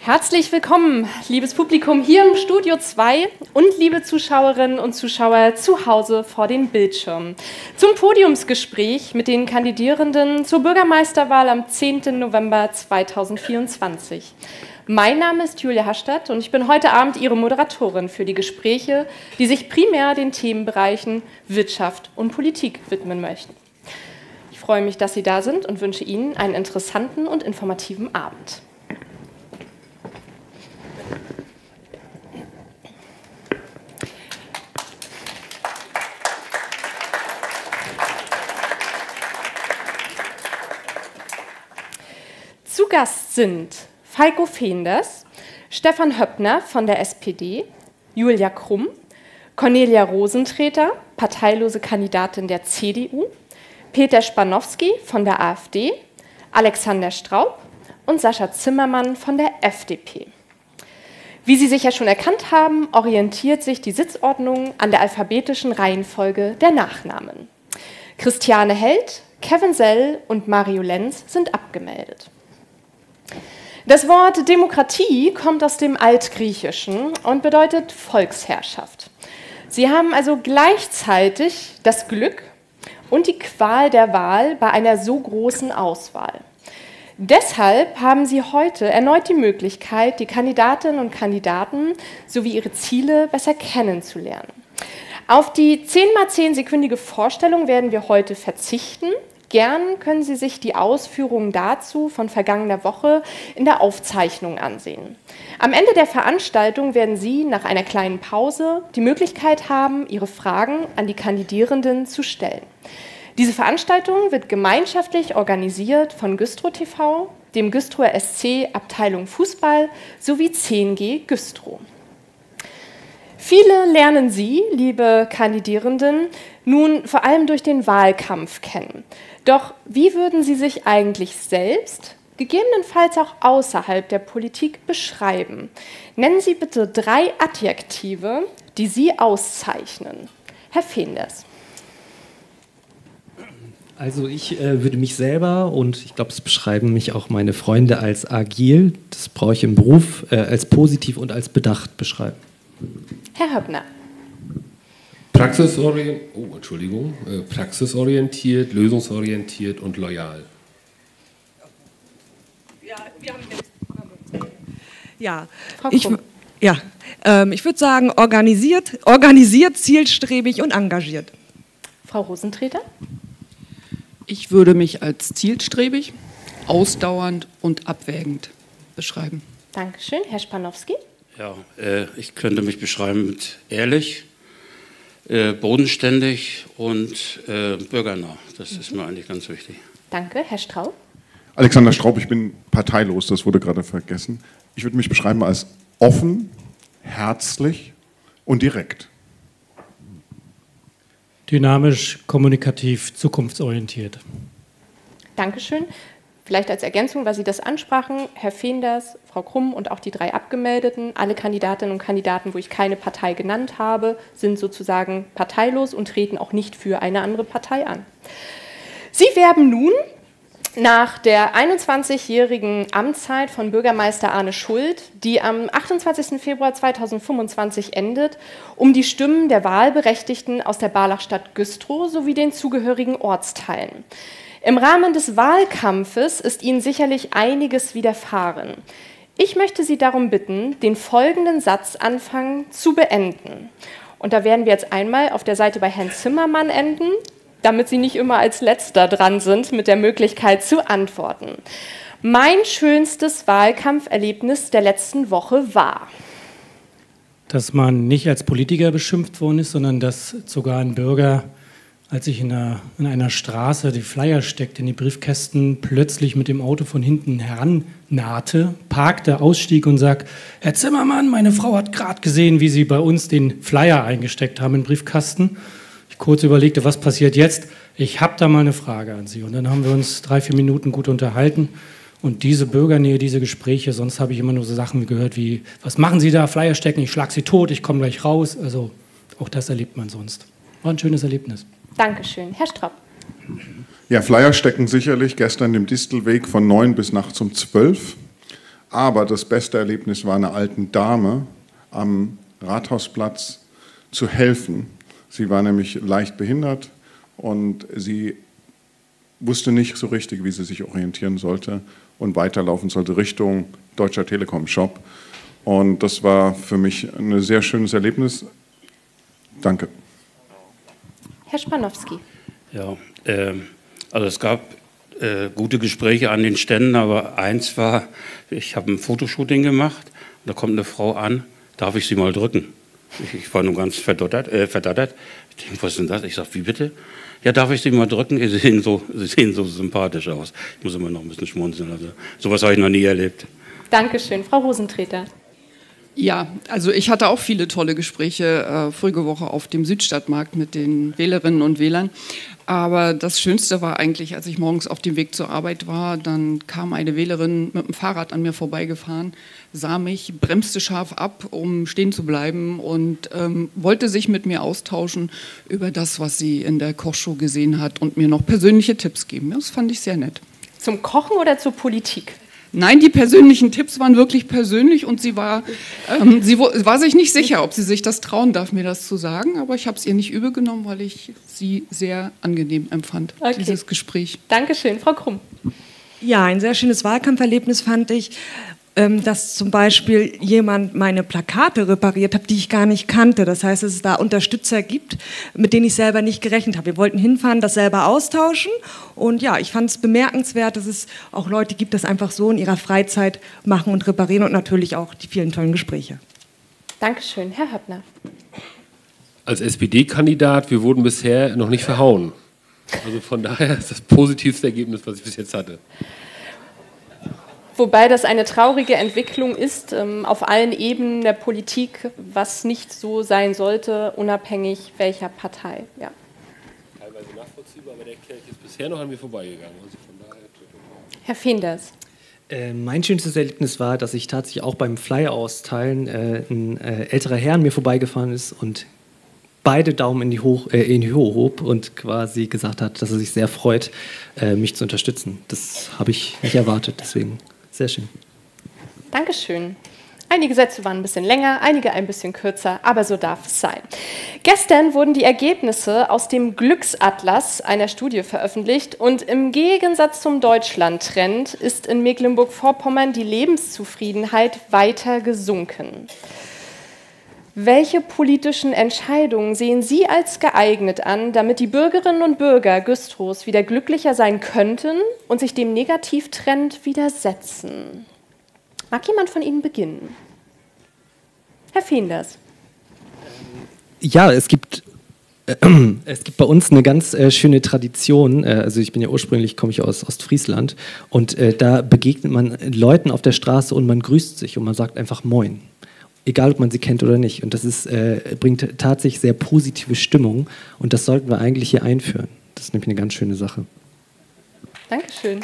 Herzlich willkommen, liebes Publikum hier im Studio 2 und liebe Zuschauerinnen und Zuschauer zu Hause vor den Bildschirmen zum Podiumsgespräch mit den Kandidierenden zur Bürgermeisterwahl am 10. November 2024. Mein Name ist Julia Hastadt und ich bin heute Abend Ihre Moderatorin für die Gespräche, die sich primär den Themenbereichen Wirtschaft und Politik widmen möchten. Ich freue mich, dass Sie da sind und wünsche Ihnen einen interessanten und informativen Abend. Zu Gast sind Falko Fehenders, Stefan Höppner von der SPD, Julia Krumm, Cornelia Rosentreter, parteilose Kandidatin der CDU, Peter Spanowski von der AfD, Alexander Straub und Sascha Zimmermann von der FDP. Wie Sie sicher schon erkannt haben, orientiert sich die Sitzordnung an der alphabetischen Reihenfolge der Nachnamen. Christiane Held, Kevin Sell und Mario Lenz sind abgemeldet. Das Wort Demokratie kommt aus dem Altgriechischen und bedeutet Volksherrschaft. Sie haben also gleichzeitig das Glück und die Qual der Wahl bei einer so großen Auswahl. Deshalb haben Sie heute erneut die Möglichkeit, die Kandidatinnen und Kandidaten sowie ihre Ziele besser kennenzulernen. Auf die 10x10-sekündige Vorstellung werden wir heute verzichten. Gern können Sie sich die Ausführungen dazu von vergangener Woche in der Aufzeichnung ansehen. Am Ende der Veranstaltung werden Sie nach einer kleinen Pause die Möglichkeit haben, Ihre Fragen an die Kandidierenden zu stellen. Diese Veranstaltung wird gemeinschaftlich organisiert von Güstrow TV, dem Güstrower SC Abteilung Fußball sowie 10G Güstrow. Viele lernen Sie, liebe Kandidierenden, nun vor allem durch den Wahlkampf kennen. Doch wie würden Sie sich eigentlich selbst, gegebenenfalls auch außerhalb der Politik, beschreiben? Nennen Sie bitte 3 Adjektive, die Sie auszeichnen. Herr Fehenders. Also ich würde mich selber, und ich glaube, es beschreiben mich auch meine Freunde, als agil, das brauche ich im Beruf, als positiv und als bedacht beschreiben. Herr Höppner. Praxisorientiert, lösungsorientiert und loyal. Ich würde sagen, organisiert, zielstrebig und engagiert. Frau Rosentreter? Ich würde mich als zielstrebig, ausdauernd und abwägend beschreiben. Dankeschön. Herr Spanowski? Ja, ich könnte mich beschreiben mit ehrlich, bodenständig und bürgernah. Das ist mir eigentlich ganz wichtig. Danke. Herr Straub? Alexander Straub, ich bin parteilos, das wurde gerade vergessen. Ich würde mich beschreiben als offen, herzlich und direkt. Dynamisch, kommunikativ, zukunftsorientiert. Dankeschön. Vielleicht als Ergänzung, weil Sie das ansprachen, Herr Fehenders, Frau Krumm und auch die 3 Abgemeldeten, alle Kandidatinnen und Kandidaten, wo ich keine Partei genannt habe, sind sozusagen parteilos und treten auch nicht für eine andere Partei an. Sie werben nun nach der 21-jährigen Amtszeit von Bürgermeister Arne Schuld, die am 28. Februar 2025 endet, um die Stimmen der Wahlberechtigten aus der Barlachstadt Güstrow sowie den zugehörigen Ortsteilen. Im Rahmen des Wahlkampfes ist Ihnen sicherlich einiges widerfahren. Ich möchte Sie darum bitten, den folgenden Satzanfang zu beenden. Und da werden wir jetzt einmal auf der Seite bei Herrn Zimmermann enden, damit Sie nicht immer als Letzter dran sind mit der Möglichkeit zu antworten. Mein schönstes Wahlkampferlebnis der letzten Woche war? Dass man nicht als Politiker beschimpft worden ist, sondern dass sogar ein Bürger, als ich in einer Straße die Flyer steckte in die Briefkästen, plötzlich mit dem Auto von hinten herannahte, parkte, ausstieg und sagt: Herr Zimmermann, meine Frau hat gerade gesehen, wie Sie bei uns den Flyer eingesteckt haben in den Briefkasten. Ich kurz überlegte, was passiert jetzt? Ich habe da mal eine Frage an Sie. Und dann haben wir uns 3-4 Minuten gut unterhalten. Und diese Bürgernähe, diese Gespräche, sonst habe ich immer nur so Sachen gehört wie: Was machen Sie da? Flyer stecken, ich schlag Sie tot, ich komme gleich raus. Also auch das erlebt man sonst. War ein schönes Erlebnis. Dankeschön. Herr Straub. Ja, Flyer stecken sicherlich gestern im Distelweg von 9 bis nachts um 12. Aber das beste Erlebnis war, einer alten Dame am Rathausplatz zu helfen. Sie war nämlich leicht behindert und sie wusste nicht so richtig, wie sie sich orientieren sollte und weiterlaufen sollte Richtung Deutscher Telekom Shop. Und das war für mich ein sehr schönes Erlebnis. Danke. Herr Spanowski. Ja, also es gab gute Gespräche an den Ständen, aber eins war, ich habe ein Fotoshooting gemacht, da kommt eine Frau an, darf ich sie mal drücken? Ich war nun ganz verdattert. Ich denke, was ist denn das? Ich sage, wie bitte? Ja, darf ich Sie mal drücken? Sie sehen so sympathisch aus. Ich muss immer noch ein bisschen schmunzeln. Also, sowas habe ich noch nie erlebt. Dankeschön. Frau Rosentreter. Ja, also ich hatte auch viele tolle Gespräche vorige Woche auf dem Südstadtmarkt mit den Wählerinnen und Wählern. Aber das Schönste war eigentlich, als ich morgens auf dem Weg zur Arbeit war, dann kam eine Wählerin mit dem Fahrrad an mir vorbeigefahren, sah mich, bremste scharf ab, um stehen zu bleiben und wollte sich mit mir austauschen über das, was sie in der Kochshow gesehen hat und mir noch persönliche Tipps geben. Das fand ich sehr nett. Zum Kochen oder zur Politik? Nein, die persönlichen Tipps waren wirklich persönlich und sie war sich nicht sicher, ob sie sich das trauen darf, mir das zu sagen, aber ich habe es ihr nicht übel genommen, weil ich sie sehr angenehm empfand, dieses Gespräch. Dankeschön. Frau Krumm. Ja, ein sehr schönes Wahlkampferlebnis fand ich, dass zum Beispiel jemand meine Plakate repariert hat, die ich gar nicht kannte. Das heißt, dass es da Unterstützer gibt, mit denen ich selber nicht gerechnet habe. Wir wollten hinfahren, das selber austauschen. Und ja, ich fand es bemerkenswert, dass es auch Leute gibt, die das einfach so in ihrer Freizeit machen und reparieren und natürlich auch die vielen tollen Gespräche. Dankeschön. Herr Höppner. Als SPD-Kandidat, wir wurden bisher noch nicht verhauen. Also von daher ist das positivste Ergebnis, was ich bis jetzt hatte. Wobei das eine traurige Entwicklung ist, auf allen Ebenen der Politik, was nicht so sein sollte, unabhängig welcher Partei. Ja. Teilweise nachvollziehbar, aber der Kelch ist bisher noch an mir vorbeigegangen. Also von daher Herr Fenders. Mein schönstes Erlebnis war, dass ich tatsächlich auch beim Flyer austeilen ein älterer Herr an mir vorbeigefahren ist und beide Daumen in die Höhe hob und quasi gesagt hat, dass er sich sehr freut, mich zu unterstützen. Das habe ich nicht erwartet, deswegen sehr schön. Dankeschön. Einige Sätze waren ein bisschen länger, einige ein bisschen kürzer, aber so darf es sein. Gestern wurden die Ergebnisse aus dem Glücksatlas einer Studie veröffentlicht und im Gegensatz zum Deutschland-Trend ist in Mecklenburg-Vorpommern die Lebenszufriedenheit weiter gesunken. Welche politischen Entscheidungen sehen Sie als geeignet an, damit die Bürgerinnen und Bürger Güstrows wieder glücklicher sein könnten und sich dem Negativtrend widersetzen? Mag jemand von Ihnen beginnen? Herr Fenders. Ja, es gibt bei uns eine ganz schöne Tradition. Also ich bin ja ursprünglich, komme ich aus Ostfriesland und da begegnet man Leuten auf der Straße und man grüßt sich und man sagt einfach Moin. Egal, ob man sie kennt oder nicht. Und das bringt tatsächlich sehr positive Stimmung. Und das sollten wir eigentlich hier einführen. Das ist nämlich eine ganz schöne Sache. Dankeschön.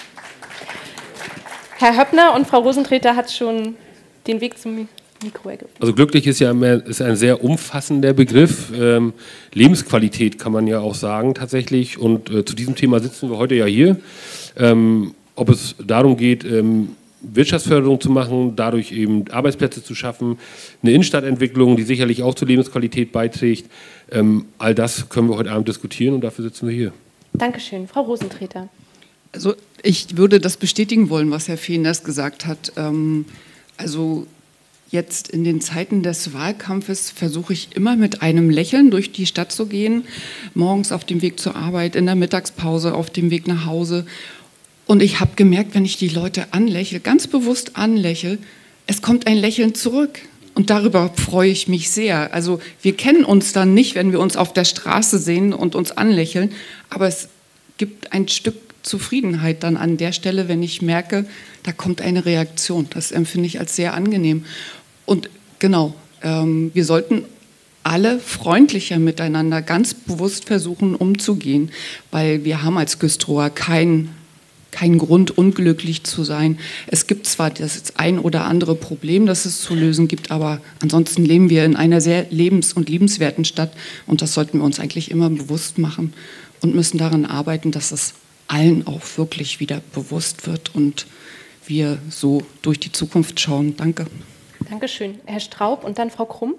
Herr Höppner und Frau Rosentreter hat schon den Weg zum Mikro eröffnet. Also glücklich ist ja ist ein sehr umfassender Begriff. Lebensqualität kann man ja auch sagen tatsächlich. Und zu diesem Thema sitzen wir heute ja hier. Ob es darum geht, Wirtschaftsförderung zu machen, dadurch eben Arbeitsplätze zu schaffen, eine Innenstadtentwicklung, die sicherlich auch zur Lebensqualität beiträgt. All das können wir heute Abend diskutieren und dafür sitzen wir hier. Dankeschön. Frau Rosentreter. Also ich würde das bestätigen wollen, was Herr Fenders gesagt hat. Also jetzt in den Zeiten des Wahlkampfes versuche ich immer mit einem Lächeln durch die Stadt zu gehen, morgens auf dem Weg zur Arbeit, in der Mittagspause, auf dem Weg nach Hause. Und ich habe gemerkt, wenn ich die Leute anlächle, ganz bewusst anlächle, es kommt ein Lächeln zurück. Und darüber freue ich mich sehr. Also wir kennen uns dann nicht, wenn wir uns auf der Straße sehen und uns anlächeln, aber es gibt ein Stück Zufriedenheit dann an der Stelle, wenn ich merke, da kommt eine Reaktion. Das empfinde ich als sehr angenehm. Und genau, wir sollten alle freundlicher miteinander ganz bewusst versuchen umzugehen, weil wir haben als Güstrower keinen Grund, unglücklich zu sein. Es gibt zwar das ein oder andere Problem, das es zu lösen gibt, aber ansonsten leben wir in einer sehr und liebenswerten Stadt und das sollten wir uns eigentlich immer bewusst machen und müssen daran arbeiten, dass es allen auch wirklich wieder bewusst wird und wir so durch die Zukunft schauen. Danke. Dankeschön. Herr Straub und dann Frau Krumm.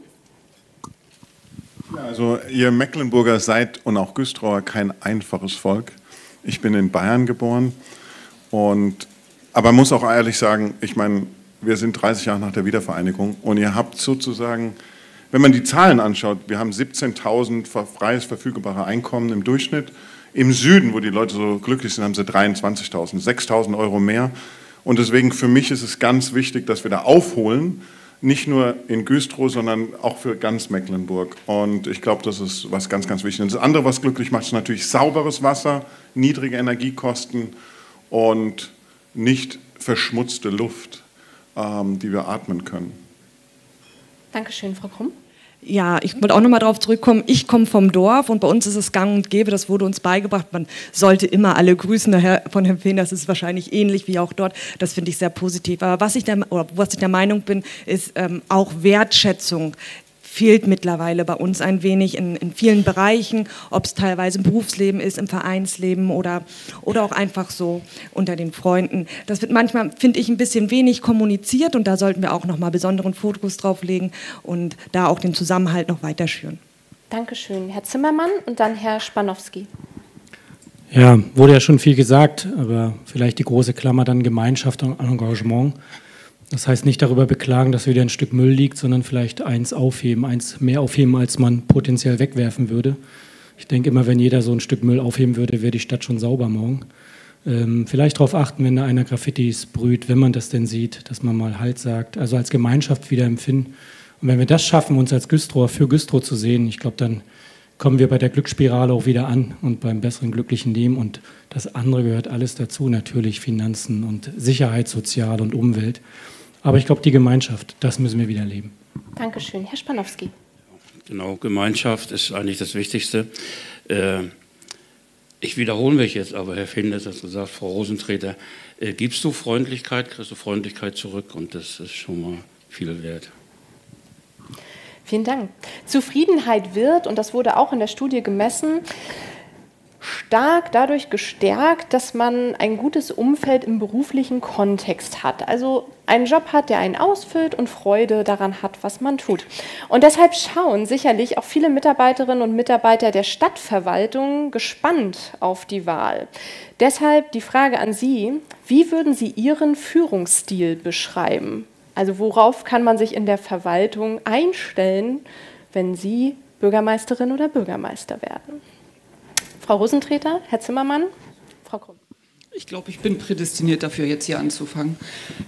Ja, also ihr Mecklenburger seid und auch Güstrower kein einfaches Volk. Ich bin in Bayern geboren, aber muss auch ehrlich sagen, ich meine, wir sind 30 Jahre nach der Wiedervereinigung und ihr habt sozusagen, wenn man die Zahlen anschaut, wir haben 17.000 freies verfügbare Einkommen im Durchschnitt. Im Süden, wo die Leute so glücklich sind, haben sie 23.000, 6.000 Euro mehr. Und deswegen für mich ist es ganz wichtig, dass wir da aufholen, nicht nur in Güstrow, sondern auch für ganz Mecklenburg. Und ich glaube, das ist was ganz, ganz wichtig. Und das andere, was glücklich macht, ist natürlich sauberes Wasser, niedrige Energiekosten und nicht verschmutzte Luft, die wir atmen können. Dankeschön, Frau Krumm. Ja, ich wollte auch nochmal darauf zurückkommen. Ich komme vom Dorf und bei uns ist es gang und gäbe, das wurde uns beigebracht, man sollte immer alle grüßen. Daher von Herrn Fehn, das ist wahrscheinlich ähnlich wie auch dort. Das finde ich sehr positiv. Aber was ich der Meinung bin, ist auch Wertschätzung fehlt mittlerweile bei uns ein wenig in vielen Bereichen, ob es teilweise im Berufsleben ist, im Vereinsleben oder auch einfach so unter den Freunden. Das wird manchmal, finde ich, ein bisschen wenig kommuniziert und da sollten wir auch nochmal besonderen Fokus drauf legen und da auch den Zusammenhalt noch weiter schüren. Dankeschön. Herr Zimmermann und dann Herr Spanowski. Ja, wurde ja schon viel gesagt, aber vielleicht die große Klammer dann Gemeinschaft und Engagement. Das heißt nicht darüber beklagen, dass wieder ein Stück Müll liegt, sondern vielleicht eins mehr aufheben, als man potenziell wegwerfen würde. Ich denke immer, wenn jeder so ein Stück Müll aufheben würde, wäre die Stadt schon sauber morgen. Vielleicht darauf achten, wenn da einer Graffitis brüht, wenn man das denn sieht, dass man mal Halt sagt, also als Gemeinschaft wieder empfinden. Und wenn wir das schaffen, uns als Güstrower für Güstrow zu sehen, ich glaube, dann kommen wir bei der Glücksspirale auch wieder an und beim besseren, glücklichen Leben. Und das andere gehört alles dazu, natürlich Finanzen und Sicherheit, Sozial und Umwelt. Aber ich glaube, die Gemeinschaft, das müssen wir wieder leben. Dankeschön. Herr Spanowski. Genau, Gemeinschaft ist eigentlich das Wichtigste. Ich wiederhole mich jetzt, aber Herr Fehnes hat gesagt, Frau Rosentreter, gibst du Freundlichkeit, kriegst du Freundlichkeit zurück und das ist schon mal viel wert. Vielen Dank. Zufriedenheit wird, und das wurde auch in der Studie gemessen, stark dadurch gestärkt, dass man ein gutes Umfeld im beruflichen Kontext hat. Also einen Job hat, der einen ausfüllt und Freude daran hat, was man tut. Und deshalb schauen sicherlich auch viele Mitarbeiterinnen und Mitarbeiter der Stadtverwaltung gespannt auf die Wahl. Deshalb die Frage an Sie, wie würden Sie Ihren Führungsstil beschreiben? Also worauf kann man sich in der Verwaltung einstellen, wenn Sie Bürgermeisterin oder Bürgermeister werden? Frau Rosentreter, Herr Zimmermann, Frau Krumm. Ich glaube, ich bin prädestiniert dafür, jetzt hier anzufangen.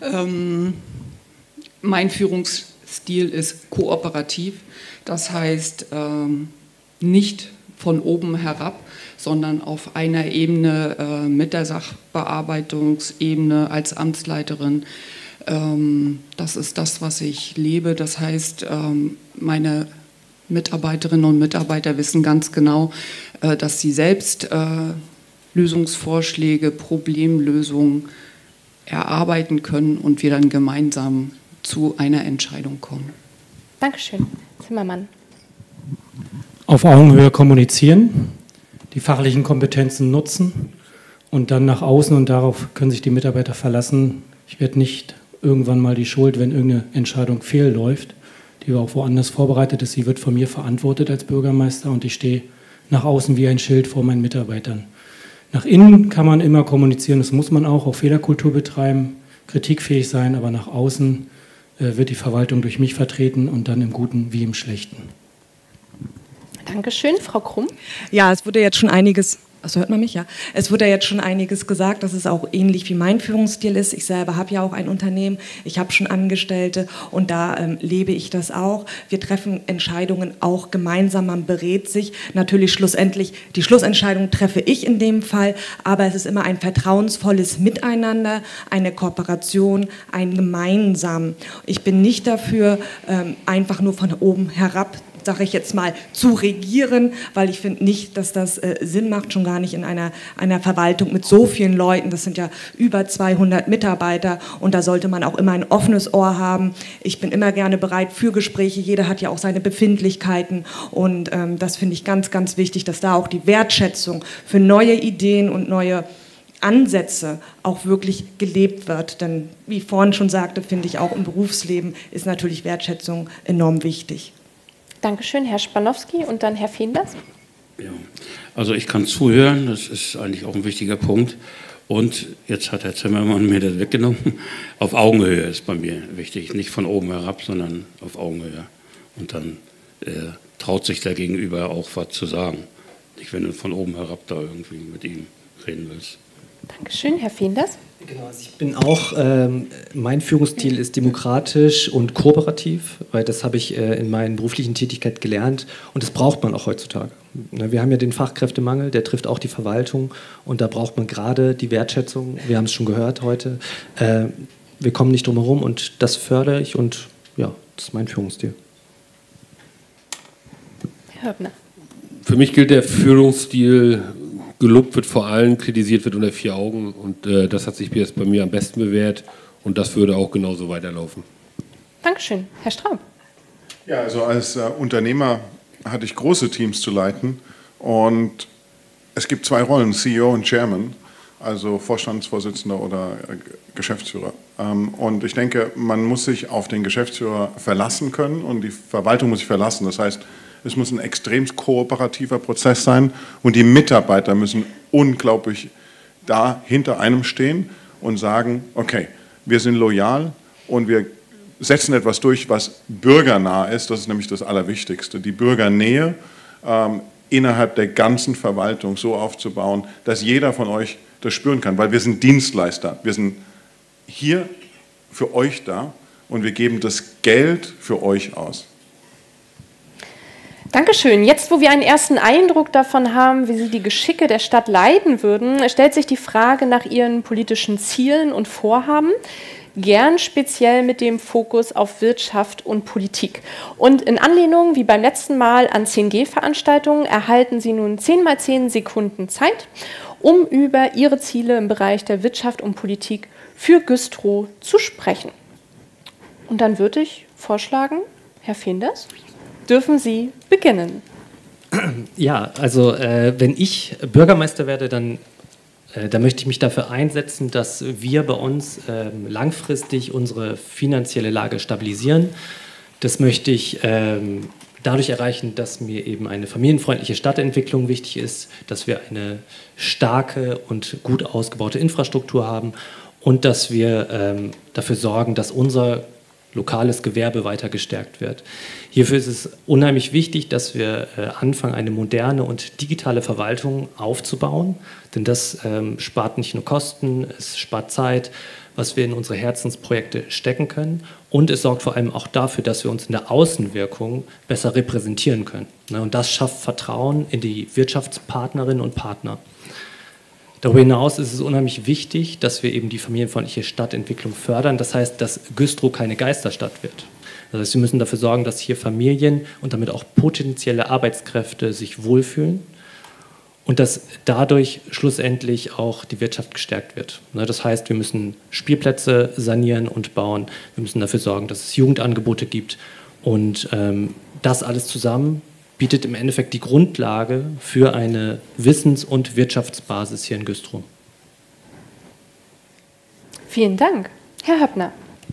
Mein Führungsstil ist kooperativ, das heißt nicht von oben herab, sondern auf einer Ebene mit der Sachbearbeitungsebene als Amtsleiterin. Das ist das, was ich lebe. Das heißt, meine Mitarbeiterinnen und Mitarbeiter wissen ganz genau, dass sie selbst Lösungsvorschläge, Problemlösungen erarbeiten können und wir dann gemeinsam zu einer Entscheidung kommen. Dankeschön. Zimmermann. Auf Augenhöhe kommunizieren, die fachlichen Kompetenzen nutzen und dann nach außen, und darauf können sich die Mitarbeiter verlassen. Ich werde nicht irgendwann mal die Schuld, wenn irgendeine Entscheidung fehlläuft, die auch woanders vorbereitet ist. Sie wird von mir verantwortet als Bürgermeister und ich stehe nach außen wie ein Schild vor meinen Mitarbeitern. Nach innen kann man immer kommunizieren, das muss man auch Fehlerkultur betreiben, kritikfähig sein, aber nach außen wird die Verwaltung durch mich vertreten und dann im Guten wie im Schlechten. Dankeschön. Frau Krumm. Ja, es wurde jetzt schon einiges... Achso, hört man mich? Ja. Es wurde ja jetzt schon einiges gesagt, dass es auch ähnlich wie mein Führungsstil ist. Ich selber habe ja auch ein Unternehmen, ich habe schon Angestellte und da lebe ich das auch. Wir treffen Entscheidungen auch gemeinsam, man berät sich. Natürlich schlussendlich, die Schlussentscheidung treffe ich in dem Fall, aber es ist immer ein vertrauensvolles Miteinander, eine Kooperation, ein Gemeinsam. Ich bin nicht dafür, einfach nur von oben herab, sage ich jetzt mal, zu regieren, weil ich finde nicht, dass das Sinn macht, schon gar nicht in einer Verwaltung mit so vielen Leuten. Das sind ja über 200 Mitarbeiter und da sollte man auch immer ein offenes Ohr haben. Ich bin immer gerne bereit für Gespräche. Jeder hat ja auch seine Befindlichkeiten und das finde ich ganz, ganz wichtig, dass da auch die Wertschätzung für neue Ideen und neue Ansätze auch wirklich gelebt wird. Denn wie ich vorhin schon sagte, finde ich auch im Berufsleben ist natürlich Wertschätzung enorm wichtig. Dankeschön, Herr Spanowski und dann Herr Fenders. Ja, also ich kann zuhören, das ist eigentlich auch ein wichtiger Punkt. Und jetzt hat Herr Zimmermann mir das weggenommen. Auf Augenhöhe ist bei mir wichtig, nicht von oben herab, sondern auf Augenhöhe. Und dann traut sich der Gegenüber auch was zu sagen. Nicht, wenn du von oben herab da irgendwie mit ihm reden willst. Dankeschön, Herr Fenders. Genau, also ich bin auch, mein Führungsstil ist demokratisch und kooperativ, weil das habe ich in meiner beruflichen Tätigkeit gelernt und das braucht man auch heutzutage. Wir haben ja den Fachkräftemangel, der trifft auch die Verwaltung und da braucht man gerade die Wertschätzung, wir haben es schon gehört heute, wir kommen nicht drum herum und das fördere ich und ja, das ist mein Führungsstil. Herr Höppner. Für mich gilt der Führungsstil, gelobt wird vor allem, kritisiert wird unter vier Augen und das hat sich jetzt bei mir am besten bewährt und das würde auch genauso weiterlaufen. Dankeschön. Herr Straub. Ja, also als Unternehmer hatte ich große Teams zu leiten und es gibt zwei Rollen, CEO und Chairman, also Vorstandsvorsitzender oder Geschäftsführer. Und ich denke, man muss sich auf den Geschäftsführer verlassen können und die Verwaltung muss sich verlassen. Das heißt, es muss ein extrem kooperativer Prozess sein und die Mitarbeiter müssen unglaublich da hinter einem stehen und sagen, okay, wir sind loyal und wir setzen etwas durch, was bürgernah ist. Das ist nämlich das Allerwichtigste. Die Bürgernähe innerhalb der ganzen Verwaltung so aufzubauen, dass jeder von euch das spüren kann, weil wir sind Dienstleister. Wir sind hier für euch da und wir geben das Geld für euch aus. Dankeschön. Jetzt, wo wir einen ersten Eindruck davon haben, wie Sie die Geschicke der Stadt leiten würden, stellt sich die Frage nach Ihren politischen Zielen und Vorhaben, gern speziell mit dem Fokus auf Wirtschaft und Politik. Und in Anlehnung, wie beim letzten Mal, an 10G-Veranstaltungen erhalten Sie nun 10 mal 10 Sekunden Zeit, um über Ihre Ziele im Bereich der Wirtschaft und Politik für Güstrow zu sprechen. Und dann würde ich vorschlagen, Herr Fenders, dürfen Sie beginnen. Ja, also wenn ich Bürgermeister werde, dann möchte ich mich dafür einsetzen, dass wir bei uns langfristig unsere finanzielle Lage stabilisieren. Das möchte ich dadurch erreichen, dass mir eben eine familienfreundliche Stadtentwicklung wichtig ist, dass wir eine starke und gut ausgebaute Infrastruktur haben und dass wir dafür sorgen, dass unser lokales Gewerbe weiter gestärkt wird. Hierfür ist es unheimlich wichtig, dass wir anfangen, eine moderne und digitale Verwaltung aufzubauen, denn das spart nicht nur Kosten, es spart Zeit, was wir in unsere Herzensprojekte stecken können und es sorgt vor allem auch dafür, dass wir uns in der Außenwirkung besser repräsentieren können. Und das schafft Vertrauen in die Wirtschaftspartnerinnen und Partner. Darüber hinaus ist es unheimlich wichtig, dass wir eben die familienfreundliche Stadtentwicklung fördern. Das heißt, dass Güstrow keine Geisterstadt wird. Das heißt, wir müssen dafür sorgen, dass hier Familien und damit auch potenzielle Arbeitskräfte sich wohlfühlen und dass dadurch schlussendlich auch die Wirtschaft gestärkt wird. Das heißt, wir müssen Spielplätze sanieren und bauen. Wir müssen dafür sorgen, dass es Jugendangebote gibt. Und das alles zusammen bietet im Endeffekt die Grundlage für eine Wissens- und Wirtschaftsbasis hier in Güstrow. Vielen Dank. Herr Höppner.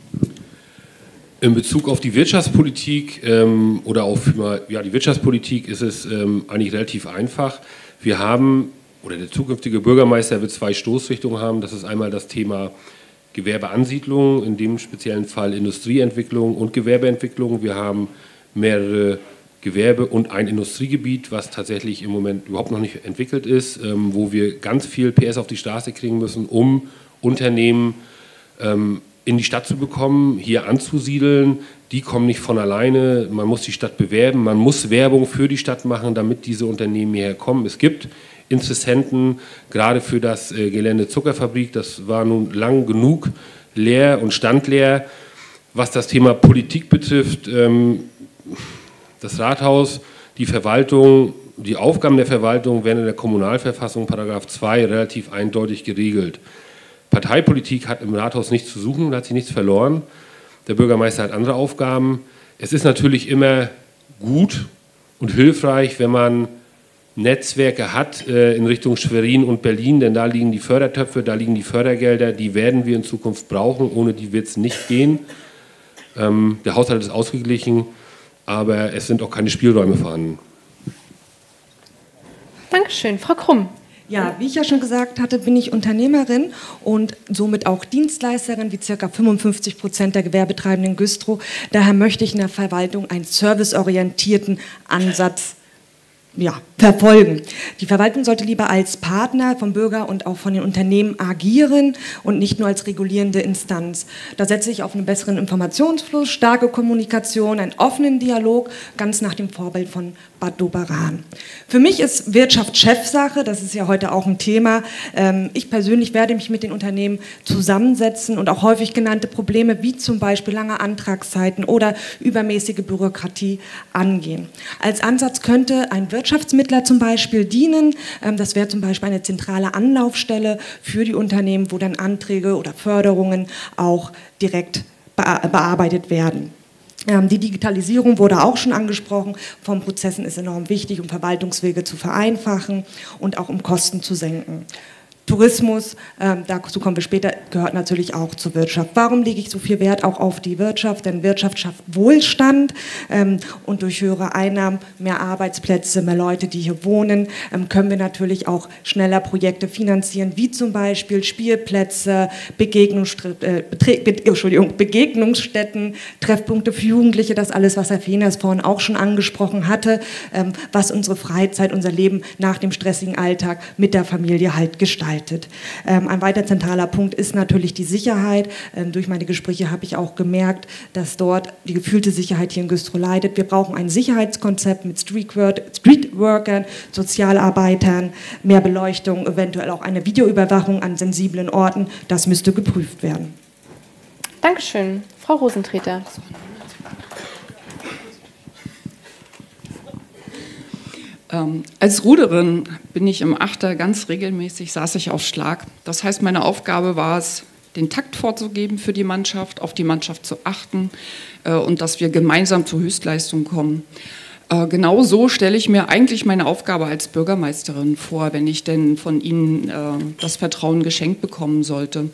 In Bezug auf die Wirtschaftspolitik oder auf die Wirtschaftspolitik ist es eigentlich relativ einfach. Wir haben, oder der zukünftige Bürgermeister wird 2 Stoßrichtungen haben. Das ist einmal das Thema Gewerbeansiedlung, in dem speziellen Fall Industrieentwicklung und Gewerbeentwicklung. Wir haben mehrere Gewerbe- und ein Industriegebiet, was tatsächlich im Moment überhaupt noch nicht entwickelt ist, wo wir ganz viel PS auf die Straße kriegen müssen, um Unternehmen in die Stadt zu bekommen, hier anzusiedeln. Die kommen nicht von alleine, man muss die Stadt bewerben, man muss Werbung für die Stadt machen, damit diese Unternehmen hierher kommen. Es gibt Interessenten, gerade für das Gelände Zuckerfabrik, das war nun lang genug leer und stand leer. Was das Thema Politik betrifft, das Rathaus, die Verwaltung, die Aufgaben der Verwaltung werden in der Kommunalverfassung, § 2, relativ eindeutig geregelt. Parteipolitik hat im Rathaus nichts zu suchen, da hat sich nichts verloren. Der Bürgermeister hat andere Aufgaben. Es ist natürlich immer gut und hilfreich, wenn man Netzwerke hat in Richtung Schwerin und Berlin, denn da liegen die Fördertöpfe, da liegen die Fördergelder, die werden wir in Zukunft brauchen, ohne die wird es nicht gehen. Der Haushalt ist ausgeglichen, aber es sind auch keine Spielräume vorhanden. Dankeschön. Frau Krumm. Ja, wie ich ja schon gesagt hatte, bin ich Unternehmerin und somit auch Dienstleisterin, wie ca. 55% der Gewerbetreibenden Güstrow. Daher möchte ich in der Verwaltung einen serviceorientierten Ansatz verfolgen. Die Verwaltung sollte lieber als Partner vom Bürger und auch von den Unternehmen agieren und nicht nur als regulierende Instanz. Da setze ich auf einen besseren Informationsfluss, starke Kommunikation, einen offenen Dialog, ganz nach dem Vorbild von Bad Doberan. Für mich ist Wirtschaft Chefsache, das ist ja heute auch ein Thema. Ich persönlich werde mich mit den Unternehmen zusammensetzen und auch häufig genannte Probleme wie zum Beispiel lange Antragszeiten oder übermäßige Bürokratie angehen. Als Ansatz könnte ein Wirtschaftsmittler zum Beispiel dienen. Das wäre zum Beispiel eine zentrale Anlaufstelle für die Unternehmen, wo dann Anträge oder Förderungen auch direkt bearbeitet werden. Die Digitalisierung wurde auch schon angesprochen, von Prozessen ist enorm wichtig, um Verwaltungswege zu vereinfachen und auch um Kosten zu senken. Tourismus, dazu kommen wir später, gehört natürlich auch zur Wirtschaft. Warum lege ich so viel Wert auch auf die Wirtschaft? Denn Wirtschaft schafft Wohlstand und durch höhere Einnahmen, mehr Arbeitsplätze, mehr Leute, die hier wohnen, können wir natürlich auch schneller Projekte finanzieren, wie zum Beispiel Spielplätze, Begegnungsstätten, Treffpunkte für Jugendliche, das alles, was Herr Fehners vorhin auch schon angesprochen hatte, was unsere Freizeit, unser Leben nach dem stressigen Alltag mit der Familie halt gestaltet. Ein weiter zentraler Punkt ist natürlich die Sicherheit. Durch meine Gespräche habe ich auch gemerkt, dass dort die gefühlte Sicherheit hier in Güstrow leidet. Wir brauchen ein Sicherheitskonzept mit Streetworkern, Sozialarbeitern, mehr Beleuchtung, eventuell auch eine Videoüberwachung an sensiblen Orten. Das müsste geprüft werden. Dankeschön. Frau Rosentreter. Als Ruderin bin ich im Achter ganz regelmäßig, saß ich auf Schlag. Das heißt, meine Aufgabe war es, den Takt vorzugeben für die Mannschaft, auf die Mannschaft zu achten und dass wir gemeinsam zur Höchstleistung kommen. Genau so stelle ich mir eigentlich meine Aufgabe als Bürgermeisterin vor, wenn ich denn von Ihnen das Vertrauen geschenkt bekommen sollte.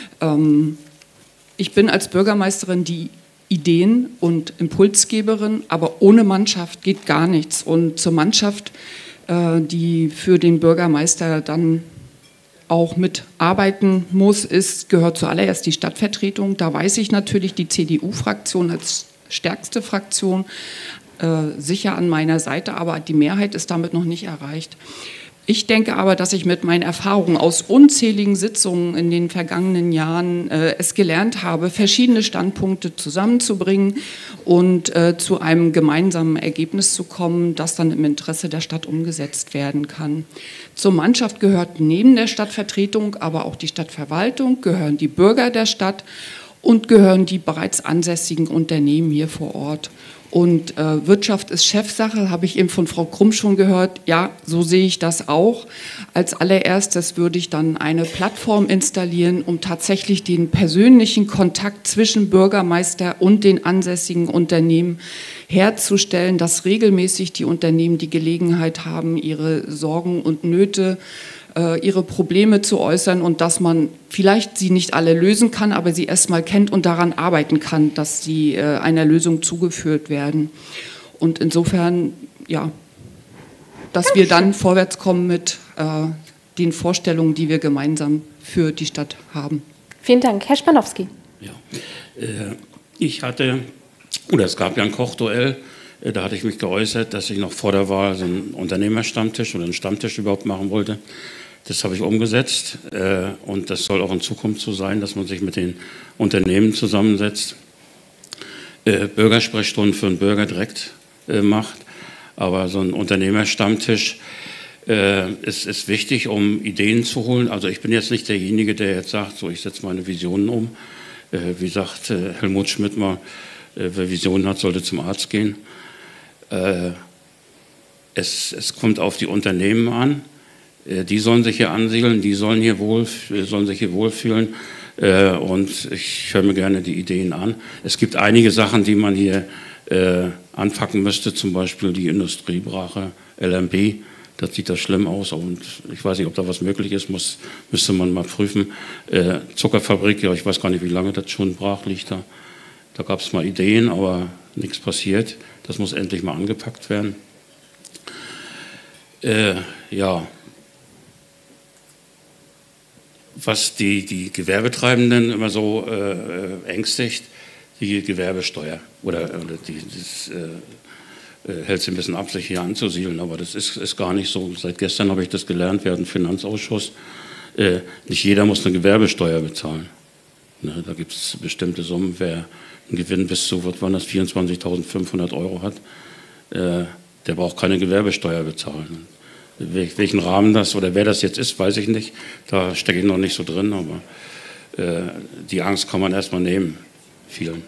Ich bin als Bürgermeisterin die Ideen- und Impulsgeberin, aber ohne Mannschaft geht gar nichts. Und zur Mannschaft, die für den Bürgermeister dann auch mitarbeiten muss, gehört zuallererst die Stadtvertretung. Da weiß ich natürlich die CDU-Fraktion als stärkste Fraktion sicher an meiner Seite, aber die Mehrheit ist damit noch nicht erreicht. Ich denke aber, dass ich mit meinen Erfahrungen aus unzähligen Sitzungen in den vergangenen Jahren es gelernt habe, verschiedene Standpunkte zusammenzubringen und zu einem gemeinsamen Ergebnis zu kommen, das dann im Interesse der Stadt umgesetzt werden kann. Zur Mannschaft gehört neben der Stadtvertretung aber auch die Stadtverwaltung, gehören die Bürger der Stadt und gehören die bereits ansässigen Unternehmen hier vor Ort. Und Wirtschaft ist Chefsache, habe ich eben von Frau Krumm schon gehört. Ja, so sehe ich das auch. Als allererstes würde ich dann eine Plattform installieren, um tatsächlich den persönlichen Kontakt zwischen Bürgermeister und den ansässigen Unternehmen herzustellen, dass regelmäßig die Unternehmen die Gelegenheit haben, ihre Sorgen und Nöte, ihre Probleme zu äußern und dass man vielleicht sie nicht alle lösen kann, aber sie erstmal kennt und daran arbeiten kann, dass sie einer Lösung zugeführt werden. Und insofern, ja, dass wir dann vorwärts kommen mit den Vorstellungen, die wir gemeinsam für die Stadt haben. Vielen Dank. Herr Spanowski. Ja, es gab ja ein Kochduell, da hatte ich mich geäußert, dass ich noch vor der Wahl so einen Unternehmerstammtisch oder einen Stammtisch überhaupt machen wollte. Das habe ich umgesetzt und das soll auch in Zukunft so sein, dass man sich mit den Unternehmen zusammensetzt, Bürgersprechstunden für den Bürger direkt macht. Aber so ein Unternehmerstammtisch ist wichtig, um Ideen zu holen. Also ich bin jetzt nicht derjenige, der jetzt sagt, so ich setze meine Visionen um. Wie sagt Helmut Schmidt mal, wer Visionen hat, sollte zum Arzt gehen. Es kommt auf die Unternehmen an. Die sollen sich hier ansiedeln, die sollen sich hier wohlfühlen und ich höre mir gerne die Ideen an. Es gibt einige Sachen, die man hier anpacken müsste, zum Beispiel die Industriebrache, LMB, Das sieht da schlimm aus und ich weiß nicht, ob da was möglich ist, müsste man mal prüfen. Zuckerfabrik, ja, ich weiß gar nicht, wie lange das schon brach liegt da. Da gab es mal Ideen, aber nichts passiert. Das muss endlich mal angepackt werden. Ja, was die Gewerbetreibenden immer so ängstigt, die Gewerbesteuer oder hält sie ein bisschen ab, sich hier anzusiedeln, aber das ist gar nicht so. Seit gestern habe ich das gelernt, wir hatten einen Finanzausschuss. Nicht jeder muss eine Gewerbesteuer bezahlen. Ne, da gibt es bestimmte Summen, wer einen Gewinn bis zu, was waren das, 24.500 € hat, der braucht keine Gewerbesteuer bezahlen. Welchen Rahmen das oder wer das jetzt ist, weiß ich nicht. Da stecke ich noch nicht so drin, aber die Angst kann man erstmal nehmen, vielen.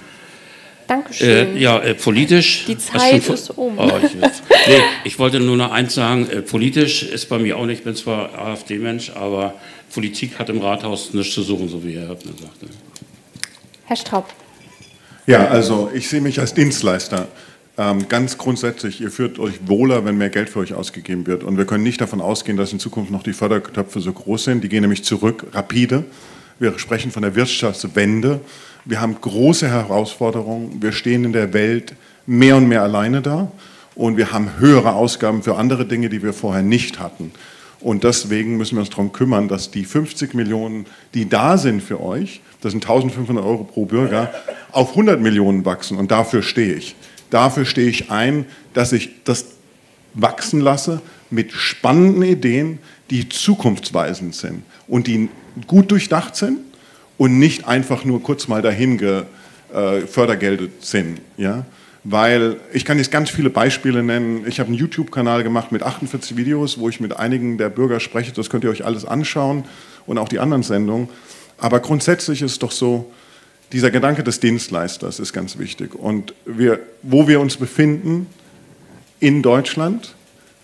Dankeschön. Politisch. Die Zeit ist um. Oh, ich wollte nur noch eins sagen. Politisch ist bei mir auch nicht, ich bin zwar AfD-Mensch, aber Politik hat im Rathaus nichts zu suchen, so wie Herr Höppner sagte. Herr Straub. Ja, also ich sehe mich als Dienstleister. Ganz grundsätzlich, ihr fühlt euch wohler, wenn mehr Geld für euch ausgegeben wird. Und wir können nicht davon ausgehen, dass in Zukunft noch die Fördertöpfe so groß sind. Die gehen nämlich zurück, rapide. Wir sprechen von der Wirtschaftswende. Wir haben große Herausforderungen. Wir stehen in der Welt mehr und mehr alleine da. Und wir haben höhere Ausgaben für andere Dinge, die wir vorher nicht hatten. Und deswegen müssen wir uns darum kümmern, dass die 50 Millionen, die da sind für euch, das sind 1.500 € pro Bürger, auf 100 Millionen wachsen. Und dafür stehe ich. Dafür stehe ich ein, dass ich das wachsen lasse mit spannenden Ideen, die zukunftsweisend sind und die gut durchdacht sind und nicht einfach nur kurz mal dahin Fördergelder sind. Ja? Weil ich kann jetzt ganz viele Beispiele nennen. Ich habe einen YouTube-Kanal gemacht mit 48 Videos, wo ich mit einigen der Bürger spreche. Das könnt ihr euch alles anschauen und auch die anderen Sendungen. Aber grundsätzlich ist es doch so, dieser Gedanke des Dienstleisters ist ganz wichtig. Und wo wir uns befinden in Deutschland,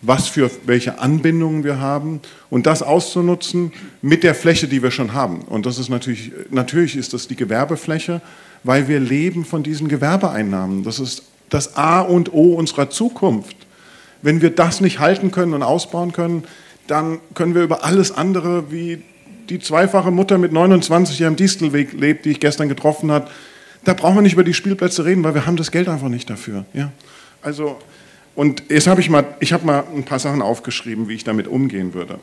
welche Anbindungen wir haben und das auszunutzen mit der Fläche, die wir schon haben. Und das ist natürlich ist das die Gewerbefläche, weil wir leben von diesen Gewerbeeinnahmen. Das ist das A und O unserer Zukunft. Wenn wir das nicht halten können und ausbauen können, dann können wir über alles andere, wie die zweifache Mutter mit 29 hier am Distelweg lebt, die ich gestern getroffen habe, da brauchen wir nicht über die Spielplätze reden, weil wir haben das Geld einfach nicht dafür. Ja? Also, und jetzt habe ich mal ein paar Sachen aufgeschrieben, wie ich damit umgehen würde.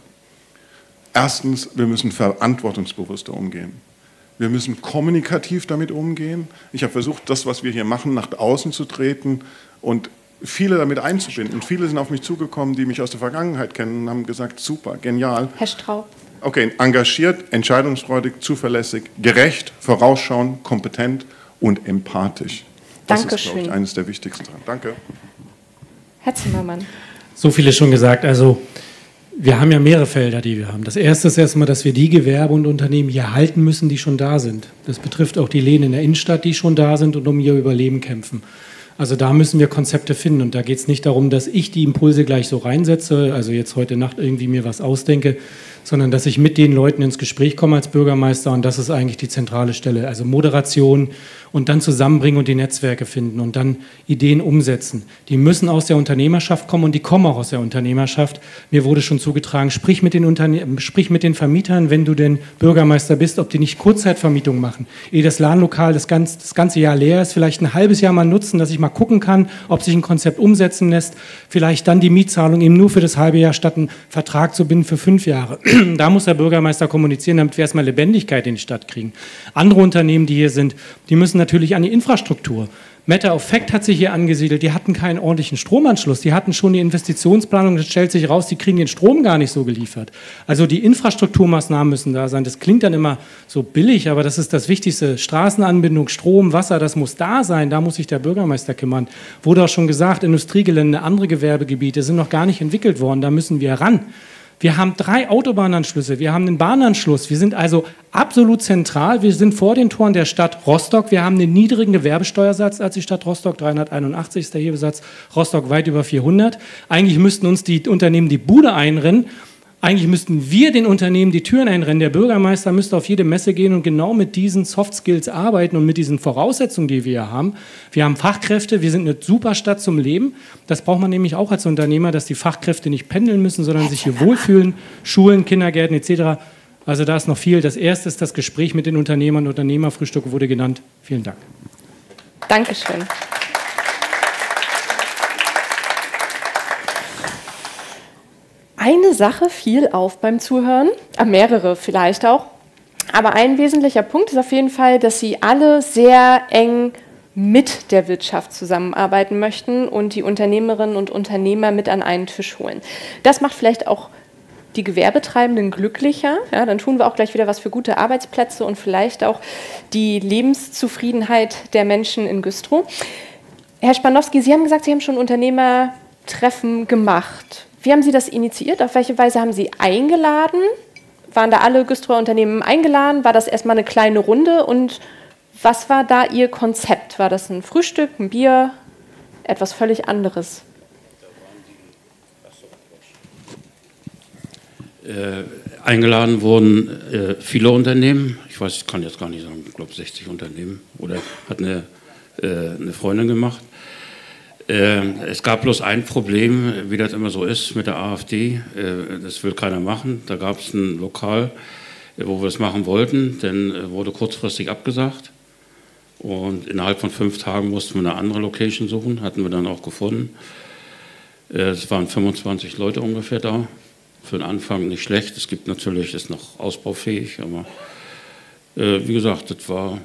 Erstens, wir müssen verantwortungsbewusster umgehen. Wir müssen kommunikativ damit umgehen. Ich habe versucht, das, was wir hier machen, nach außen zu treten und viele damit einzubinden. Und viele sind auf mich zugekommen, die mich aus der Vergangenheit kennen und haben gesagt, super, genial. Herr Straub. Okay, engagiert, entscheidungsfreudig, zuverlässig, gerecht, vorausschauend, kompetent und empathisch. Das ist, glaube ich, eines der wichtigsten. Danke. Herr Zimmermann. So viel ist schon gesagt. Also wir haben ja mehrere Felder, die wir haben. Das erste ist erstmal, dass wir die Gewerbe und Unternehmen hier halten müssen, die schon da sind. Das betrifft auch die Läden in der Innenstadt, die schon da sind und um ihr Überleben kämpfen. Also da müssen wir Konzepte finden und da geht es nicht darum, dass ich die Impulse gleich so reinsetze, also jetzt heute Nacht irgendwie mir was ausdenke, sondern dass ich mit den Leuten ins Gespräch komme als Bürgermeister und das ist eigentlich die zentrale Stelle. Also Moderation und dann zusammenbringen und die Netzwerke finden und dann Ideen umsetzen. Die müssen aus der Unternehmerschaft kommen und die kommen auch aus der Unternehmerschaft. Mir wurde schon zugetragen, sprich mit den Vermietern, wenn du denn Bürgermeister bist, ob die nicht Kurzzeitvermietung machen. Ehe das Ladenlokal das ganze Jahr leer ist, vielleicht ein halbes Jahr mal nutzen, dass ich mal gucken kann, ob sich ein Konzept umsetzen lässt. Vielleicht dann die Mietzahlung eben nur für das halbe Jahr statt einen Vertrag zu binden für 5 Jahre. Da muss der Bürgermeister kommunizieren, damit wir erstmal Lebendigkeit in die Stadt kriegen. Andere Unternehmen, die hier sind, die müssen natürlich an die Infrastruktur. Matter of Fact hat sich hier angesiedelt, die hatten keinen ordentlichen Stromanschluss, die hatten schon die Investitionsplanung, das stellt sich raus, die kriegen den Strom gar nicht so geliefert. Also die Infrastrukturmaßnahmen müssen da sein. Das klingt dann immer so billig, aber das ist das Wichtigste. Straßenanbindung, Strom, Wasser, das muss da sein, da muss sich der Bürgermeister kümmern. Wurde auch schon gesagt, Industriegelände, andere Gewerbegebiete sind noch gar nicht entwickelt worden, da müssen wir ran. Wir haben 3 Autobahnanschlüsse, wir haben einen Bahnanschluss, wir sind also absolut zentral, wir sind vor den Toren der Stadt Rostock, wir haben einen niedrigen Gewerbesteuersatz als die Stadt Rostock, 381 ist der Hebesatz, Rostock weit über 400. Eigentlich müssten uns die Unternehmen die Bude einrennen, Eigentlich müssten wir den Unternehmen die Türen einrennen. Der Bürgermeister müsste auf jede Messe gehen und genau mit diesen Soft Skills arbeiten und mit diesen Voraussetzungen, die wir haben. Wir haben Fachkräfte, wir sind eine super Stadt zum Leben. Das braucht man nämlich auch als Unternehmer, dass die Fachkräfte nicht pendeln müssen, sondern sich hier wohlfühlen. Schulen, Kindergärten etc. Also da ist noch viel. Das erste ist das Gespräch mit den Unternehmern. Unternehmerfrühstück wurde genannt. Vielen Dank. Dankeschön. Eine Sache fiel auf beim Zuhören, mehrere vielleicht auch, aber ein wesentlicher Punkt ist auf jeden Fall, dass Sie alle sehr eng mit der Wirtschaft zusammenarbeiten möchten und die Unternehmerinnen und Unternehmer mit an einen Tisch holen. Das macht vielleicht auch die Gewerbetreibenden glücklicher. Ja, dann tun wir auch gleich wieder was für gute Arbeitsplätze und vielleicht auch die Lebenszufriedenheit der Menschen in Güstrow. Herr Spanowski, Sie haben gesagt, Sie haben schon Unternehmertreffen gemacht. Wie haben Sie das initiiert? Auf welche Weise haben Sie eingeladen? Waren da alle Güstrower Unternehmen eingeladen? War das erstmal eine kleine Runde? Und was war da Ihr Konzept? War das ein Frühstück, ein Bier, etwas völlig anderes? Eingeladen wurden viele Unternehmen. Ich weiß, ich kann jetzt gar nicht sagen, ich glaube 60 Unternehmen. Oder hat eine Freundin gemacht. Es gab bloß ein Problem, wie das immer so ist mit der AfD. Das will keiner machen. Da gab es ein Lokal, wo wir es machen wollten. Dann wurde kurzfristig abgesagt. Und innerhalb von 5 Tagen mussten wir eine andere Location suchen. Hatten wir dann auch gefunden. Es waren 25 Leute ungefähr da. Für den Anfang nicht schlecht. Es gibt natürlich, ist noch ausbaufähig. Aber wie gesagt, das war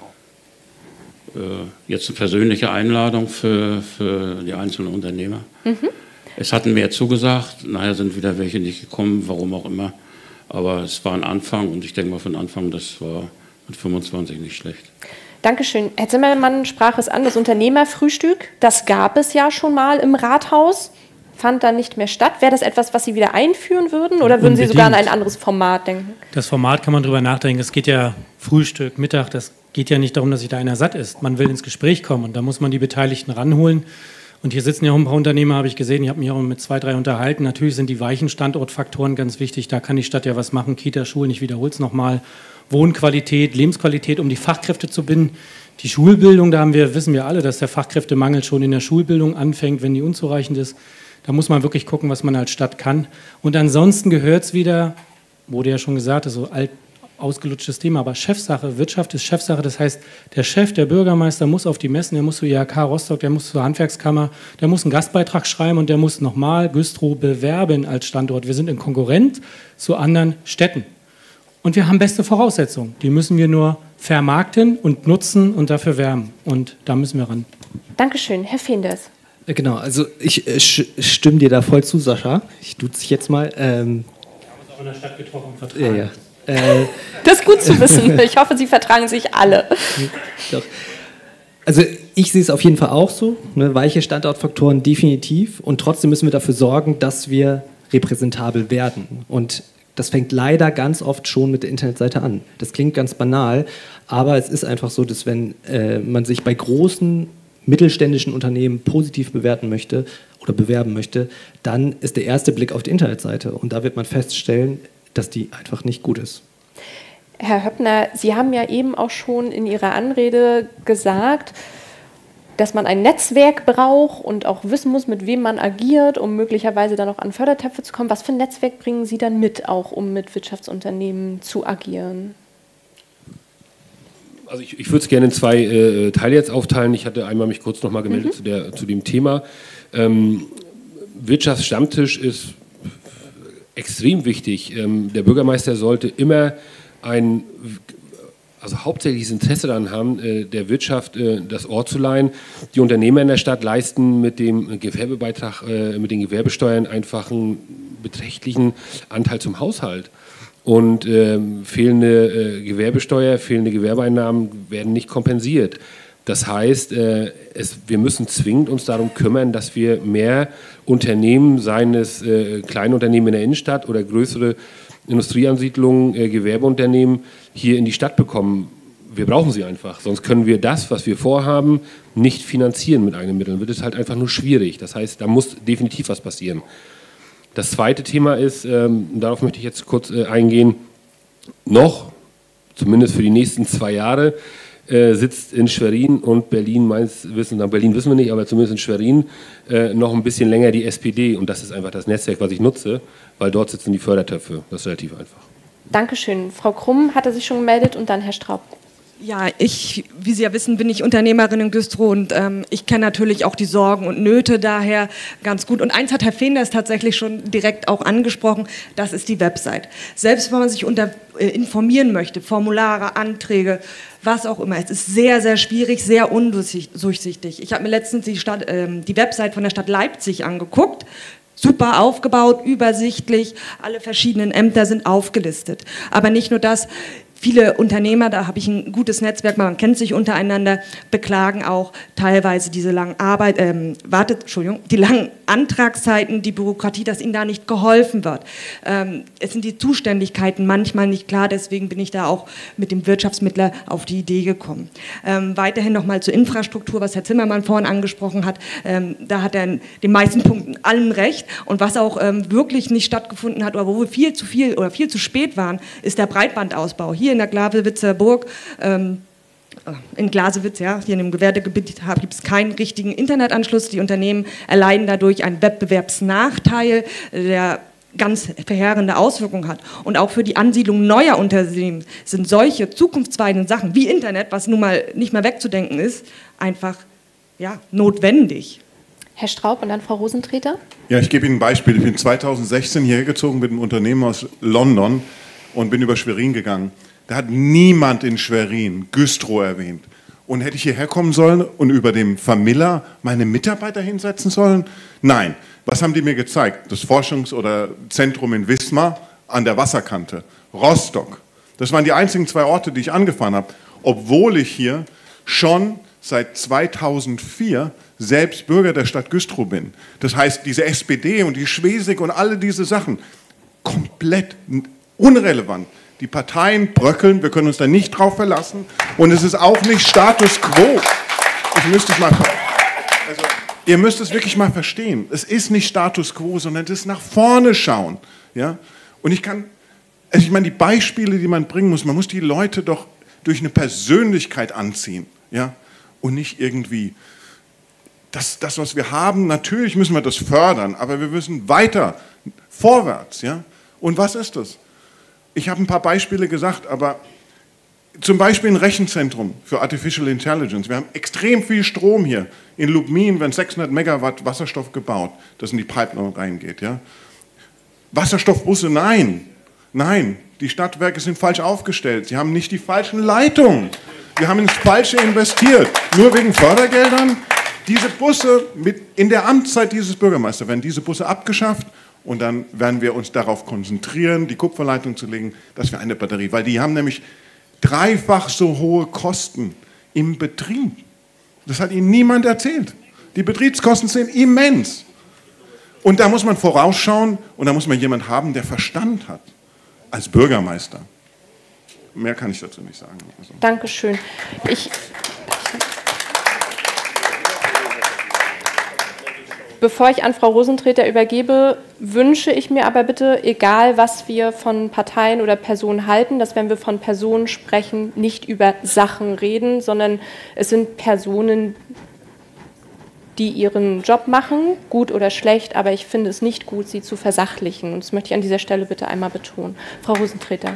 jetzt eine persönliche Einladung für die einzelnen Unternehmer. Mhm. Es hatten mehr zugesagt, nachher sind wieder welche nicht gekommen, warum auch immer. Aber es war ein Anfang und ich denke mal für den Anfang, das war mit 25 nicht schlecht. Dankeschön. Herr Zimmermann sprach es an, das Unternehmerfrühstück, das gab es ja schon mal im Rathaus, fand dann nicht mehr statt. Wäre das etwas, was Sie wieder einführen würden oder würden Sie sogar an ein anderes Format denken? Das Format kann man drüber nachdenken. Es geht ja Frühstück, Mittag, das geht ja nicht darum, dass sich da einer satt ist. Man will ins Gespräch kommen und da muss man die Beteiligten ranholen. Und hier sitzen ja auch ein paar Unternehmer, habe ich gesehen. Ich habe mich auch mit 2, 3 unterhalten. Natürlich sind die weichen Standortfaktoren ganz wichtig. Da kann die Stadt ja was machen. Kita, Schulen, ich wiederhole es nochmal. Wohnqualität, Lebensqualität, um die Fachkräfte zu binden. Die Schulbildung, da wissen wir alle, dass der Fachkräftemangel schon in der Schulbildung anfängt, wenn die unzureichend ist. Da muss man wirklich gucken, was man als Stadt kann. Und ansonsten gehört es wieder, wurde ja schon gesagt, so alt ausgelutschtes Thema, aber Chefsache, Wirtschaft ist Chefsache, das heißt, der Chef, der Bürgermeister muss auf die Messen, der muss zur IHK Rostock, der muss zur Handwerkskammer, der muss einen Gastbeitrag schreiben und der muss nochmal Güstrow bewerben als Standort. Wir sind in Konkurrenz zu anderen Städten. Und wir haben beste Voraussetzungen. Die müssen wir nur vermarkten und nutzen und dafür werben. Und da müssen wir ran. Dankeschön. Herr Feenders. Genau, also ich stimme dir da voll zu, Sascha. Ich duze dich jetzt mal. Wir haben uns auch in der Stadt getroffen und vertragen. Ja. Das ist gut zu wissen. Ich hoffe, Sie vertragen sich alle. Doch. Also ich sehe es auf jeden Fall auch so. Ne? Weiche Standortfaktoren definitiv. Und trotzdem müssen wir dafür sorgen, dass wir repräsentabel werden. Und das fängt leider ganz oft schon mit der Internetseite an. Das klingt ganz banal, aber es ist einfach so, dass wenn man sich bei großen mittelständischen Unternehmen positiv bewerten möchte oder bewerben möchte, dann ist der erste Blick auf die Internetseite. Und da wird man feststellen, dass die einfach nicht gut ist. Herr Höppner, Sie haben ja eben auch schon in Ihrer Anrede gesagt, dass man ein Netzwerk braucht und auch wissen muss, mit wem man agiert, um möglicherweise dann auch an Fördertöpfe zu kommen. Was für ein Netzwerk bringen Sie dann mit, auch um mit Wirtschaftsunternehmen zu agieren? Also ich würde es gerne in 2 Teile jetzt aufteilen. Ich hatte einmal mich kurz nochmal gemeldet zu dem Thema. Wirtschaftsstammtisch ist extrem wichtig. Der Bürgermeister sollte immer hauptsächliches Interesse daran haben, der Wirtschaft das Ohr zu leihen. Die Unternehmer in der Stadt leisten mit dem Gewerbebeitrag, mit den Gewerbesteuern einfach einen beträchtlichen Anteil zum Haushalt. Und fehlende Gewerbesteuer, fehlende Gewerbeeinnahmen werden nicht kompensiert. Das heißt, wir müssen zwingend uns darum kümmern, dass wir mehr Unternehmen, seien es kleine Unternehmen in der Innenstadt oder größere Industrieansiedlungen, Gewerbeunternehmen hier in die Stadt bekommen. Wir brauchen sie einfach, sonst können wir das, was wir vorhaben, nicht finanzieren mit eigenen Mitteln. Wird es halt einfach nur schwierig. Das heißt, da muss definitiv was passieren. Das zweite Thema ist, darauf möchte ich jetzt kurz eingehen, noch, zumindest für die nächsten 2 Jahre, sitzt in Schwerin und Berlin, meines Wissens, Berlin wissen wir nicht, aber zumindest in Schwerin noch ein bisschen länger die SPD. Und das ist einfach das Netzwerk, was ich nutze, weil dort sitzen die Fördertöpfe. Das ist relativ einfach. Dankeschön. Frau Krumm hatte sich schon gemeldet und dann Herr Straub. Ja, wie Sie ja wissen, bin ich Unternehmerin in Güstrow und ich kenne natürlich auch die Sorgen und Nöte daher ganz gut. Und eins hat Herr Fehners tatsächlich schon direkt auch angesprochen, das ist die Website. Selbst wenn man sich informieren möchte, Formulare, Anträge, was auch immer, es ist sehr, sehr schwierig, sehr undurchsichtig. Ich habe mir letztens die Website von der Stadt Leipzig angeguckt. Super aufgebaut, übersichtlich, alle verschiedenen Ämter sind aufgelistet. Aber nicht nur das, viele Unternehmer, da habe ich ein gutes Netzwerk, man kennt sich untereinander, beklagen auch teilweise diese langen die langen Antragszeiten, die Bürokratie, dass ihnen da nicht geholfen wird. Es sind die Zuständigkeiten manchmal nicht klar, deswegen bin ich da auch mit dem Wirtschaftsmittler auf die Idee gekommen. Weiterhin nochmal zur Infrastruktur, was Herr Zimmermann vorhin angesprochen hat, da hat er in den meisten Punkten allen recht und was auch wirklich nicht stattgefunden hat oder wo wir viel zu spät waren, ist der Breitbandausbau. Hier in der Glasewitzer Burg, in Glasewitz, ja, hier in dem Gewerbegebiet gibt es keinen richtigen Internetanschluss. Die Unternehmen erleiden dadurch einen Wettbewerbsnachteil, der ganz verheerende Auswirkungen hat. Und auch für die Ansiedlung neuer Unternehmen sind solche zukunftsweisenden Sachen wie Internet, was nun mal nicht mehr wegzudenken ist, einfach notwendig. Herr Straub und dann Frau Rosentreter. Ja, ich gebe Ihnen ein Beispiel. Ich bin 2016 hierher gezogen mit einem Unternehmen aus London und bin über Schwerin gegangen. Da hat niemand in Schwerin Güstrow erwähnt. Und hätte ich hierher kommen sollen und über dem Vermiller meine Mitarbeiter hinsetzen sollen? Nein. Was haben die mir gezeigt? Das Forschungs- oder Zentrum in Wismar an der Wasserkante. Rostock. Das waren die einzigen 2 Orte, die ich angefahren habe. Obwohl ich hier schon seit 2004 selbst Bürger der Stadt Güstrow bin. Das heißt, diese SPD und die Schwesig und alle diese Sachen, komplett unrelevant. Die Parteien bröckeln, wir können uns da nicht drauf verlassen und es ist auch nicht Status Quo. Ihr müsst es wirklich mal verstehen. Es ist nicht Status Quo, sondern es ist nach vorne schauen. Ja? Und ich meine, die Beispiele, die man bringen muss, man muss die Leute doch durch eine Persönlichkeit anziehen. Ja? Und nicht irgendwie das, was wir haben, natürlich müssen wir das fördern, aber wir müssen weiter, vorwärts. Ja? Und was ist das? Ich habe ein paar Beispiele gesagt, aber zum Beispiel ein Rechenzentrum für Artificial Intelligence. Wir haben extrem viel Strom hier. In Lubmin werden 600 Megawatt Wasserstoff gebaut, das in die Pipeline reingeht. Ja? Wasserstoffbusse, nein. Nein, die Stadtwerke sind falsch aufgestellt. Sie haben nicht die falschen Leitungen. Wir haben ins Falsche investiert. Nur wegen Fördergeldern. Diese Busse, in der Amtszeit dieses Bürgermeisters werden diese Busse abgeschafft. Und dann werden wir uns darauf konzentrieren, die Kupferleitung zu legen, dass wir eine Batterie, weil die haben nämlich 3-fach so hohe Kosten im Betrieb. Das hat Ihnen niemand erzählt. Die Betriebskosten sind immens. Und da muss man vorausschauen und da muss man jemanden haben, der Verstand hat, als Bürgermeister. Mehr kann ich dazu nicht sagen. Also. Dankeschön. Bevor ich an Frau Rosentreter übergebe, wünsche ich mir aber bitte, egal was wir von Parteien oder Personen halten, dass wenn wir von Personen sprechen, nicht über Sachen reden, sondern es sind Personen, die ihren Job machen, gut oder schlecht, aber ich finde es nicht gut, sie zu versachlichen. Und das möchte ich an dieser Stelle bitte einmal betonen. Frau Rosentreter.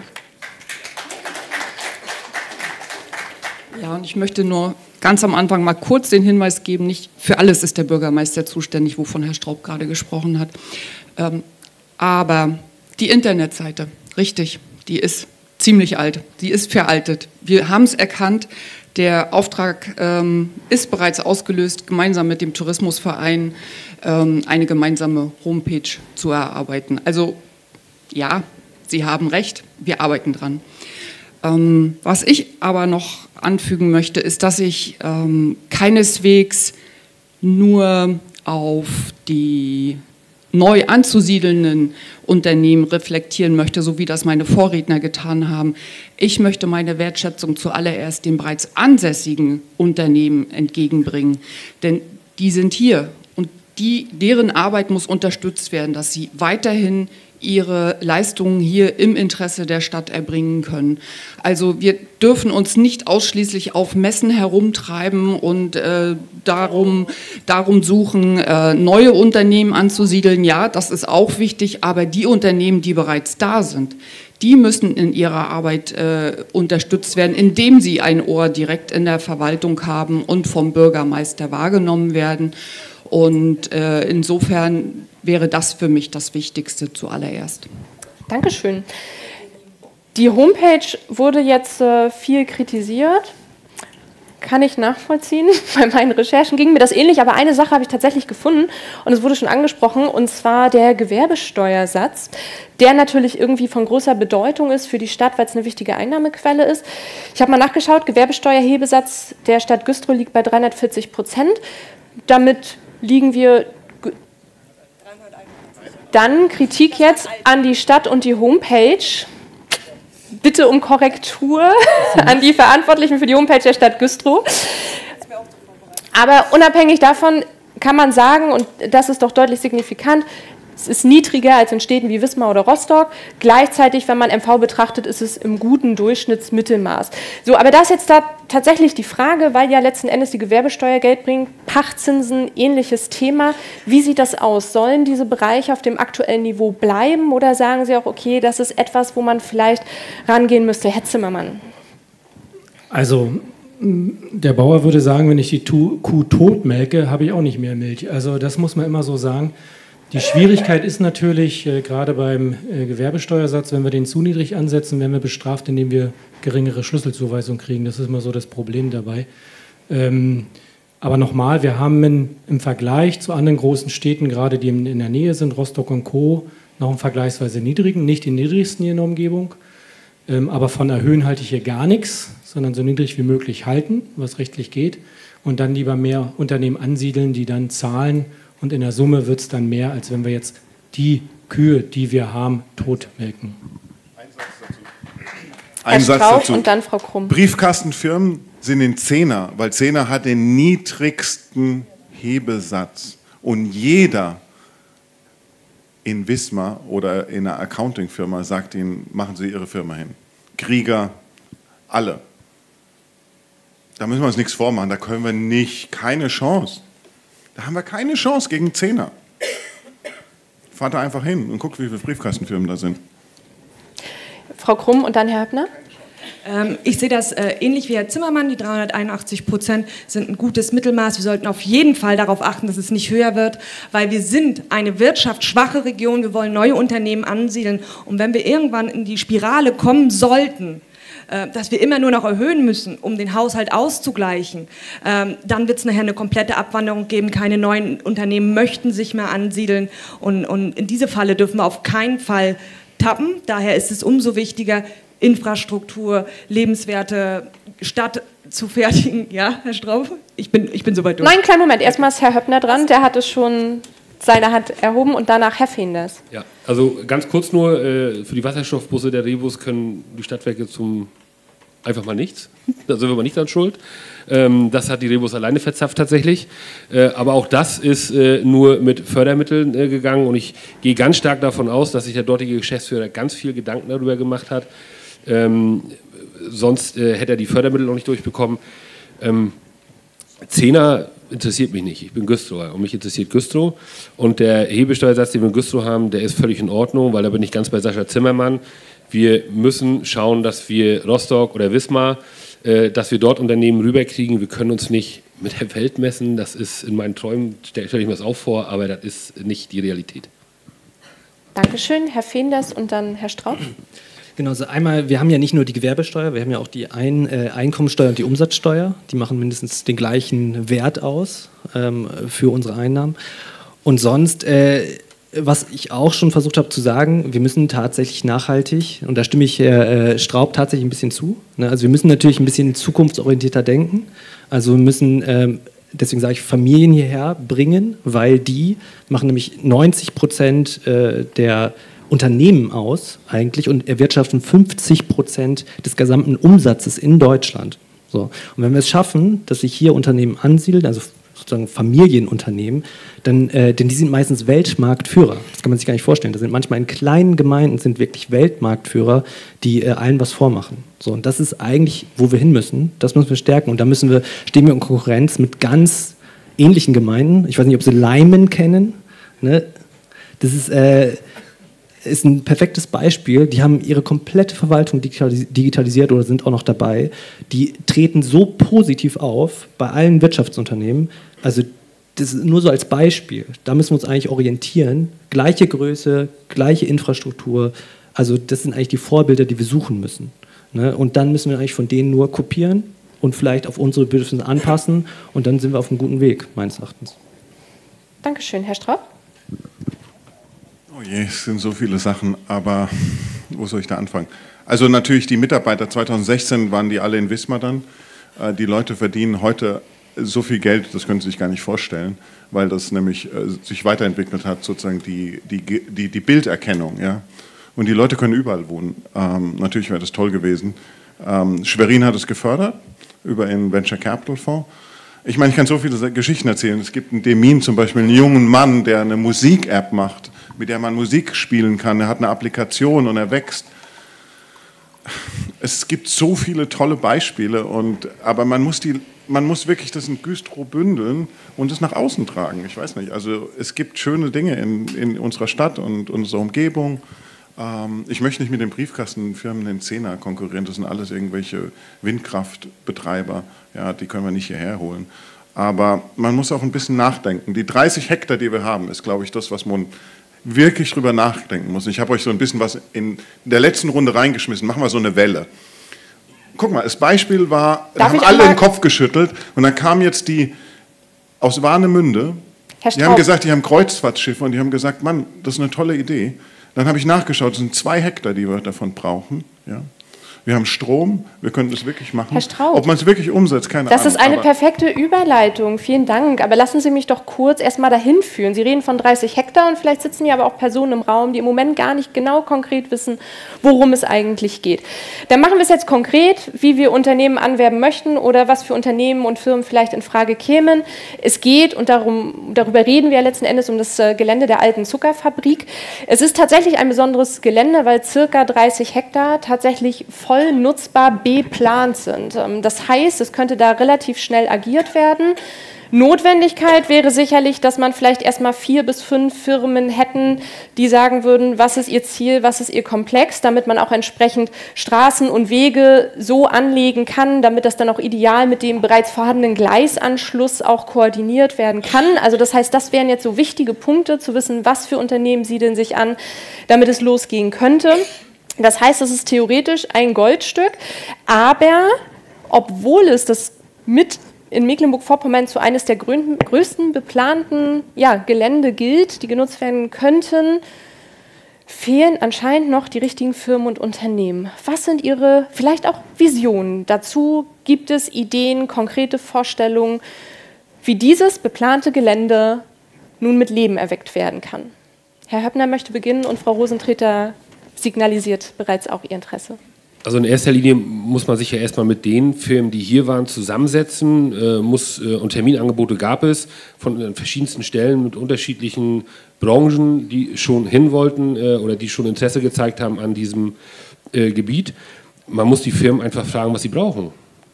Ja, und ich möchte nur ganz am Anfang mal kurz den Hinweis geben, nicht für alles ist der Bürgermeister zuständig, wovon Herr Straub gerade gesprochen hat. Aber die Internetseite, richtig, die ist ziemlich alt, die ist veraltet. Wir haben es erkannt, der Auftrag ist bereits ausgelöst, gemeinsam mit dem Tourismusverein eine gemeinsame Homepage zu erarbeiten. Also ja, Sie haben recht, wir arbeiten dran. Was ich aber noch anfügen möchte, ist, dass ich keineswegs nur auf die neu anzusiedelnden Unternehmen reflektieren möchte, so wie das meine Vorredner getan haben. Ich möchte meine Wertschätzung zuallererst den bereits ansässigen Unternehmen entgegenbringen, denn die sind hier und deren Arbeit muss unterstützt werden, dass sie weiterhin ihre Leistungen hier im Interesse der Stadt erbringen können. Also wir dürfen uns nicht ausschließlich auf Messen herumtreiben und darum suchen, neue Unternehmen anzusiedeln. Ja, das ist auch wichtig, aber die Unternehmen, die bereits da sind, die müssen in ihrer Arbeit unterstützt werden, indem sie ein Ohr direkt in der Verwaltung haben und vom Bürgermeister wahrgenommen werden. Und insofern wäre das für mich das Wichtigste zuallererst. Dankeschön. Die Homepage wurde jetzt viel kritisiert. Kann ich nachvollziehen. Bei meinen Recherchen ging mir das ähnlich, aber eine Sache habe ich tatsächlich gefunden und es wurde schon angesprochen, und zwar der Gewerbesteuersatz, der natürlich irgendwie von großer Bedeutung ist für die Stadt, weil es eine wichtige Einnahmequelle ist. Ich habe mal nachgeschaut, Gewerbesteuerhebesatz der Stadt Güstrow liegt bei 340%. Damit liegen wir... Dann Kritik jetzt an die Stadt und die Homepage. Bitte um Korrektur an die Verantwortlichen für die Homepage der Stadt Güstrow. Aber unabhängig davon kann man sagen, und das ist doch deutlich signifikant, es ist niedriger als in Städten wie Wismar oder Rostock. Gleichzeitig, wenn man MV betrachtet, ist es im guten Durchschnittsmittelmaß. So, aber da ist jetzt da tatsächlich die Frage, weil ja letzten Endes die Gewerbesteuer Geld bringt, Pachtzinsen, ähnliches Thema. Wie sieht das aus? Sollen diese Bereiche auf dem aktuellen Niveau bleiben oder sagen Sie auch, okay, das ist etwas, wo man vielleicht rangehen müsste? Herr Zimmermann. Also der Bauer würde sagen, wenn ich die Kuh tot melke, habe ich auch nicht mehr Milch. Also das muss man immer so sagen. Die Schwierigkeit ist natürlich, gerade beim Gewerbesteuersatz, wenn wir den zu niedrig ansetzen, werden wir bestraft, indem wir geringere Schlüsselzuweisung kriegen. Das ist immer so das Problem dabei. Aber nochmal, wir haben im Vergleich zu anderen großen Städten, gerade die in der Nähe sind, Rostock und Co., noch einen vergleichsweise niedrigen, nicht den niedrigsten hier in der Umgebung. Aber von erhöhen halte ich hier gar nichts, sondern so niedrig wie möglich halten, was rechtlich geht. Und dann lieber mehr Unternehmen ansiedeln, die dann zahlen. Und in der Summe wird es dann mehr, als wenn wir jetzt die Kühe, die wir haben, tot melken. Ein Satz dazu. Und dann Frau Krumm. Briefkastenfirmen sind in Zehner, weil Zehner hat den niedrigsten Hebesatz. Und jeder in Wismar oder in einer Accounting-Firma sagt ihnen, machen Sie Ihre Firma hin. Krieger, alle. Da müssen wir uns nichts vormachen, da können wir nicht, keine Chance. Da haben wir keine Chance gegen Zehner. Fahrt da einfach hin und guckt, wie viele Briefkastenfirmen da sind. Frau Krumm und dann Herr Höppner. Ich sehe das ähnlich wie Herr Zimmermann. Die 381% sind ein gutes Mittelmaß. Wir sollten auf jeden Fall darauf achten, dass es nicht höher wird, weil wir sind eine wirtschaftsschwache Region. Wir wollen neue Unternehmen ansiedeln. Und wenn wir irgendwann in die Spirale kommen sollten, dass wir immer nur noch erhöhen müssen, um den Haushalt auszugleichen, dann wird es nachher eine komplette Abwanderung geben. Keine neuen Unternehmen möchten sich mehr ansiedeln. Und in diese Falle dürfen wir auf keinen Fall tappen. Daher ist es umso wichtiger, Infrastruktur, lebenswerte Stadt zu fertigen. Ja, Herr Strauch? Ich bin soweit durch. Nein, kleinen Moment. Erstmal ist Herr Höppner dran. Der hat es schon seine Hand erhoben und danach Herr Fehenders. Ja, also ganz kurz nur, für die Wasserstoffbusse der Rebus können die Stadtwerke einfach mal nichts. Da sind wir mal nicht dran schuld. Das hat die Rebus alleine verzapft tatsächlich. Aber auch das ist nur mit Fördermitteln gegangen und ich gehe ganz stark davon aus, dass sich der dortige Geschäftsführer ganz viel Gedanken darüber gemacht hat. Sonst hätte er die Fördermittel noch nicht durchbekommen. Zehner interessiert mich nicht. Ich bin Güstrower und mich interessiert Güstrow. Und der Hebesteuersatz, den wir in Güstrow haben, der ist völlig in Ordnung, weil da bin ich ganz bei Sascha Zimmermann. Wir müssen schauen, dass wir Rostock oder Wismar, dass wir dort Unternehmen rüberkriegen. Wir können uns nicht mit der Welt messen. Das ist in meinen Träumen, stelle ich mir das auch vor, aber das ist nicht die Realität. Dankeschön. Herr Fehenders und dann Herr Strauch. Genau, also einmal, wir haben ja nicht nur die Gewerbesteuer, wir haben ja auch die Einkommensteuer und die Umsatzsteuer. Die machen mindestens den gleichen Wert aus für unsere Einnahmen. Und sonst, was ich auch schon versucht habe zu sagen, wir müssen tatsächlich nachhaltig, und da stimme ich Herr Straub tatsächlich ein bisschen zu, ne? Also wir müssen natürlich ein bisschen zukunftsorientierter denken. Also wir müssen, deswegen sage ich, Familien hierher bringen, weil die machen nämlich 90% der Unternehmen aus eigentlich und erwirtschaften 50% des gesamten Umsatzes in Deutschland. So. Und wenn wir es schaffen, dass sich hier Unternehmen ansiedeln, also sozusagen Familienunternehmen, denn die sind meistens Weltmarktführer. Das kann man sich gar nicht vorstellen. Das sind manchmal in kleinen Gemeinden sind wirklich Weltmarktführer, die allen was vormachen. So, und das ist eigentlich, wo wir hin müssen. Das müssen wir stärken. Und da stehen wir in Konkurrenz mit ganz ähnlichen Gemeinden. Ich weiß nicht, ob Sie Leimen kennen. Ne? Das ist ein perfektes Beispiel. Die haben ihre komplette Verwaltung digitalisiert oder sind auch noch dabei. Die treten so positiv auf bei allen Wirtschaftsunternehmen. Also das ist nur so als Beispiel. Da müssen wir uns eigentlich orientieren. Gleiche Größe, gleiche Infrastruktur. Also das sind eigentlich die Vorbilder, die wir suchen müssen. Ne? Und dann müssen wir eigentlich von denen nur kopieren und vielleicht auf unsere Bedürfnisse anpassen. Und dann sind wir auf einem guten Weg, meines Erachtens. Dankeschön, Herr Straub. Oh je, es sind so viele Sachen, aber wo soll ich da anfangen? Also natürlich die Mitarbeiter, 2016 waren die alle in Wismar dann. Die Leute verdienen heute so viel Geld, das können Sie sich gar nicht vorstellen, weil das nämlich sich weiterentwickelt hat, sozusagen die Bilderkennung. Ja? Und die Leute können überall wohnen. Natürlich wäre das toll gewesen. Schwerin hat es gefördert über einen Venture Capital Fonds. Ich meine, ich kann so viele Geschichten erzählen. Es gibt einen Demin zum Beispiel, einen jungen Mann, der eine Musik-App macht, mit der man Musik spielen kann. Er hat eine Applikation und er wächst. Es gibt so viele tolle Beispiele, aber man muss wirklich das in Güstrow bündeln und es nach außen tragen. Ich weiß nicht, also es gibt schöne Dinge in unserer Stadt und unserer Umgebung. Ich möchte nicht mit den Briefkastenfirmen in Zehner konkurrieren, das sind alles irgendwelche Windkraftbetreiber, ja, die können wir nicht hierher holen. Aber man muss auch ein bisschen nachdenken. Die 30 Hektar, die wir haben, ist, glaube ich, das, was man wirklich drüber nachdenken muss. Ich habe euch so ein bisschen was in der letzten Runde reingeschmissen. Machen wir so eine Welle. Guck mal, das Beispiel war, da haben alle den Kopf geschüttelt und dann kam jetzt die aus Warnemünde. Die haben gesagt, die haben Kreuzfahrtschiffe und die haben gesagt, Mann, das ist eine tolle Idee. Dann habe ich nachgeschaut, es sind 2 Hektar, die wir davon brauchen. Ja. Wir haben Strom, wir können das wirklich machen. Herr Straub, ob man es wirklich umsetzt, keine Ahnung. Das ist eine perfekte Überleitung, vielen Dank. Aber lassen Sie mich doch kurz erstmal dahin führen. Sie reden von 30 Hektar und vielleicht sitzen hier aber auch Personen im Raum, die im Moment gar nicht genau konkret wissen, worum es eigentlich geht. Dann machen wir es jetzt konkret, wie wir Unternehmen anwerben möchten oder was für Unternehmen und Firmen vielleicht in Frage kämen. Es geht, und darüber reden wir ja letzten Endes, um das Gelände der alten Zuckerfabrik. Es ist tatsächlich ein besonderes Gelände, weil circa 30 Hektar tatsächlich voll nutzbar beplant sind. Das heißt, es könnte da relativ schnell agiert werden. Notwendigkeit wäre sicherlich, dass man vielleicht erstmal 4 bis 5 Firmen hätten, die sagen würden, was ist ihr Ziel, was ist ihr Komplex, damit man auch entsprechend Straßen und Wege so anlegen kann, damit das dann auch ideal mit dem bereits vorhandenen Gleisanschluss auch koordiniert werden kann. Also das heißt, das wären jetzt so wichtige Punkte, zu wissen, was für Unternehmen siedeln sich an, damit es losgehen könnte. Das heißt, es ist theoretisch ein Goldstück, aber obwohl es das mit in Mecklenburg-Vorpommern zu eines der größten beplanten Gelände gilt, die genutzt werden könnten, fehlen anscheinend noch die richtigen Firmen und Unternehmen. Was sind Ihre vielleicht auch Visionen? Dazu gibt es Ideen, konkrete Vorstellungen, wie dieses beplante Gelände nun mit Leben erweckt werden kann. Herr Höppner möchte beginnen und Frau Rosentreter signalisiert bereits auch ihr Interesse. Also in erster Linie muss man sich ja erstmal mit den Firmen, die hier waren, zusammensetzen. Und Terminangebote gab es von verschiedensten Stellen mit unterschiedlichen Branchen, die schon hin wollten oder die schon Interesse gezeigt haben an diesem Gebiet. Man muss die Firmen einfach fragen, was sie brauchen.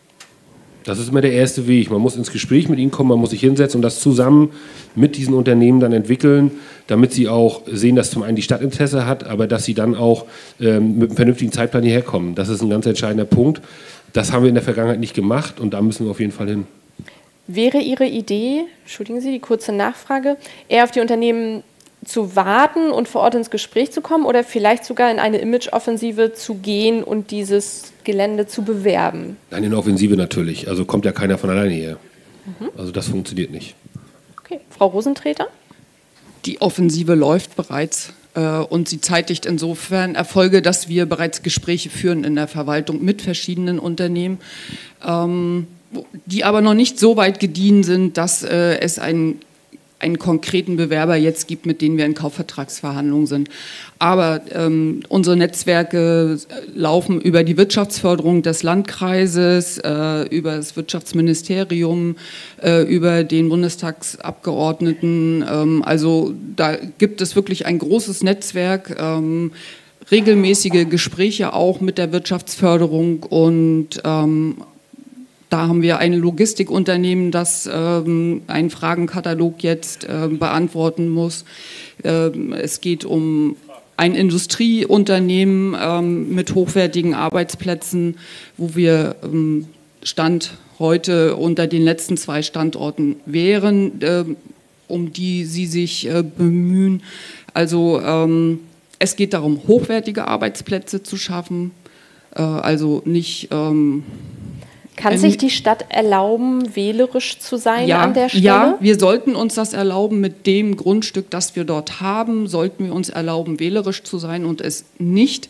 Das ist immer der erste Weg. Man muss ins Gespräch mit ihnen kommen, man muss sich hinsetzen und das zusammen mit diesen Unternehmen dann entwickeln, damit sie auch sehen, dass zum einen die Stadt Interesse hat, aber dass sie dann auch mit einem vernünftigen Zeitplan hierher kommen. Das ist ein ganz entscheidender Punkt. Das haben wir in der Vergangenheit nicht gemacht und da müssen wir auf jeden Fall hin. Wäre Ihre Idee, entschuldigen Sie die kurze Nachfrage, eher auf die Unternehmen zu warten und vor Ort ins Gespräch zu kommen oder vielleicht sogar in eine Image-Offensive zu gehen und dieses Gelände zu bewerben? Nein, in Offensive natürlich. Also kommt ja keiner von alleine her. Also das funktioniert nicht. Okay, Frau Rosentreter? Die Offensive läuft bereits und sie zeitigt insofern Erfolge, dass wir bereits Gespräche führen in der Verwaltung mit verschiedenen Unternehmen, die aber noch nicht so weit gediehen sind, dass es ein einen konkreten Bewerber jetzt gibt, mit denen wir in Kaufvertragsverhandlungen sind. Aber unsere Netzwerke laufen über die Wirtschaftsförderung des Landkreises, über das Wirtschaftsministerium, über den Bundestagsabgeordneten. Also da gibt es wirklich ein großes Netzwerk, regelmäßige Gespräche auch mit der Wirtschaftsförderung und da haben wir ein Logistikunternehmen, das einen Fragenkatalog jetzt beantworten muss. Es geht um ein Industrieunternehmen mit hochwertigen Arbeitsplätzen, wo wir Stand heute unter den letzten 2 Standorten wären, um die Sie sich bemühen. Also es geht darum, hochwertige Arbeitsplätze zu schaffen, also nicht... Kann sich die Stadt erlauben, wählerisch zu sein an der Stelle? Ja, wir sollten uns das erlauben mit dem Grundstück, das wir dort haben, sollten wir uns erlauben, wählerisch zu sein und es nicht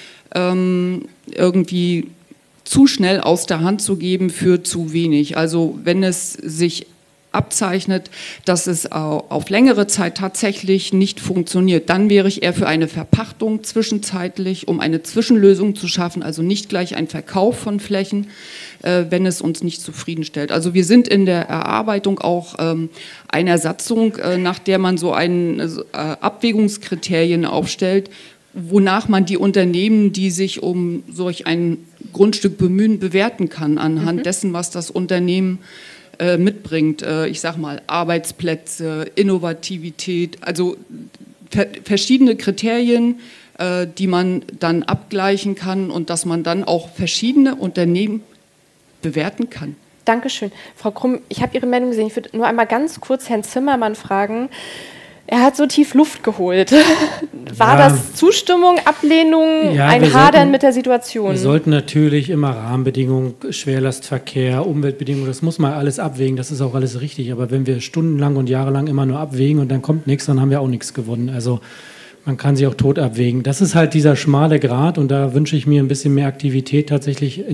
irgendwie zu schnell aus der Hand zu geben für zu wenig. Also wenn es sich abzeichnet, dass es auf längere Zeit tatsächlich nicht funktioniert, dann wäre ich eher für eine Verpachtung zwischenzeitlich, um eine Zwischenlösung zu schaffen, also nicht gleich ein Verkauf von Flächen, wenn es uns nicht zufriedenstellt. Also wir sind in der Erarbeitung auch einer Satzung, nach der man so Abwägungskriterien aufstellt, wonach man die Unternehmen, die sich um solch ein Grundstück bemühen, bewerten kann, anhand dessen, was das Unternehmen mitbringt. Ich sage mal Arbeitsplätze, Innovativität, also verschiedene Kriterien, die man dann abgleichen kann und dass man dann auch verschiedene Unternehmen bewerten kann. Dankeschön. Frau Krumm, ich habe Ihre Meldung gesehen. Ich würde nur einmal ganz kurz Herrn Zimmermann fragen. Er hat so tief Luft geholt. War das Zustimmung, Ablehnung, ein Hadern mit der Situation? Wir sollten natürlich immer Rahmenbedingungen, Schwerlastverkehr, Umweltbedingungen, das muss man alles abwägen, das ist auch alles richtig. Aber wenn wir stundenlang und jahrelang immer nur abwägen und dann kommt nichts, dann haben wir auch nichts gewonnen. Also man kann sich auch tot abwägen. Das ist halt dieser schmale Grat und da wünsche ich mir ein bisschen mehr Aktivität tatsächlich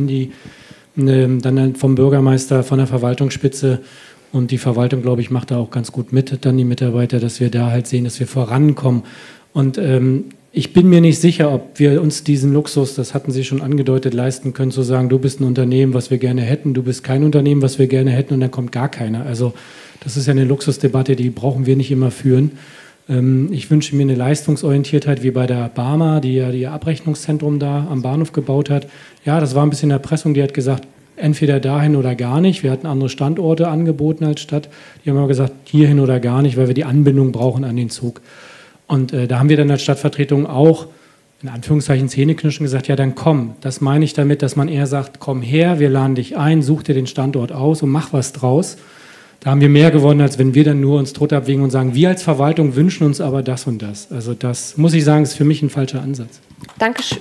dann vom Bürgermeister, von der Verwaltungsspitze. Und die Verwaltung, glaube ich, macht da auch ganz gut mit, dann die Mitarbeiter, dass wir da halt sehen, dass wir vorankommen. Und ich bin mir nicht sicher, ob wir uns diesen Luxus, das hatten Sie schon angedeutet, leisten können, zu sagen, du bist ein Unternehmen, was wir gerne hätten, du bist kein Unternehmen, was wir gerne hätten und dann kommt gar keiner. Also das ist ja eine Luxusdebatte, die brauchen wir nicht immer führen. Ich wünsche mir eine Leistungsorientiertheit wie bei der Barmer, die ja ihr Abrechnungszentrum da am Bahnhof gebaut hat. Ja, das war ein bisschen Erpressung, die hat gesagt, entweder dahin oder gar nicht. Wir hatten andere Standorte angeboten als Stadt. Die haben aber gesagt, hierhin oder gar nicht, weil wir die Anbindung brauchen an den Zug. Und da haben wir dann als Stadtvertretung auch, in Anführungszeichen, Zähneknirschen gesagt, ja dann komm. Das meine ich damit, dass man eher sagt, komm her, wir laden dich ein, such dir den Standort aus und mach was draus. Da haben wir mehr gewonnen, als wenn wir dann nur uns tot abwägen und sagen, wir als Verwaltung wünschen uns aber das und das. Also das, muss ich sagen, ist für mich ein falscher Ansatz. Dankeschön.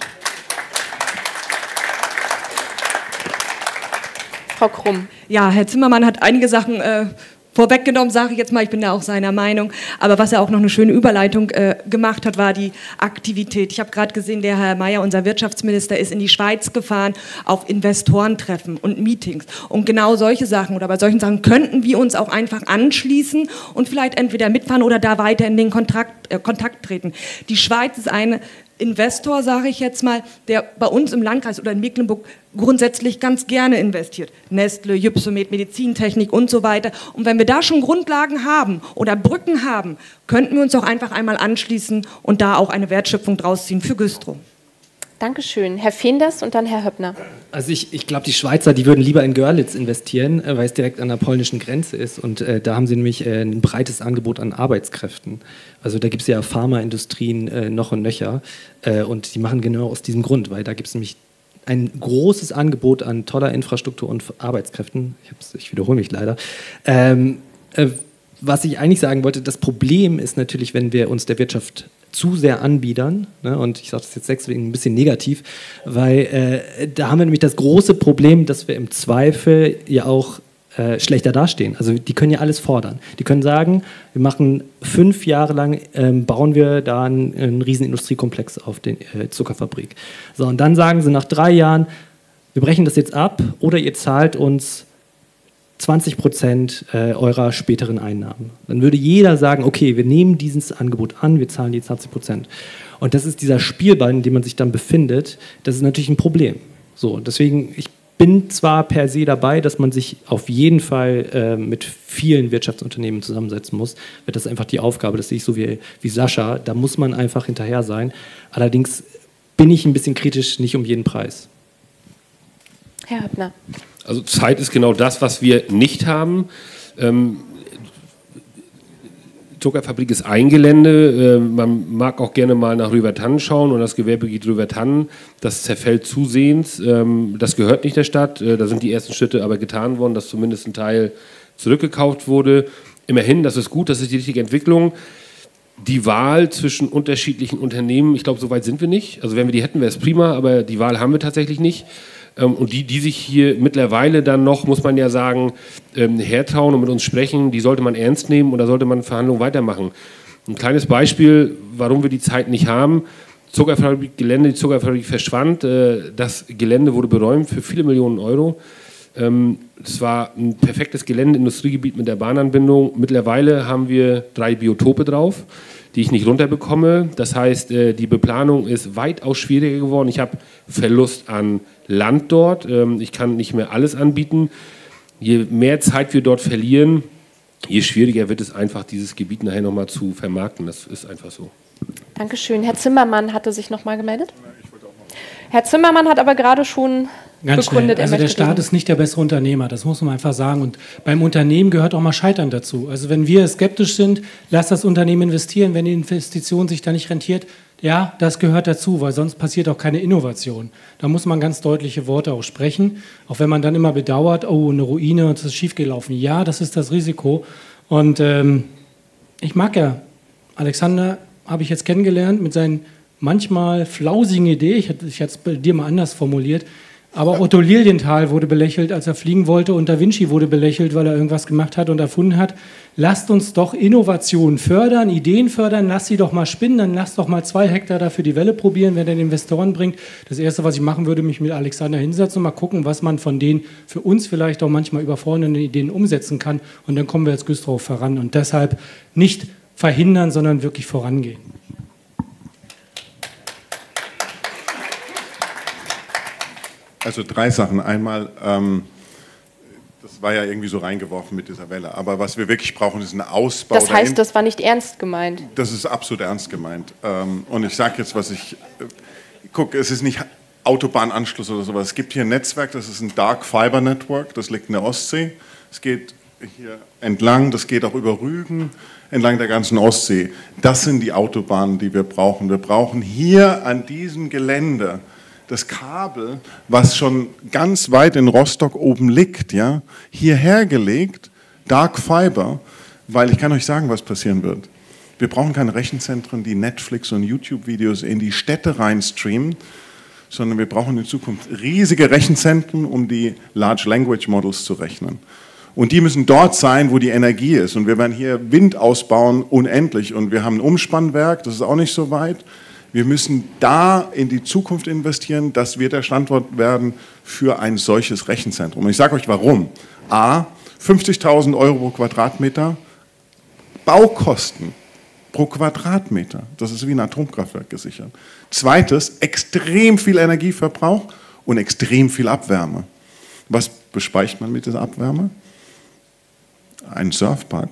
Frau Krumm. Ja, Herr Zimmermann hat einige Sachen vorweggenommen, sage ich jetzt mal, ich bin da auch seiner Meinung. Aber was er auch noch eine schöne Überleitung gemacht hat, war die Aktivität. Ich habe gerade gesehen, der Herr Mayer, unser Wirtschaftsminister, ist in die Schweiz gefahren auf Investorentreffen und Meetings. Und genau solche Sachen oder bei solchen Sachen könnten wir uns auch einfach anschließen und vielleicht entweder mitfahren oder da weiter in den Kontakt treten. Die Schweiz ist eine Investor, sage ich jetzt mal, der bei uns im Landkreis oder in Mecklenburg grundsätzlich ganz gerne investiert. Nestle, Ypsomed, Medizintechnik und so weiter. Und wenn wir da schon Grundlagen haben oder Brücken haben, könnten wir uns auch einfach einmal anschließen und da auch eine Wertschöpfung draus ziehen für Güstrow. Dankeschön. Herr Feenders und dann Herr Höppner. Also ich glaube, die Schweizer, die würden lieber in Görlitz investieren, weil es direkt an der polnischen Grenze ist. Und da haben sie nämlich ein breites Angebot an Arbeitskräften. Also da gibt es ja Pharmaindustrien noch und nöcher. Und die machen genau aus diesem Grund, weil da gibt es nämlich ein großes Angebot an toller Infrastruktur und Arbeitskräften. Ich wiederhole mich leider. Was ich eigentlich sagen wollte, das Problem ist natürlich, wenn wir uns der Wirtschaft zu sehr anbiedern, ne, und ich sage das jetzt deswegen ein bisschen negativ, weil da haben wir nämlich das große Problem, dass wir im Zweifel ja auch schlechter dastehen. Also die können ja alles fordern. Die können sagen, wir machen 5 Jahre lang, bauen wir da einen riesen Industriekomplex auf den Zuckerfabrik. So, und dann sagen sie nach 3 Jahren, wir brechen das jetzt ab oder ihr zahlt uns 20% eurer späteren Einnahmen. Dann würde jeder sagen, okay, wir nehmen dieses Angebot an, wir zahlen die 20%. Und das ist dieser Spielball, in dem man sich dann befindet, das ist natürlich ein Problem. So, deswegen, ich bin zwar per se dabei, dass man sich auf jeden Fall mit vielen Wirtschaftsunternehmen zusammensetzen muss, wird das einfach die Aufgabe, das sehe ich so wie Sascha, da muss man einfach hinterher sein. Allerdings bin ich ein bisschen kritisch, nicht um jeden Preis. Herr Höppner. Also Zeit ist genau das, was wir nicht haben. Zuckerfabrik ist ein Gelände. Man mag auch gerne mal nach Rövertannen schauen und das Gewerbegebiet Rövertannen, das zerfällt zusehends. Das gehört nicht der Stadt. Da sind die ersten Schritte aber getan worden, dass zumindest ein Teil zurückgekauft wurde. Immerhin, das ist gut, das ist die richtige Entwicklung. Die Wahl zwischen unterschiedlichen Unternehmen, ich glaube, so weit sind wir nicht. Also wenn wir die hätten, wäre es prima, aber die Wahl haben wir tatsächlich nicht. Und die sich hier mittlerweile dann noch, muss man ja sagen, hertrauen und mit uns sprechen, die sollte man ernst nehmen und da sollte man Verhandlungen weitermachen. Ein kleines Beispiel, warum wir die Zeit nicht haben. Zuckerfabrik-Gelände, die Zuckerfabrik verschwand. Das Gelände wurde beräumt für viele Millionen Euro. Es war ein perfektes Gelände, Industriegebiet mit der Bahnanbindung. Mittlerweile haben wir 3 Biotope drauf, die ich nicht runterbekomme. Das heißt, die Beplanung ist weitaus schwieriger geworden. Ich habe Verlust an Land dort. Ich kann nicht mehr alles anbieten. Je mehr Zeit wir dort verlieren, je schwieriger wird es einfach, dieses Gebiet nachher nochmal zu vermarkten. Das ist einfach so. Dankeschön. Herr Zimmermann hatte sich nochmal gemeldet. Herr Zimmermann hat aber gerade schon bekundet, also der Staat ist nicht der bessere Unternehmer, das muss man einfach sagen. Und beim Unternehmen gehört auch mal Scheitern dazu. Also wenn wir skeptisch sind, lasst das Unternehmen investieren. Wenn die Investition sich da nicht rentiert, ja, das gehört dazu, weil sonst passiert auch keine Innovation. Da muss man ganz deutliche Worte auch sprechen. Auch wenn man dann immer bedauert, oh, eine Ruine und es ist schiefgelaufen. Ja, das ist das Risiko. Und ich mag ja, Alexander habe ich jetzt kennengelernt mit seinen manchmal flausigen Ideen. Ich hätte es bei dir mal anders formuliert. Aber Otto Lilienthal wurde belächelt, als er fliegen wollte, und Da Vinci wurde belächelt, weil er irgendwas gemacht hat und erfunden hat. Lasst uns doch Innovationen fördern, Ideen fördern, lasst sie doch mal spinnen, dann lasst doch mal 2 Hektar dafür die Welle probieren, wenn er den Investoren bringt. Das Erste, was ich machen würde, mich mit Alexander hinsetzen und mal gucken, was man von den für uns vielleicht auch manchmal überfordernden Ideen umsetzen kann. Und dann kommen wir als Güstrow voran. Und deshalb nicht verhindern, sondern wirklich vorangehen. Also 3 Sachen. Einmal, das war ja irgendwie so reingeworfen mit dieser Welle, aber was wir wirklich brauchen, ist ein Ausbau. Das heißt, das war nicht ernst gemeint? Das ist absolut ernst gemeint. Und ich sage jetzt, guck, es ist nicht Autobahnanschluss oder sowas. Es gibt hier ein Netzwerk, das ist ein Dark Fiber Network, das liegt in der Ostsee. Es geht hier entlang, das geht auch über Rügen, entlang der ganzen Ostsee. Das sind die Autobahnen, die wir brauchen. Wir brauchen hier an diesem Gelände das Kabel, was schon ganz weit in Rostock oben liegt, ja, hierher gelegt, Dark Fiber, weil ich kann euch sagen, was passieren wird. Wir brauchen keine Rechenzentren, die Netflix und YouTube-Videos in die Städte reinstreamen, sondern wir brauchen in Zukunft riesige Rechenzentren, um die Large Language Models zu rechnen. Und die müssen dort sein, wo die Energie ist. Und wir werden hier Wind ausbauen, unendlich. Und wir haben ein Umspannwerk, das ist auch nicht so weit. Wir müssen da in die Zukunft investieren, dass wir der Standort werden für ein solches Rechenzentrum. Und ich sage euch warum. A, 50.000 Euro pro Quadratmeter Baukosten pro Quadratmeter. Das ist wie ein Atomkraftwerk gesichert. Zweites, extrem viel Energieverbrauch und extrem viel Abwärme. Was bespeichert man mit dieser Abwärme? Ein Surfpark.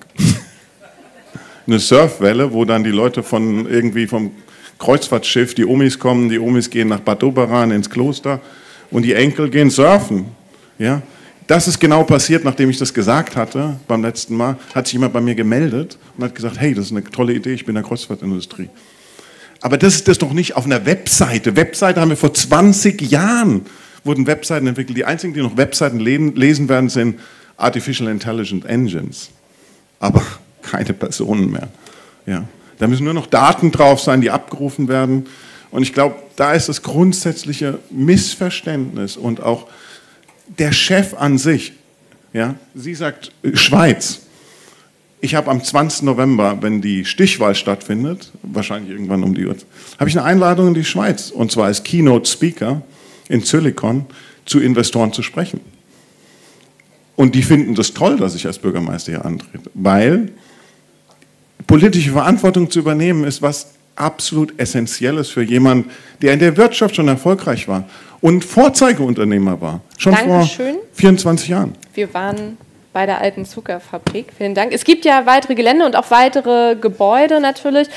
Eine Surfwelle, wo dann die Leute vom Kreuzfahrtschiff, die Omis kommen, die Omis gehen nach Bad Doberan ins Kloster und die Enkel gehen surfen. Ja? Das ist genau passiert, nachdem ich das gesagt hatte beim letzten Mal, hat sich jemand bei mir gemeldet und hat gesagt, hey, das ist eine tolle Idee, ich bin in der Kreuzfahrtindustrie. Aber das ist das doch nicht auf einer Webseite. Webseite haben wir vor 20 Jahren, wurden Webseiten entwickelt. Die einzigen, die noch Webseiten lesen werden, sind Artificial Intelligence Engines. Aber keine Personen mehr. Ja. Da müssen nur noch Daten drauf sein, die abgerufen werden. Und ich glaube, da ist das grundsätzliche Missverständnis und auch der Chef an sich. Ja, sie sagt Schweiz. Ich habe am 20. November, wenn die Stichwahl stattfindet, wahrscheinlich irgendwann um die Uhrzeit, habe ich eine Einladung in die Schweiz. Und zwar als Keynote Speaker in Züllikon zu Investoren zu sprechen. Und die finden das toll, dass ich als Bürgermeister hier antrete, weil politische Verantwortung zu übernehmen ist was absolut Essentielles für jemanden, der in der Wirtschaft schon erfolgreich war und Vorzeigeunternehmer war, schon Dankeschön. vor 24 Jahren. Wir waren bei der alten Zuckerfabrik. Vielen Dank. Es gibt ja weitere Gelände und auch weitere Gebäude natürlich.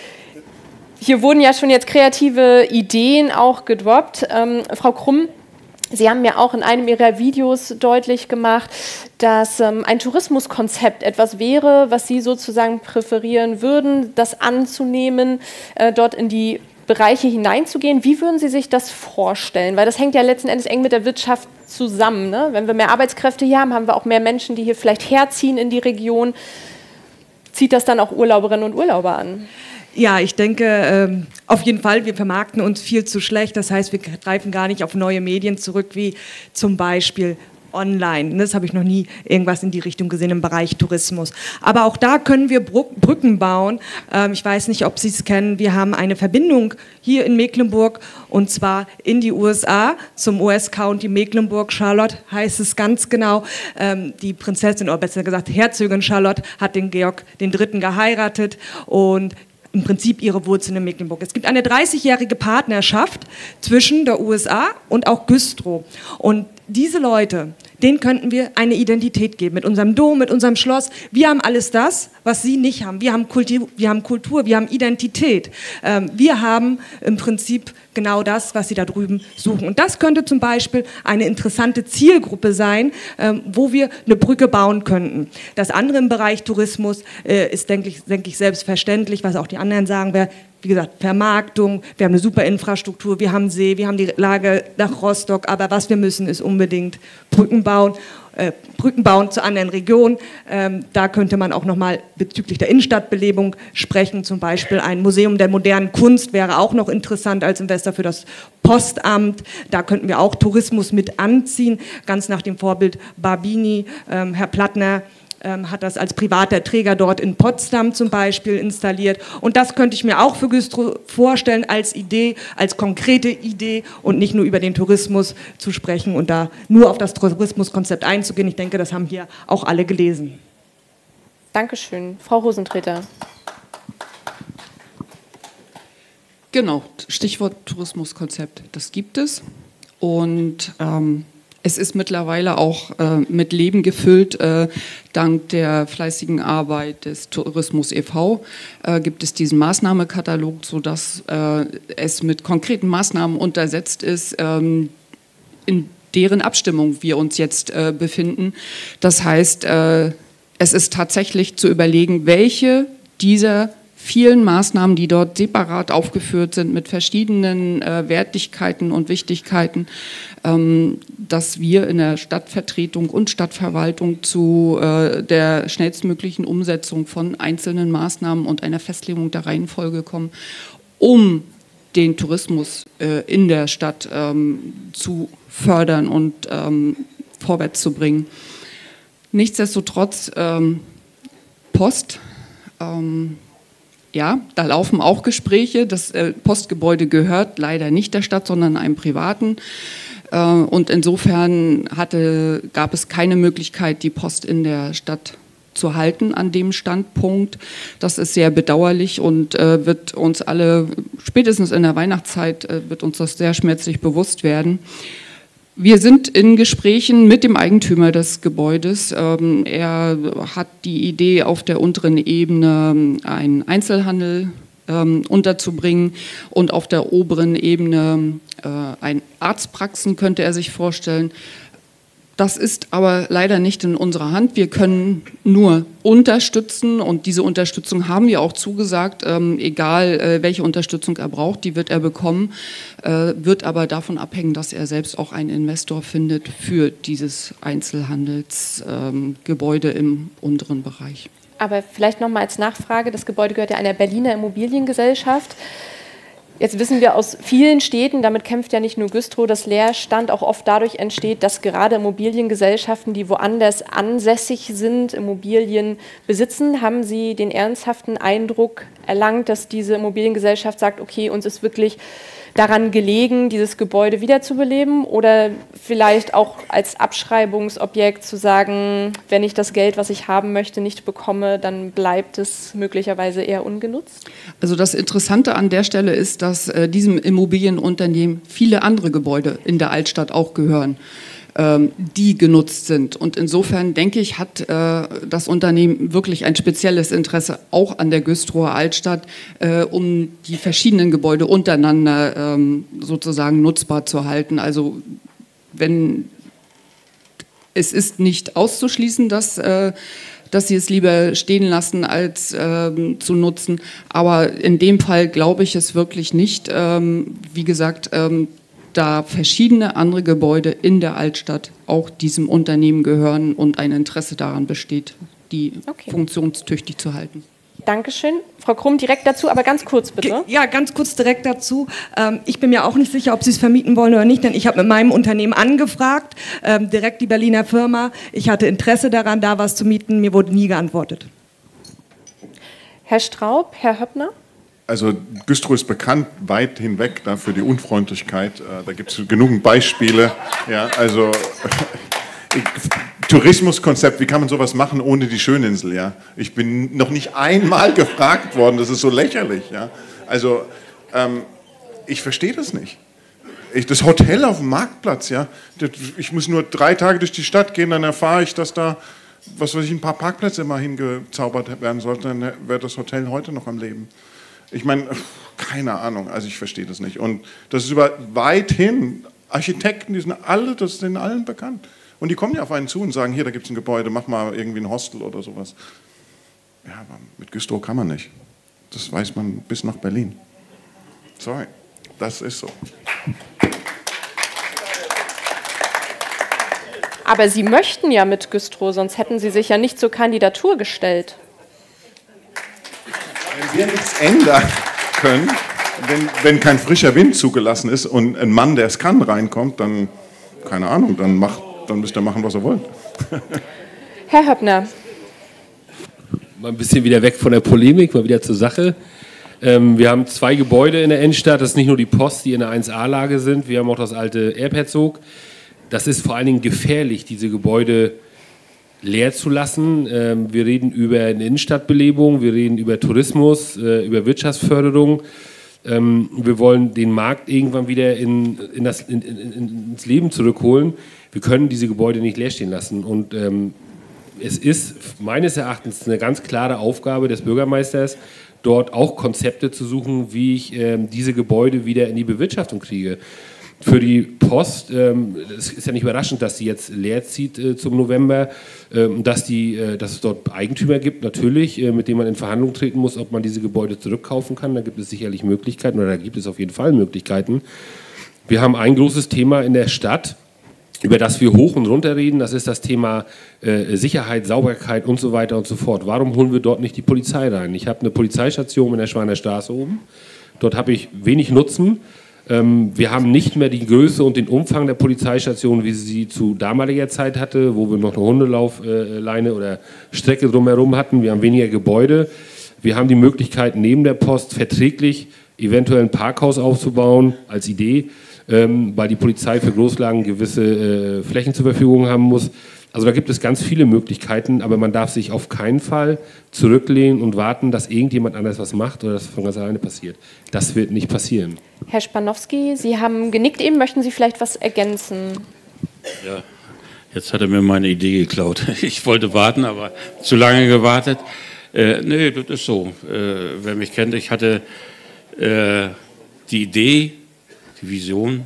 Hier wurden ja schon jetzt kreative Ideen auch gedroppt. Frau Krumm, Sie haben mir auch in einem Ihrer Videos deutlich gemacht, dass ein Tourismuskonzept etwas wäre, was Sie sozusagen präferieren würden, das anzunehmen, dort in die Bereiche hineinzugehen. Wie würden Sie sich das vorstellen? Weil das hängt ja letzten Endes eng mit der Wirtschaft zusammen. Ne? Wenn wir mehr Arbeitskräfte hier haben, haben wir auch mehr Menschen, die hier vielleicht herziehen in die Region. Zieht das dann auch Urlauberinnen und Urlauber an? Ja, ich denke, auf jeden Fall, wir vermarkten uns viel zu schlecht. Das heißt, wir greifen gar nicht auf neue Medien zurück, wie zum Beispiel online. Das habe ich noch nie irgendwas in die Richtung gesehen im Bereich Tourismus. Aber auch da können wir Brücken bauen. Ich weiß nicht, ob Sie es kennen. Wir haben eine Verbindung hier in Mecklenburg und zwar in die USA zum US County Mecklenburg. Charlotte heißt es ganz genau. Die Prinzessin, oder besser gesagt Herzogin Charlotte, hat den Georg III. Geheiratet und im Prinzip ihre Wurzeln in Mecklenburg. Es gibt eine 30-jährige Partnerschaft zwischen der USA und auch Güstrow. Und diese Leute, denen könnten wir eine Identität geben, mit unserem Dom, mit unserem Schloss. Wir haben alles das, was sie nicht haben. Wir haben Kultur, wir haben Identität. Wir haben im Prinzip genau das, was sie da drüben suchen. Und das könnte zum Beispiel eine interessante Zielgruppe sein, wo wir eine Brücke bauen könnten. Das andere im Bereich Tourismus ist, denke ich, selbstverständlich, was auch die anderen sagen, wäre, wie gesagt, Vermarktung, wir haben eine super Infrastruktur, wir haben See, wir haben die Lage nach Rostock, aber was wir müssen, ist unbedingt Brücken bauen zu anderen Regionen. Da könnte man auch nochmal bezüglich der Innenstadtbelebung sprechen, zum Beispiel ein Museum der modernen Kunst wäre auch noch interessant als Investor für das Postamt. Da könnten wir auch Tourismus mit anziehen, ganz nach dem Vorbild Barbini, Herr Plattner hat das als privater Träger dort in Potsdam zum Beispiel installiert. Und das könnte ich mir auch für Güstrow vorstellen als Idee, als konkrete Idee und nicht nur über den Tourismus zu sprechen und da nur auf das Tourismuskonzept einzugehen. Ich denke, das haben hier auch alle gelesen. Dankeschön. Frau Rosentreter. Genau, Stichwort Tourismuskonzept, das gibt es. Und es ist mittlerweile auch mit Leben gefüllt. Dank der fleißigen Arbeit des Tourismus e.V. Gibt es diesen Maßnahmenkatalog, sodass es mit konkreten Maßnahmen untersetzt ist, in deren Abstimmung wir uns jetzt befinden. Das heißt, es ist tatsächlich zu überlegen, welche dieser vielen Maßnahmen, die dort separat aufgeführt sind, mit verschiedenen Wertigkeiten und Wichtigkeiten, dass wir in der Stadtvertretung und Stadtverwaltung zu der schnellstmöglichen Umsetzung von einzelnen Maßnahmen und einer Festlegung der Reihenfolge kommen, um den Tourismus in der Stadt zu fördern und vorwärts zu bringen. Nichtsdestotrotz, Post, ja, da laufen auch Gespräche. Das Postgebäude gehört leider nicht der Stadt, sondern einem Privaten. Und insofern gab es keine Möglichkeit, die Post in der Stadt zu halten an dem Standpunkt. Das ist sehr bedauerlich und wird uns alle, spätestens in der Weihnachtszeit, wird uns das sehr schmerzlich bewusst werden. Wir sind in Gesprächen mit dem Eigentümer des Gebäudes. Er hat die Idee, auf der unteren Ebene einen Einzelhandel unterzubringen und auf der oberen Ebene Arztpraxen könnte er sich vorstellen. Das ist aber leider nicht in unserer Hand. Wir können nur unterstützen und diese Unterstützung haben wir auch zugesagt. Egal, welche Unterstützung er braucht, die wird er bekommen, wird aber davon abhängen, dass er selbst auch einen Investor findet für dieses Einzelhandelsgebäude im unteren Bereich. Aber vielleicht nochmal als Nachfrage, das Gebäude gehört ja einer Berliner Immobiliengesellschaft. Jetzt wissen wir aus vielen Städten, damit kämpft ja nicht nur Güstrow, dass Leerstand auch oft dadurch entsteht, dass gerade Immobiliengesellschaften, die woanders ansässig sind, Immobilien besitzen. Haben Sie den ernsthaften Eindruck erlangt, dass diese Immobiliengesellschaft sagt, okay, uns ist wirklich daran gelegen, dieses Gebäude wiederzubeleben oder vielleicht auch als Abschreibungsobjekt zu sagen, wenn ich das Geld, was ich haben möchte, nicht bekomme, dann bleibt es möglicherweise eher ungenutzt? Also das Interessante an der Stelle ist, dass diesem Immobilienunternehmen viele andere Gebäude in der Altstadt auch gehören, die genutzt sind. Und insofern denke ich, hat das Unternehmen wirklich ein spezielles Interesse auch an der Güstrower Altstadt, um die verschiedenen Gebäude untereinander sozusagen nutzbar zu halten. Also es ist nicht auszuschließen, dass sie es lieber stehen lassen, als zu nutzen. Aber in dem Fall glaube ich es wirklich nicht. Wie gesagt, da verschiedene andere Gebäude in der Altstadt auch diesem Unternehmen gehören und ein Interesse daran besteht, die funktionstüchtig zu halten. Dankeschön. Frau Krumm, direkt dazu, aber ganz kurz bitte. Ja, ganz kurz direkt dazu. Ich bin mir auch nicht sicher, ob Sie es vermieten wollen oder nicht, denn ich habe mit meinem Unternehmen angefragt, direkt die Berliner Firma. Ich hatte Interesse daran, da was zu mieten. Mir wurde nie geantwortet. Herr Straub, Herr Höppner? Also Güstrow ist bekannt, weit hinweg für die Unfreundlichkeit. Da gibt es genügend Beispiele. Ja, also Tourismuskonzept, wie kann man sowas machen ohne die Schöninsel? Ja? Ich bin noch nicht einmal gefragt worden, das ist so lächerlich. Ja? Also ich verstehe das nicht. Das Hotel auf dem Marktplatz, ja? Ich muss nur 3 Tage durch die Stadt gehen, dann erfahre ich, dass da, was weiß ich, ein paar Parkplätze immer hingezaubert werden sollten, dann wäre das Hotel heute noch am Leben. Ich meine, keine Ahnung, also ich verstehe das nicht. Und das ist über weithin, Architekten, das sind allen bekannt. Und die kommen ja auf einen zu und sagen, hier, da gibt es ein Gebäude, mach mal irgendwie ein Hostel oder sowas. Ja, aber mit Güstrow kann man nicht. Das weiß man bis nach Berlin. Sorry, das ist so. Aber Sie möchten ja mit Güstrow, sonst hätten Sie sich ja nicht zur Kandidatur gestellt. Wenn wir nichts ändern können, wenn kein frischer Wind zugelassen ist und ein Mann, der es kann, reinkommt, dann, keine Ahnung, dann müsst ihr machen, was ihr wollt. Herr Höppner. Mal ein bisschen wieder weg von der Polemik, mal wieder zur Sache. Wir haben 2 Gebäude in der Innenstadt. Das ist nicht nur die Post, die in der 1A-Lage sind. Wir haben auch das alte Erbherzog. Das ist vor allen Dingen gefährlich, diese Gebäude leer zu lassen. Wir reden über eine Innenstadtbelebung, wir reden über Tourismus, über Wirtschaftsförderung. Wir wollen den Markt irgendwann wieder ins Leben zurückholen. Wir können diese Gebäude nicht leer stehen lassen. Und es ist meines Erachtens eine ganz klare Aufgabe des Bürgermeisters, dort auch Konzepte zu suchen, wie ich diese Gebäude wieder in die Bewirtschaftung kriege. Für die Post, es ist ja nicht überraschend, dass sie jetzt leer zieht zum November, dass es dort Eigentümer gibt, natürlich, mit denen man in Verhandlungen treten muss, ob man diese Gebäude zurückkaufen kann. Da gibt es sicherlich Möglichkeiten, oder da gibt es auf jeden Fall Möglichkeiten. Wir haben ein großes Thema in der Stadt, über das wir hoch und runter reden, das ist das Thema Sicherheit, Sauberkeit und so weiter und so fort. Warum holen wir dort nicht die Polizei rein? Ich habe eine Polizeistation in der Schwaner Straße oben, dort habe ich wenig Nutzen. Wir haben nicht mehr die Größe und den Umfang der Polizeistation, wie sie zu damaliger Zeit hatte, wo wir noch eine Hundelaufleine oder Strecke drumherum hatten. Wir haben weniger Gebäude. Wir haben die Möglichkeit, neben der Post verträglich eventuell ein Parkhaus aufzubauen, als Idee, weil die Polizei für Großlagen gewisse Flächen zur Verfügung haben muss. Also da gibt es ganz viele Möglichkeiten, aber man darf sich auf keinen Fall zurücklehnen und warten, dass irgendjemand anders was macht oder dass es von ganz alleine passiert. Das wird nicht passieren. Herr Spanowski, Sie haben genickt eben, möchten Sie vielleicht was ergänzen? Ja, jetzt hat er mir meine Idee geklaut. Ich wollte warten, aber zu lange gewartet. Nee, das ist so. Wer mich kennt, ich hatte die Idee, die Vision.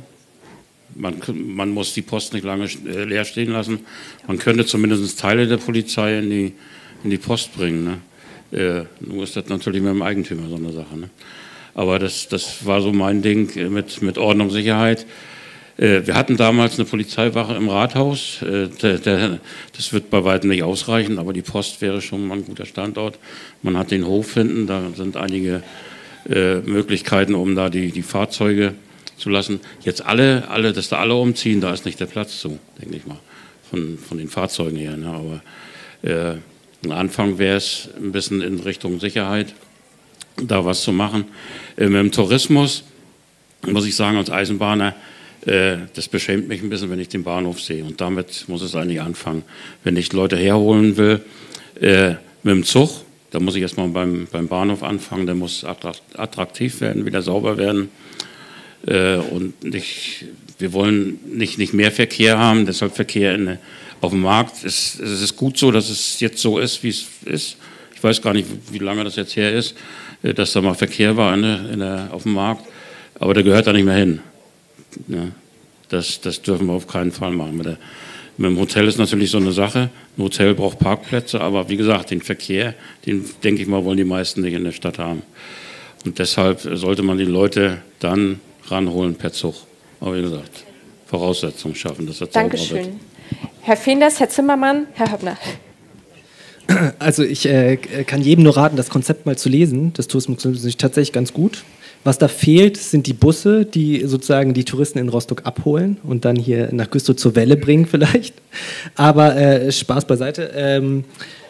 Man muss die Post nicht lange leer stehen lassen. Man könnte zumindest Teile der Polizei in die Post bringen. Ne? Nur ist das natürlich mit dem Eigentümer so eine Sache. Ne? Aber das war so mein Ding mit Ordnung, Sicherheit. Wir hatten damals eine Polizeiwache im Rathaus. Das wird bei weitem nicht ausreichen, aber die Post wäre schon mal ein guter Standort. Man hat den Hof hinten, da sind einige Möglichkeiten, um da die Fahrzeuge zu lassen. Jetzt dass da alle umziehen, da ist nicht der Platz zu, denke ich mal, von den Fahrzeugen her. Ne? Aber am Anfang wäre es ein bisschen in Richtung Sicherheit, da was zu machen. Mit dem Tourismus, muss ich sagen, als Eisenbahner, das beschämt mich ein bisschen, wenn ich den Bahnhof sehe. Und damit muss es eigentlich anfangen. Wenn ich Leute herholen will mit dem Zug, dann muss ich erstmal beim Bahnhof anfangen. Der muss attraktiv werden, wieder sauber werden. Und wir wollen nicht mehr Verkehr haben, deshalb Verkehr auf dem Markt. Es ist gut so, dass es jetzt so ist, wie es ist. Ich weiß gar nicht, wie lange das jetzt her ist, dass da mal Verkehr war auf dem Markt. Aber der gehört da nicht mehr hin. Ja, das dürfen wir auf keinen Fall machen. Mit dem Hotel ist natürlich so eine Sache. Ein Hotel braucht Parkplätze, aber wie gesagt, den Verkehr, den denke ich mal, wollen die meisten nicht in der Stadt haben. Und deshalb sollte man die Leute dann ranholen per Zug. Aber wie gesagt, Voraussetzungen schaffen, dass das sauber wird. Dankeschön. Herr Fehners, Herr Zimmermann, Herr Höppner. Also ich kann jedem nur raten, das Konzept mal zu lesen. Das Tourismuskonzept ist tatsächlich ganz gut. Was da fehlt, sind die Busse, die sozusagen die Touristen in Rostock abholen und dann hier nach Güstrow zur Welle bringen vielleicht. Aber Spaß beiseite.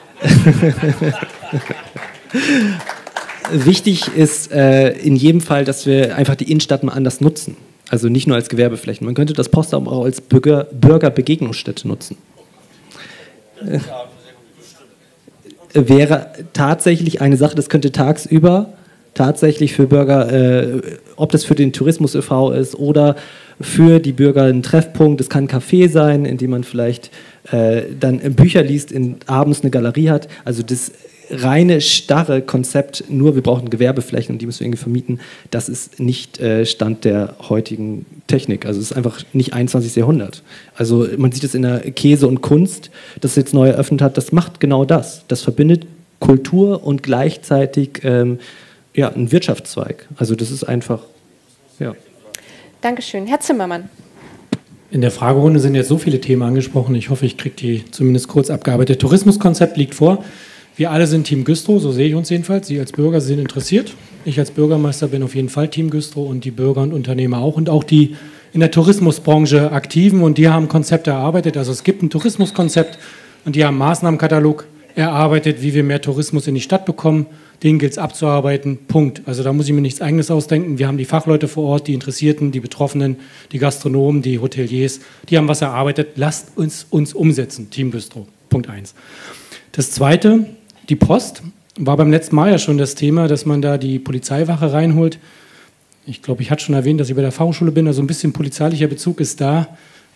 Wichtig ist in jedem Fall, dass wir einfach die Innenstadt mal anders nutzen. Also nicht nur als Gewerbeflächen. Man könnte das Postamt auch als Bürgerbegegnungsstätte nutzen. Wäre tatsächlich eine Sache, das könnte tagsüber tatsächlich für Bürger, ob das für den Tourismus e.V. ist oder für die Bürger ein Treffpunkt, das kann ein Café sein, in dem man vielleicht dann Bücher liest, abends eine Galerie hat. Also das reine, starre Konzept, nur wir brauchen Gewerbeflächen und die müssen wir irgendwie vermieten, das ist nicht Stand der heutigen Technik. Also es ist einfach nicht 21. Jahrhundert. Also man sieht es in der Käse und Kunst, das jetzt neu eröffnet hat, das macht genau das. Das verbindet Kultur und gleichzeitig ein Wirtschaftszweig. Also das ist einfach, ja. Dankeschön. Herr Zimmermann. In der Fragerunde sind jetzt so viele Themen angesprochen. Ich hoffe, ich kriege die zumindest kurz abgearbeitet. Tourismuskonzept liegt vor. Wir alle sind Team Güstrow, so sehe ich uns jedenfalls. Sie als Bürger sind interessiert. Ich als Bürgermeister bin auf jeden Fall Team Güstrow und die Bürger und Unternehmer auch und auch die in der Tourismusbranche Aktiven und die haben Konzepte erarbeitet. Also es gibt ein Tourismuskonzept und die haben einen Maßnahmenkatalog erarbeitet, wie wir mehr Tourismus in die Stadt bekommen. Den gilt es abzuarbeiten, Punkt. Also da muss ich mir nichts Eigenes ausdenken. Wir haben die Fachleute vor Ort, die Interessierten, die Betroffenen, die Gastronomen, die Hoteliers, die haben was erarbeitet. Lasst uns umsetzen, Team Güstrow, Punkt 1. Das Zweite, die Post, war beim letzten Mal ja schon das Thema, dass man da die Polizeiwache reinholt. Ich glaube, ich hatte schon erwähnt, dass ich bei der Fachhochschule bin, also ein bisschen polizeilicher Bezug ist da.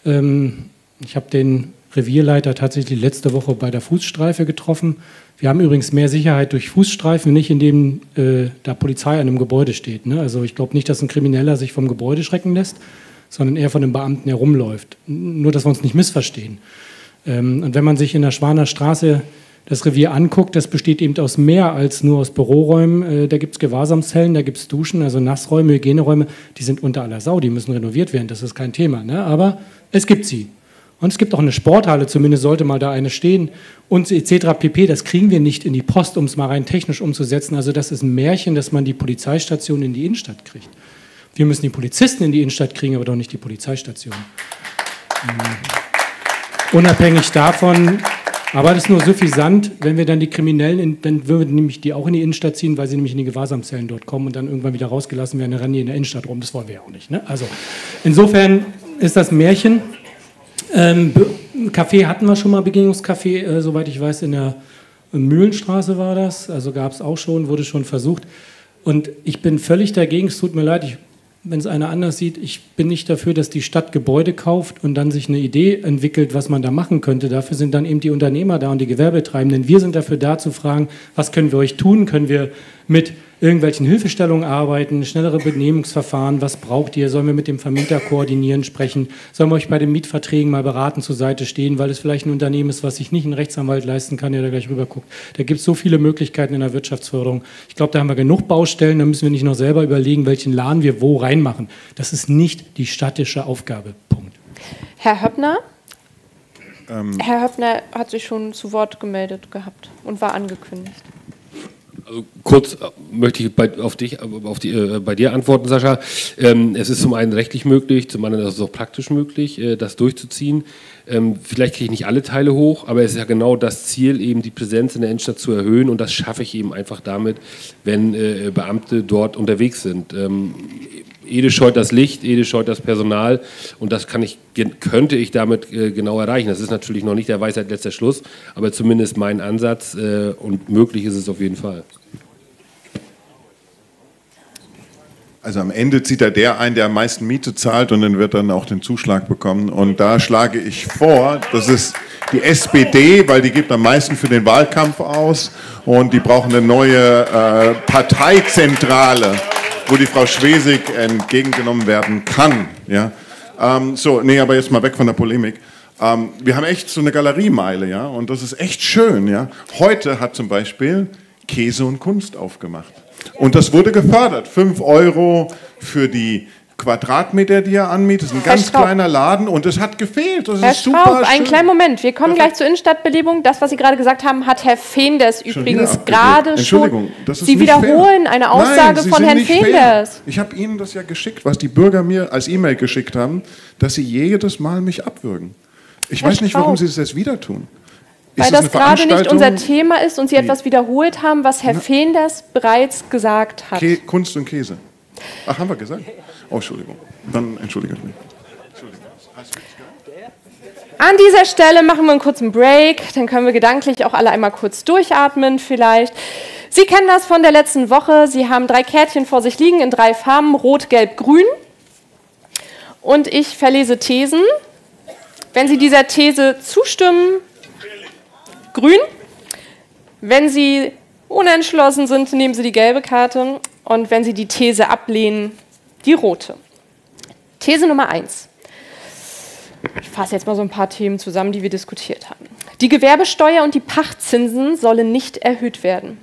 Ich habe den Revierleiter tatsächlich letzte Woche bei der Fußstreife getroffen. Wir haben übrigens mehr Sicherheit durch Fußstreifen, nicht indem da Polizei an einem Gebäude steht. Ne? Also ich glaube nicht, dass ein Krimineller sich vom Gebäude schrecken lässt, sondern eher von einem Beamten herumläuft. Nur, dass wir uns nicht missverstehen. Und wenn man sich in der Schwaner Straße das Revier anguckt, das besteht eben aus mehr als nur aus Büroräumen. Da gibt es Gewahrsamszellen, da gibt es Duschen, also Nassräume, Hygieneräume, die sind unter aller Sau, die müssen renoviert werden, das ist kein Thema. Ne? Aber es gibt sie. Und es gibt auch eine Sporthalle, zumindest sollte mal da eine stehen und etc. pp. Das kriegen wir nicht in die Post, um es mal rein technisch umzusetzen. Also das ist ein Märchen, dass man die Polizeistation in die Innenstadt kriegt. Wir müssen die Polizisten in die Innenstadt kriegen, aber doch nicht die Polizeistation. Unabhängig davon, aber das ist nur suffisant, wenn wir dann die Kriminellen, dann würden wir nämlich die auch in die Innenstadt ziehen, weil sie nämlich in die Gewahrsamszellen dort kommen und dann irgendwann wieder rausgelassen werden, dann rennen die in der Innenstadt rum. Das wollen wir ja auch nicht. Ne? Also insofern ist das ein Märchen. Café hatten wir schon mal, Begegnungscafé, soweit ich weiß, in der Mühlenstraße war das, also gab es auch schon, wurde schon versucht. Und ich bin völlig dagegen, es tut mir leid, wenn es einer anders sieht, ich bin nicht dafür, dass die Stadt Gebäude kauft und dann sich eine Idee entwickelt, was man da machen könnte. Dafür sind dann eben die Unternehmer da und die Gewerbetreibenden. Wir sind dafür da zu fragen, was können wir euch tun? Können wir mit irgendwelchen Hilfestellungen arbeiten, schnellere Benehmungsverfahren, was braucht ihr? Sollen wir mit dem Vermieter koordinieren, sprechen? Sollen wir euch bei den Mietverträgen mal beraten, zur Seite stehen, weil es vielleicht ein Unternehmen ist, was sich nicht ein Rechtsanwalt leisten kann, der da gleich rüber guckt. Da gibt es so viele Möglichkeiten in der Wirtschaftsförderung. Ich glaube, da haben wir genug Baustellen, da müssen wir nicht noch selber überlegen, welchen Laden wir wo reinmachen. Das ist nicht die städtische Aufgabe. Punkt. Herr Höppner? Herr Höppner hat sich schon zu Wort gemeldet gehabt und war angekündigt. Also kurz möchte ich bei dir antworten, Sascha. Es ist zum einen rechtlich möglich, zum anderen ist es auch praktisch möglich, das durchzuziehen. Vielleicht kriege ich nicht alle Teile hoch, aber es ist ja genau das Ziel, eben die Präsenz in der Innenstadt zu erhöhen und das schaffe ich eben einfach damit, wenn Beamte dort unterwegs sind. Ede scheut das Licht, Ede scheut das Personal und das könnte ich damit genau erreichen. Das ist natürlich noch nicht der Weisheit letzter Schluss, aber zumindest mein Ansatz und möglich ist es auf jeden Fall. Also am Ende zieht er der ein, der am meisten Miete zahlt und dann wird dann auch den Zuschlag bekommen. Und da schlage ich vor, das ist die SPD, weil die gibt am meisten für den Wahlkampf aus und die brauchen eine neue Parteizentrale, wo die Frau Schwesig entgegengenommen werden kann. Ja? Aber jetzt mal weg von der Polemik. Wir haben echt so eine Galeriemeile, ja, und das ist echt schön. Ja? Heute hat zum Beispiel Käse und Kunst aufgemacht. Und das wurde gefördert. 5 € für die Quadratmeter, die er anmietet. Das ist ein ganz kleiner Laden und es hat gefehlt. Das ist super Straub, einen kleinen Moment. Wir kommen gleich zur Innenstadtbelebung. Das, was Sie gerade gesagt haben, hat Herr Fenders übrigens gerade schon. Sie wiederholen eine Aussage von Herrn Fenders. Ich habe Ihnen das ja geschickt, was die Bürger mir als E-Mail geschickt haben, dass sie jedes Mal mich abwürgen. Ich weiß nicht, warum Sie das jetzt wieder tun. Weil das gerade nicht unser Thema ist und Sie etwas wiederholt haben, was Herr Fenders bereits gesagt hat. Kunst und Käse. Ach, haben wir gesagt? Oh, Entschuldigung. Dann entschuldige ich mich. An dieser Stelle machen wir einen kurzen Break, dann können wir gedanklich auch alle einmal kurz durchatmen vielleicht. Sie kennen das von der letzten Woche. Sie haben 3 Kärtchen vor sich liegen in 3 Farben, Rot, Gelb, Grün. Und ich verlese Thesen. Wenn Sie dieser These zustimmen, grün. Wenn Sie unentschlossen sind, nehmen Sie die gelbe Karte. Und wenn Sie die These ablehnen, die rote. These Nummer 1. Ich fasse jetzt mal so ein paar Themen zusammen, die wir diskutiert haben. Die Gewerbesteuer und die Pachtzinsen sollen nicht erhöht werden.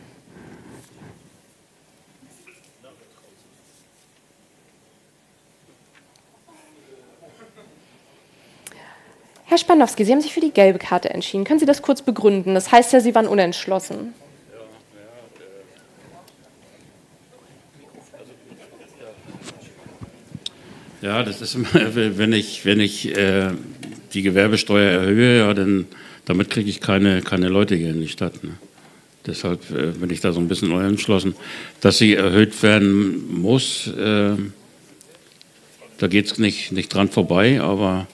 Herr Spandowski, Sie haben sich für die gelbe Karte entschieden. Können Sie das kurz begründen? Das heißt ja, Sie waren unentschlossen. Ja, das ist immer, wenn ich die Gewerbesteuer erhöhe, ja, dann damit kriege ich keine Leute hier in die Stadt. Ne? Deshalb bin ich da so ein bisschen unentschlossen. Dass sie erhöht werden muss, da geht es nicht dran vorbei, aber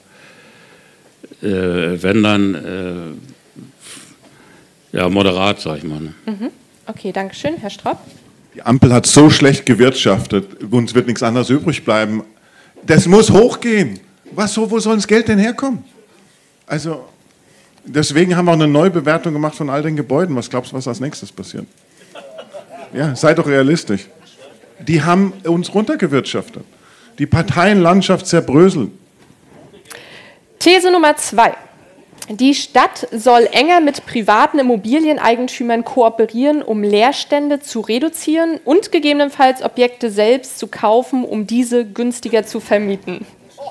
wenn dann moderat, sag ich mal. Ne? Okay, danke schön. Herr Straub? Die Ampel hat so schlecht gewirtschaftet, uns wird nichts anderes übrig bleiben. Das muss hochgehen. Wo soll das Geld denn herkommen? Also, deswegen haben wir auch eine Neubewertung gemacht von all den Gebäuden. Was glaubst du, was als nächstes passiert? Ja, sei doch realistisch. Die haben uns runtergewirtschaftet. Die Parteienlandschaft zerbröselt. These Nummer 2. Die Stadt soll enger mit privaten Immobilieneigentümern kooperieren, um Leerstände zu reduzieren und gegebenenfalls Objekte selbst zu kaufen, um diese günstiger zu vermieten.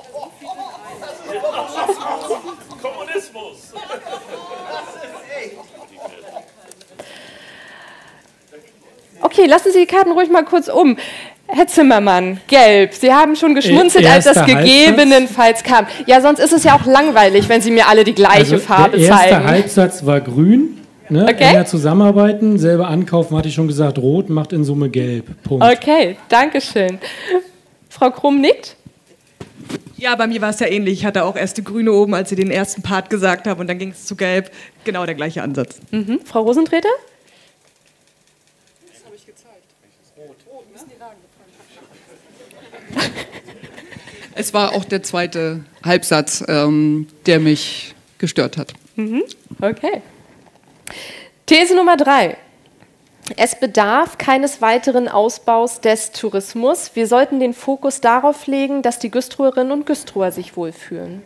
Kommunismus. Okay, lassen Sie die Karten ruhig mal kurz um. Herr Zimmermann, gelb. Sie haben schon geschmunzelt, als das gegebenenfalls kam. Ja, sonst ist es ja auch langweilig, wenn Sie mir alle die gleiche Farbe zeigen. Der erste Halbsatz war grün. Ne? Okay. Enger zusammenarbeiten, selber ankaufen, hatte ich schon gesagt. Rot macht in Summe gelb. Punkt. Okay, danke schön. Frau Krumm nickt. Ja, bei mir war es ja ähnlich. Ich hatte auch erst die Grüne oben, als Sie den ersten Part gesagt haben, und dann ging es zu Gelb. Genau der gleiche Ansatz. Frau Rosentreter? Das habe ich gezeigt. Rot. Es war auch der zweite Halbsatz, der mich gestört hat. Okay. These Nummer 3. Es bedarf keines weiteren Ausbaus des Tourismus. Wir sollten den Fokus darauf legen, dass die Güstroerinnen und Güstroer sich wohlfühlen.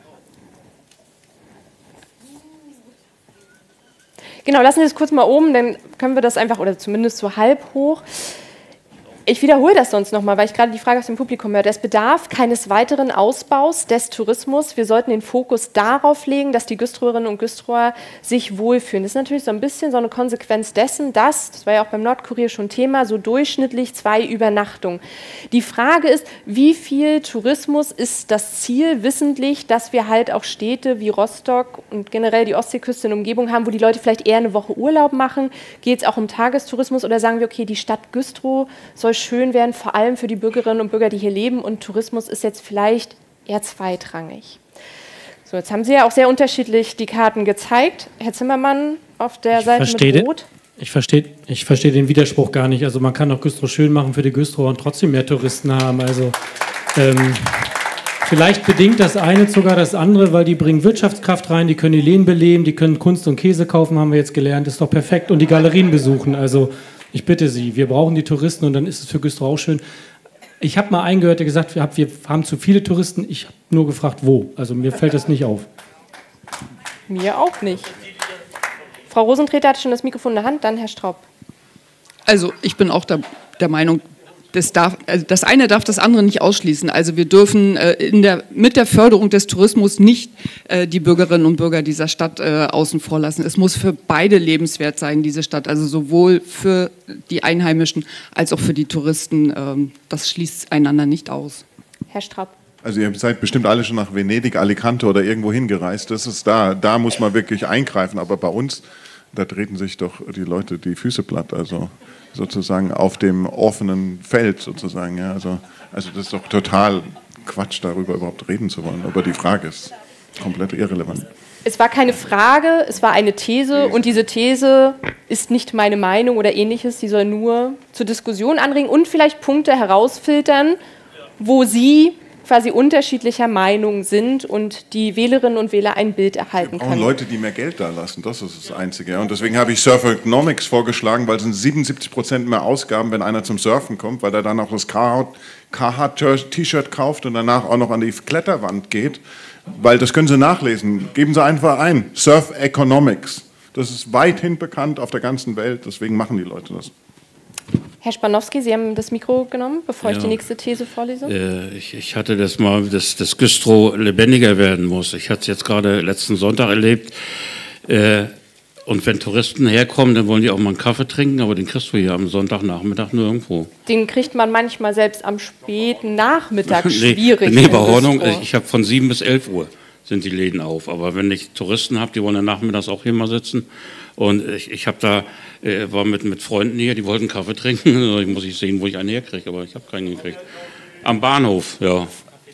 Genau, lassen Sie das kurz mal oben, dann können wir das einfach, oder zumindest so halb hoch. Ich wiederhole das sonst nochmal, weil ich gerade die Frage aus dem Publikum höre. Es bedarf keines weiteren Ausbaus des Tourismus. Wir sollten den Fokus darauf legen, dass die Güstroerinnen und Güstroer sich wohlfühlen. Das ist natürlich so ein bisschen so eine Konsequenz dessen, das war ja auch beim Nordkurier schon Thema, so durchschnittlich 2 Übernachtungen. Die Frage ist, wie viel Tourismus ist das Ziel, wissentlich, dass wir halt auch Städte wie Rostock und generell die Ostseeküste in Umgebung haben, wo die Leute vielleicht eher eine Woche Urlaub machen. Geht es auch um Tagestourismus oder sagen wir, okay, die Stadt Güstrow soll soll schön werden, vor allem für die Bürgerinnen und Bürger, die hier leben. Und Tourismus ist jetzt vielleicht eher zweitrangig. So, jetzt haben Sie ja auch sehr unterschiedlich die Karten gezeigt. Herr Zimmermann auf der Seite mit Rot. Ich verstehe den Widerspruch gar nicht. Also man kann doch Güstrow schön machen für die Güstrower und trotzdem mehr Touristen haben. Also vielleicht bedingt das eine sogar das andere, weil die bringen Wirtschaftskraft rein, die können die Lehen beleben, die können Kunst und Käse kaufen, haben wir jetzt gelernt, ist doch perfekt. Und die Galerien besuchen. Also ich bitte Sie, wir brauchen die Touristen und dann ist es für Güstrow auch schön. Ich habe mal einen gehört, der gesagt hat, wir haben zu viele Touristen. Ich habe nur gefragt, wo. Also mir fällt das nicht auf. Mir auch nicht. Frau Rosentreter hat schon das Mikrofon in der Hand, dann Herr Straub. Also ich bin auch der Meinung, das eine darf das andere nicht ausschließen. Also wir dürfen mit der Förderung des Tourismus nicht die Bürgerinnen und Bürger dieser Stadt außen vor lassen. Es muss für beide lebenswert sein, diese Stadt. Also sowohl für die Einheimischen als auch für die Touristen. Das schließt einander nicht aus. Herr Straub. Also ihr seid bestimmt alle schon nach Venedig, Alicante oder irgendwo hingereist. Das ist da muss man wirklich eingreifen. Aber bei uns, da treten sich doch die Leute die Füße platt. Also sozusagen auf dem offenen Feld sozusagen. Ja. Also das ist doch total Quatsch, darüber überhaupt reden zu wollen. Aber die Frage ist komplett irrelevant. Es war keine Frage, es war eine These und diese These ist nicht meine Meinung oder ähnliches. Sie soll nur zur Diskussion anregen und vielleicht Punkte herausfiltern, wo Sie quasi unterschiedlicher Meinung sind und die Wählerinnen und Wähler ein Bild erhalten können. Leute, die mehr Geld da lassen, das ist das Einzige. Ja. Und deswegen habe ich Surfer Economics vorgeschlagen, weil es sind 77% mehr Ausgaben, wenn einer zum Surfen kommt, weil er dann auch das Carhartt-T-Shirt kauft und danach auch noch an die Kletterwand geht. Weil das können Sie nachlesen. Geben Sie einfach ein, Surf Economics. Das ist weithin bekannt auf der ganzen Welt, deswegen machen die Leute das. Herr Spanowski, Sie haben das Mikro genommen, bevor ich die nächste These vorlese. Ich hatte das mal, dass das Güstrow lebendiger werden muss. Ich hatte es jetzt gerade letzten Sonntag erlebt. Und wenn Touristen herkommen, dann wollen die auch mal einen Kaffee trinken, aber den kriegst du hier am Sonntagnachmittag nur irgendwo. Den kriegt man manchmal selbst am späten Nachmittag schwierig. Nee, bei Hornung, ich habe von 7 bis 11 Uhr sind die Läden auf. Aber wenn ich Touristen habe, die wollen dann nachmittags auch hier mal sitzen. Und ich habe da, war mit Freunden hier, die wollten Kaffee trinken. Ich muss sehen, wo ich einen herkriege, aber ich habe keinen gekriegt. Am Bahnhof, ja.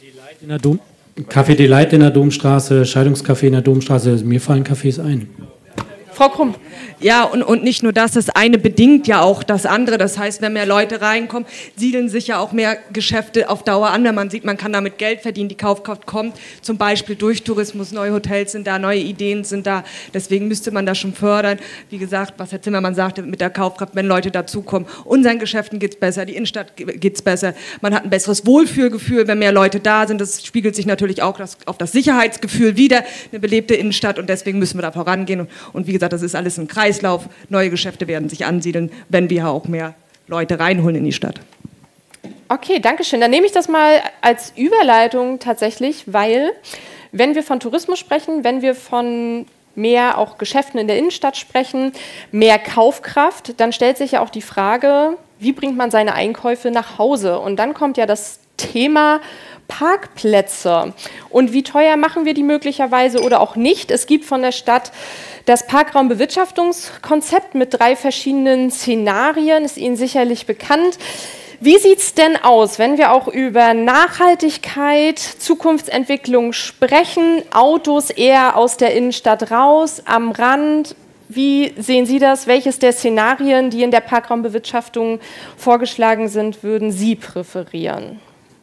Café Delight in der Domstraße, Scheidungscafé in der Domstraße, mir fallen Cafés ein. Frau Krumm. Ja, und nicht nur das eine bedingt ja auch das andere. Das heißt, wenn mehr Leute reinkommen, siedeln sich ja auch mehr Geschäfte auf Dauer an. Wenn man sieht, man kann damit Geld verdienen, die Kaufkraft kommt, zum Beispiel durch Tourismus, neue Hotels sind da, neue Ideen sind da. Deswegen müsste man das schon fördern. Wie gesagt, was Herr Zimmermann sagte, mit der Kaufkraft, wenn Leute dazukommen. Unseren Geschäften geht es besser, die Innenstadt geht es besser. Man hat ein besseres Wohlfühlgefühl, wenn mehr Leute da sind. Das spiegelt sich natürlich auch auf das Sicherheitsgefühl wider, eine belebte Innenstadt. Und deswegen müssen wir da vorangehen. Und wie gesagt, das ist alles ein Kreislauf. Neue Geschäfte werden sich ansiedeln, wenn wir auch mehr Leute reinholen in die Stadt. Okay, danke schön. Dann nehme ich das mal als Überleitung tatsächlich, weil wenn wir von Tourismus sprechen, wenn wir von mehr auch Geschäften in der Innenstadt sprechen, mehr Kaufkraft, dann stellt sich ja auch die Frage, wie bringt man seine Einkäufe nach Hause? Und dann kommt ja das Thema Parkplätze. Und wie teuer machen wir die möglicherweise oder auch nicht? Es gibt von der Stadt das Parkraumbewirtschaftungskonzept mit 3 verschiedenen Szenarien, ist Ihnen sicherlich bekannt. Wie sieht es denn aus, wenn wir auch über Nachhaltigkeit, Zukunftsentwicklung sprechen, Autos eher aus der Innenstadt raus, am Rand? Wie sehen Sie das? Welches der Szenarien, die in der Parkraumbewirtschaftung vorgeschlagen sind, würden Sie präferieren?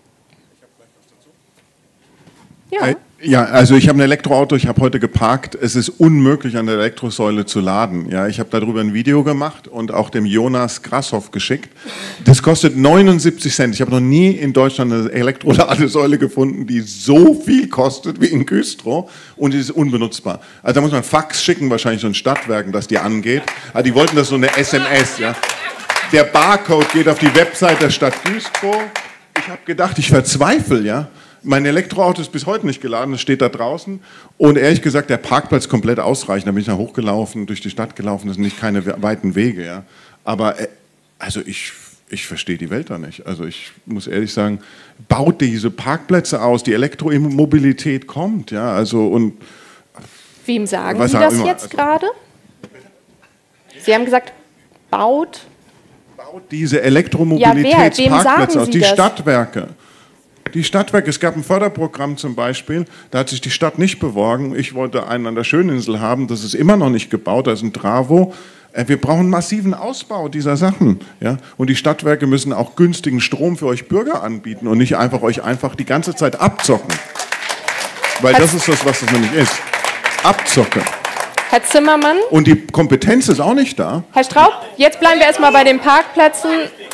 Ja. Ja, also ich habe ein Elektroauto, ich habe heute geparkt. Es ist unmöglich, an der Elektrosäule zu laden. Ja, ich habe darüber ein Video gemacht und auch dem Jonas Grasshoff geschickt. Das kostet 79 Cent. Ich habe noch nie in Deutschland eine Elektroladesäule gefunden, die so viel kostet wie in Güstrow und die ist unbenutzbar. Also da muss man Fax schicken, wahrscheinlich so ein Stadtwerken, dass die angeht. Aber die wollten das so eine SMS. Ja. Der Barcode geht auf die Website der Stadt Güstrow. Ich habe gedacht, ich verzweifle, ja. Mein Elektroauto ist bis heute nicht geladen, es steht da draußen. Und ehrlich gesagt, der Parkplatz komplett ausreichend. Da bin ich da hochgelaufen, durch die Stadt gelaufen, das sind nicht keine weiten Wege. Ja. Aber also ich verstehe die Welt da nicht. Also ich muss ehrlich sagen, baut diese Parkplätze aus, die Elektromobilität kommt. Ja, also und wem sagen Sie das jetzt gerade? Sie haben gesagt, baut baut diese Elektromobilitätsparkplätze aus? Die das? Stadtwerke. Die Stadtwerke, es gab ein Förderprogramm zum Beispiel, da hat sich die Stadt nicht beworben. Ich wollte einen an der Schöninsel haben, das ist immer noch nicht gebaut, da ist ein Travo. Wir brauchen massiven Ausbau dieser Sachen. Ja? Und die Stadtwerke müssen auch günstigen Strom für euch Bürger anbieten und nicht euch einfach die ganze Zeit abzocken. Weil das ist das, was das nämlich ist. Abzocken. Herr Zimmermann? Und die Kompetenz ist auch nicht da. Herr Straub, jetzt bleiben wir erstmal bei den Parkplätzen.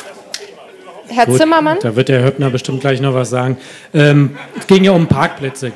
Herr Gut, Zimmermann? Da wird der Höppner bestimmt gleich noch was sagen. Es ging ja um Parkplätze.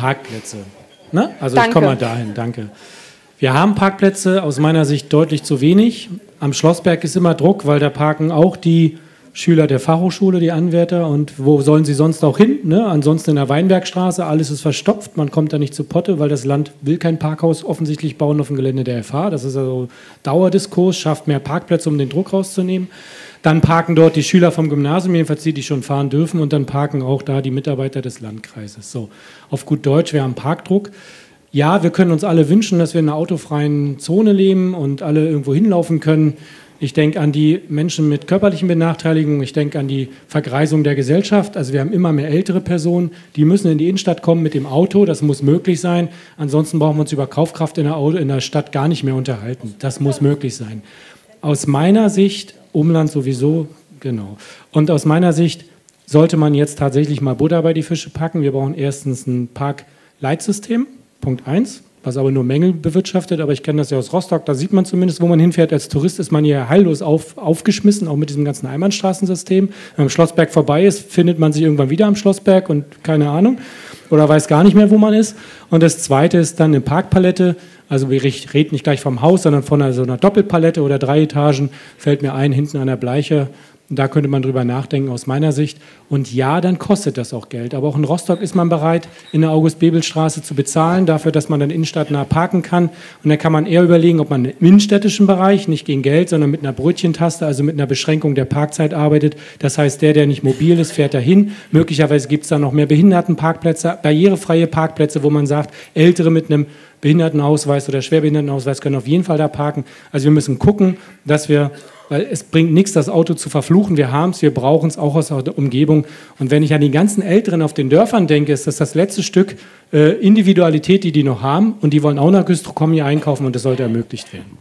Ne? Also Danke. Ich komme mal dahin, danke. Wir haben Parkplätze, aus meiner Sicht deutlich zu wenig. Am Schlossberg ist immer Druck, weil da parken auch die Schüler der Fachhochschule, die Anwärter. Und wo sollen sie sonst auch hin? Ne? Ansonsten in der Weinbergstraße, alles ist verstopft. Man kommt da nicht zu Potte, weil das Land will kein Parkhaus offensichtlich bauen auf dem Gelände der FH. Das ist also Dauerdiskurs, schafft mehr Parkplätze, um den Druck rauszunehmen. Dann parken dort die Schüler vom Gymnasium, jedenfalls die schon fahren dürfen. Und dann parken auch da die Mitarbeiter des Landkreises. So, auf gut Deutsch, wir haben Parkdruck. Ja, wir können uns alle wünschen, dass wir in einer autofreien Zone leben und alle irgendwo hinlaufen können. Ich denke an die Menschen mit körperlichen Benachteiligungen, ich denke an die Vergreisung der Gesellschaft. Also wir haben immer mehr ältere Personen, die müssen in die Innenstadt kommen mit dem Auto, das muss möglich sein. Ansonsten brauchen wir uns über Kaufkraft in der Stadt gar nicht mehr unterhalten. Das muss möglich sein. Aus meiner Sicht, Umland sowieso, genau. Und aus meiner Sicht sollte man jetzt tatsächlich mal Butter bei die Fische packen. Wir brauchen erstens ein Parkleitsystem. Punkt 1, was aber nur Mängel bewirtschaftet, aber ich kenne das ja aus Rostock, da sieht man zumindest, wo man hinfährt. Als Tourist ist man hier heillos aufgeschmissen, auch mit diesem ganzen Einbahnstraßensystem. Wenn man am Schlossberg vorbei ist, findet man sich irgendwann wieder am Schlossberg und keine Ahnung oder weiß gar nicht mehr, wo man ist. Und das Zweite ist dann eine Parkpalette, also ich rede nicht gleich vom Haus, sondern von so einer Doppelpalette oder 3 Etagen, fällt mir ein, hinten an der Bleiche. Da könnte man drüber nachdenken aus meiner Sicht. Und ja, dann kostet das auch Geld. Aber auch in Rostock ist man bereit, in der August-Bebel-Straße zu bezahlen, dafür, dass man dann innenstadtnah parken kann. Und dann kann man eher überlegen, ob man im innenstädtischen Bereich, nicht gegen Geld, sondern mit einer Brötchentaste, also mit einer Beschränkung der Parkzeit arbeitet. Das heißt, der nicht mobil ist, fährt dahin. Möglicherweise gibt es da noch mehr Behindertenparkplätze, barrierefreie Parkplätze, wo man sagt, Ältere mit einem Behindertenausweis oder Schwerbehindertenausweis können auf jeden Fall da parken. Also wir müssen gucken, dass wir, weil es bringt nichts, das Auto zu verfluchen. Wir haben es, wir brauchen es auch aus der Umgebung. Und wenn ich an die ganzen Älteren auf den Dörfern denke, ist das letzte Stück Individualität, die noch haben. Und die wollen auch nach Güstrow kommen, hier einkaufen und das sollte ermöglicht werden.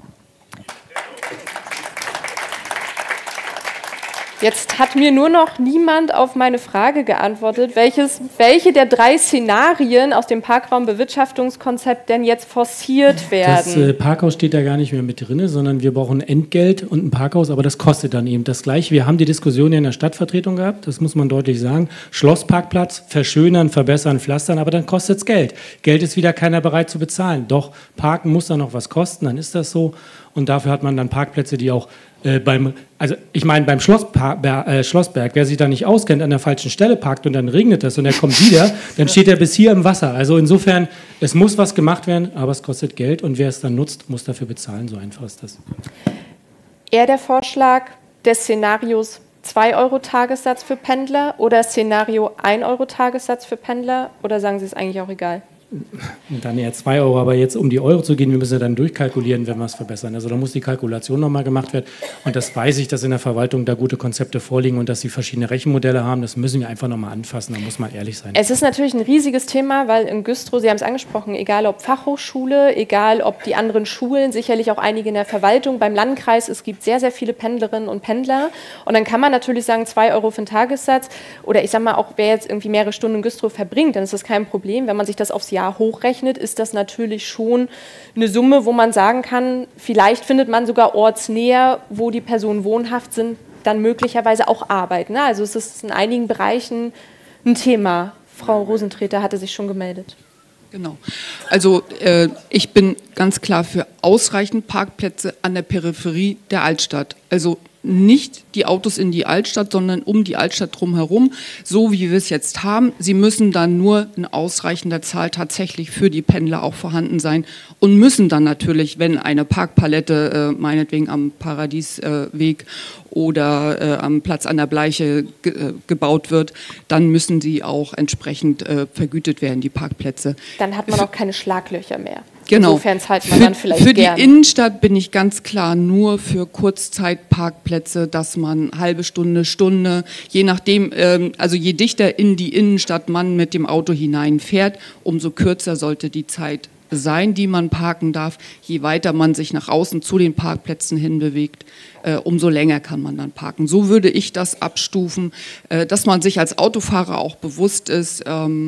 Jetzt hat mir nur noch niemand auf meine Frage geantwortet, welche der 3 Szenarien aus dem Parkraumbewirtschaftungskonzept denn jetzt forciert werden. Das Parkhaus steht da gar nicht mehr mit drin, sondern wir brauchen Entgelt und ein Parkhaus, aber das kostet dann eben das Gleiche. Wir haben die Diskussion ja in der Stadtvertretung gehabt, das muss man deutlich sagen. Schlossparkplatz, verschönern, verbessern, pflastern, aber dann kostet es Geld. Geld ist wieder keiner bereit zu bezahlen. Doch, Parken muss dann noch was kosten, dann ist das so. Und dafür hat man dann Parkplätze, die auch beim Schlossberg, wer sich da nicht auskennt, an der falschen Stelle parkt und dann regnet es und er kommt wieder, dann steht er bis hier im Wasser. Also insofern, es muss was gemacht werden, aber es kostet Geld und wer es dann nutzt, muss dafür bezahlen. So einfach ist das. Eher der Vorschlag des Szenarios 2 Euro Tagessatz für Pendler oder Szenario 1 Euro Tagessatz für Pendler oder sagen Sie es eigentlich auch egal? Dann eher 2 Euro, aber jetzt um die Euro zu gehen, wir müssen ja dann durchkalkulieren, wenn wir es verbessern. Also da muss die Kalkulation nochmal gemacht werden und das weiß ich, dass in der Verwaltung da gute Konzepte vorliegen und dass sie verschiedene Rechenmodelle haben, das müssen wir einfach nochmal anfassen, da muss man ehrlich sein. Es ist natürlich ein riesiges Thema, weil in Güstrow, Sie haben es angesprochen, egal ob Fachhochschule, egal ob die anderen Schulen, sicherlich auch einige in der Verwaltung, beim Landkreis, es gibt sehr, sehr viele Pendlerinnen und Pendler und dann kann man natürlich sagen, 2 Euro für den Tagessatz oder ich sag mal auch, wer jetzt irgendwie mehrere Stunden in Güstrow verbringt, dann ist das kein Problem, wenn man sich das aufs Jahr hochrechnet, ist das natürlich schon eine Summe, wo man sagen kann, vielleicht findet man sogar ortsnäher, wo die Personen wohnhaft sind, dann möglicherweise auch Arbeit. Ne? Also es ist in einigen Bereichen ein Thema. Frau Rosentreter hatte sich schon gemeldet. Genau. Also ich bin ganz klar für ausreichend Parkplätze an der Peripherie der Altstadt. Also nicht die Autos in die Altstadt, sondern um die Altstadt drumherum, so wie wir es jetzt haben. Sie müssen dann nur in ausreichender Zahl tatsächlich für die Pendler auch vorhanden sein und müssen dann natürlich, wenn eine Parkpalette meinetwegen am Paradiesweg oder am Platz an der Bleiche gebaut wird, dann müssen sie auch entsprechend vergütet werden, die Parkplätze. Dann hat man auch keine Schlaglöcher mehr. Genau. Insofern zahlt man dann vielleicht für gern. die Innenstadt bin ich ganz klar nur für Kurzzeitparkplätze, dass man halbe Stunde, Stunde, je nachdem, also je dichter in die Innenstadt man mit dem Auto hineinfährt, umso kürzer sollte die Zeit sein, die man parken darf. Je weiter man sich nach außen zu den Parkplätzen hinbewegt, umso länger kann man dann parken. So würde ich das abstufen, dass man sich als Autofahrer auch bewusst ist,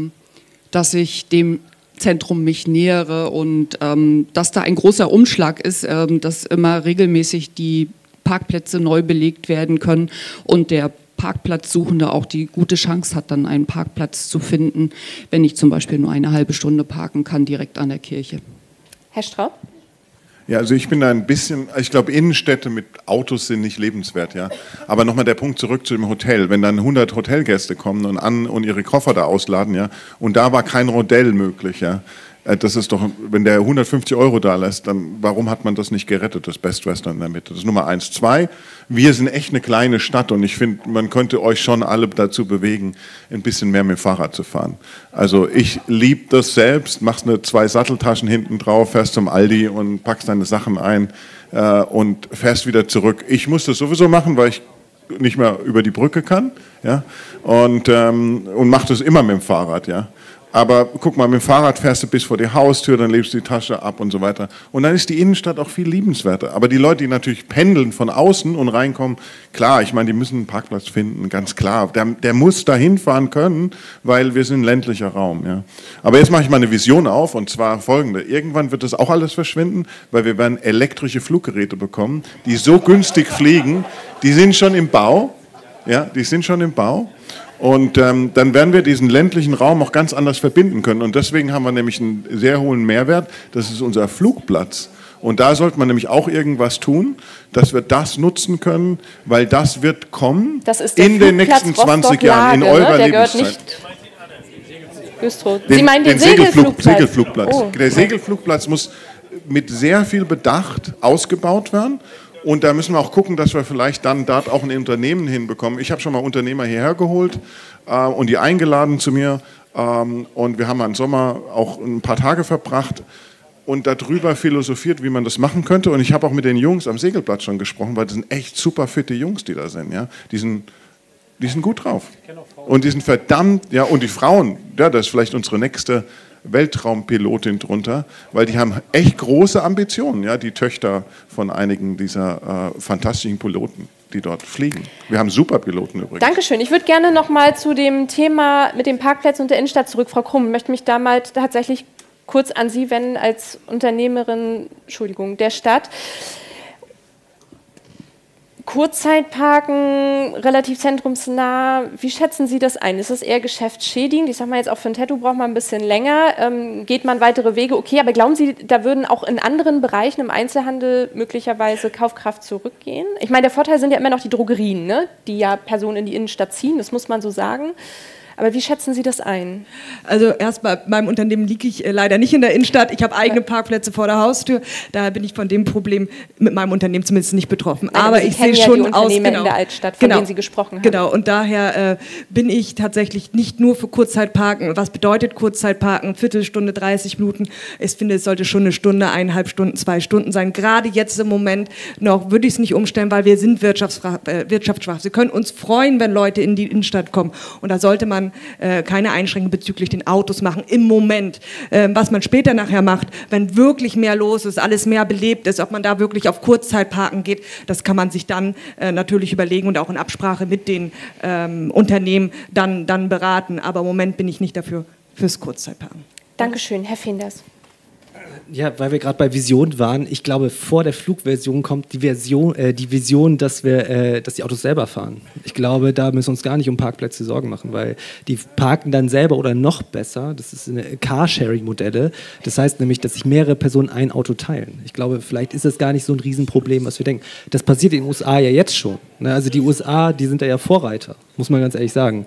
dass ich dem Zentrum mich nähere und dass da ein großer Umschlag ist, dass immer regelmäßig die Parkplätze neu belegt werden können und der Parkplatzsuchende auch die gute Chance hat, dann einen Parkplatz zu finden, wenn ich zum Beispiel nur eine halbe Stunde parken kann, direkt an der Kirche. Herr Straub? Ja, also ich bin da ein bisschen, ich glaube, Innenstädte mit Autos sind nicht lebenswert, ja. Aber nochmal der Punkt zurück zu dem Hotel. Wenn dann 100 Hotelgäste kommen und ihre Koffer da ausladen, ja, und da war kein Rondell möglich, ja. Das ist doch, wenn der 150 € da lässt, dann warum hat man das nicht gerettet, das Best Western in der Mitte? Das ist Nummer 1. 2, wir sind echt eine kleine Stadt und ich finde, man könnte euch schon alle dazu bewegen, ein bisschen mehr mit dem Fahrrad zu fahren. Also ich liebe das selbst, machst 2 Satteltaschen hinten drauf, fährst zum Aldi und packst deine Sachen ein und fährst wieder zurück. Ich muss das sowieso machen, weil ich nicht mehr über die Brücke kann, ja, und mache das immer mit dem Fahrrad, ja. Aber guck mal, mit dem Fahrrad fährst du bis vor die Haustür, dann legst du die Tasche ab und so weiter. Und dann ist die Innenstadt auch viel liebenswerter. Aber die Leute, die natürlich pendeln von außen und reinkommen, klar, ich meine, die müssen einen Parkplatz finden, ganz klar. Der muss da hinfahren können, weil wir sind ein ländlicher Raum. Ja. Aber jetzt mache ich mal eine Vision auf, und zwar folgende. Irgendwann wird das auch alles verschwinden, weil wir werden elektrische Fluggeräte bekommen, die so günstig fliegen, die sind schon im Bau. Ja, die sind schon im Bau. Und dann werden wir diesen ländlichen Raum auch ganz anders verbinden können. Und deswegen haben wir nämlich einen sehr hohen Mehrwert. Das ist unser Flugplatz. Und da sollte man nämlich auch irgendwas tun, dass wir das nutzen können, weil das wird kommen in den nächsten 20 Jahren in eurer Lebenszeit. Sie meinen den Segelflugplatz? Segelflugplatz. Oh. Der Segelflugplatz muss mit sehr viel Bedacht ausgebaut werden. Und da müssen wir auch gucken, dass wir vielleicht dann dort auch ein Unternehmen hinbekommen. Ich habe schon mal Unternehmer hierher geholt und die eingeladen zu mir. Und wir haben im Sommer auch ein paar Tage verbracht und darüber philosophiert, wie man das machen könnte. Und ich habe auch mit den Jungs am Segelplatz schon gesprochen, weil das sind echt super fitte Jungs, die da sind. Ja? Die sind gut drauf. Und die sind verdammt, ja, und die Frauen, ja, das ist vielleicht unsere nächste Weltraumpilotin drunter, weil die haben echt große Ambitionen, ja, die Töchter von einigen dieser fantastischen Piloten, die dort fliegen. Wir haben Superpiloten übrigens. Dankeschön. Ich würde gerne noch mal zu dem Thema mit den Parkplätzen und der Innenstadt zurück. Frau Krumm, ich möchte mich da mal tatsächlich kurz an Sie wenden als Unternehmerin, der Stadt. Kurzzeitparken, relativ zentrumsnah, wie schätzen Sie das ein? Ist das eher geschäftsschädigend? Ich sage mal jetzt auch für ein Tattoo braucht man ein bisschen länger, geht man weitere Wege, okay, aber glauben Sie, da würden auch in anderen Bereichen im Einzelhandel möglicherweise Kaufkraft zurückgehen? Ich meine, der Vorteil sind ja immer noch die Drogerien, ne? Die ja Personen in die Innenstadt ziehen, das muss man so sagen. Aber wie schätzen Sie das ein? Also erst bei meinem Unternehmen liege ich leider nicht in der Innenstadt. Ich habe eigene Parkplätze vor der Haustür. Daher bin ich von dem Problem mit meinem Unternehmen zumindest nicht betroffen. Nein, aber ich sehe schon die Unternehmer in der Altstadt, von denen Sie gesprochen haben. Genau, und daher bin ich tatsächlich nicht nur für Kurzzeitparken. Was bedeutet Kurzzeitparken? Viertelstunde, 30 Minuten. Ich finde, es sollte schon eine Stunde, 1,5 Stunden, 2 Stunden sein. Gerade jetzt im Moment noch würde ich es nicht umstellen, weil wir sind wirtschaftsschwach. Sie können uns freuen, wenn Leute in die Innenstadt kommen. Und da sollte man keine Einschränkungen bezüglich den Autos machen im Moment. Was man später nachher macht, wenn wirklich mehr los ist, alles mehr belebt ist, ob man da wirklich auf Kurzzeitparken geht, das kann man sich dann natürlich überlegen und auch in Absprache mit den Unternehmen dann beraten. Aber im Moment bin ich nicht dafür, fürs Kurzzeitparken. Dankeschön, Herr Fenders. Ja, weil wir gerade bei Vision waren, ich glaube, vor der Flugversion kommt die Vision, dass die Autos selber fahren. Ich glaube, da müssen wir uns gar nicht um Parkplätze Sorgen machen, weil die parken dann selber oder noch besser. Das ist eine Carsharing-Modelle. Das heißt nämlich, dass sich mehrere Personen ein Auto teilen. Ich glaube, vielleicht ist das gar nicht so ein Riesenproblem, was wir denken. Das passiert in den USA ja jetzt schon. Also die USA, die sind da ja Vorreiter, muss man ganz ehrlich sagen.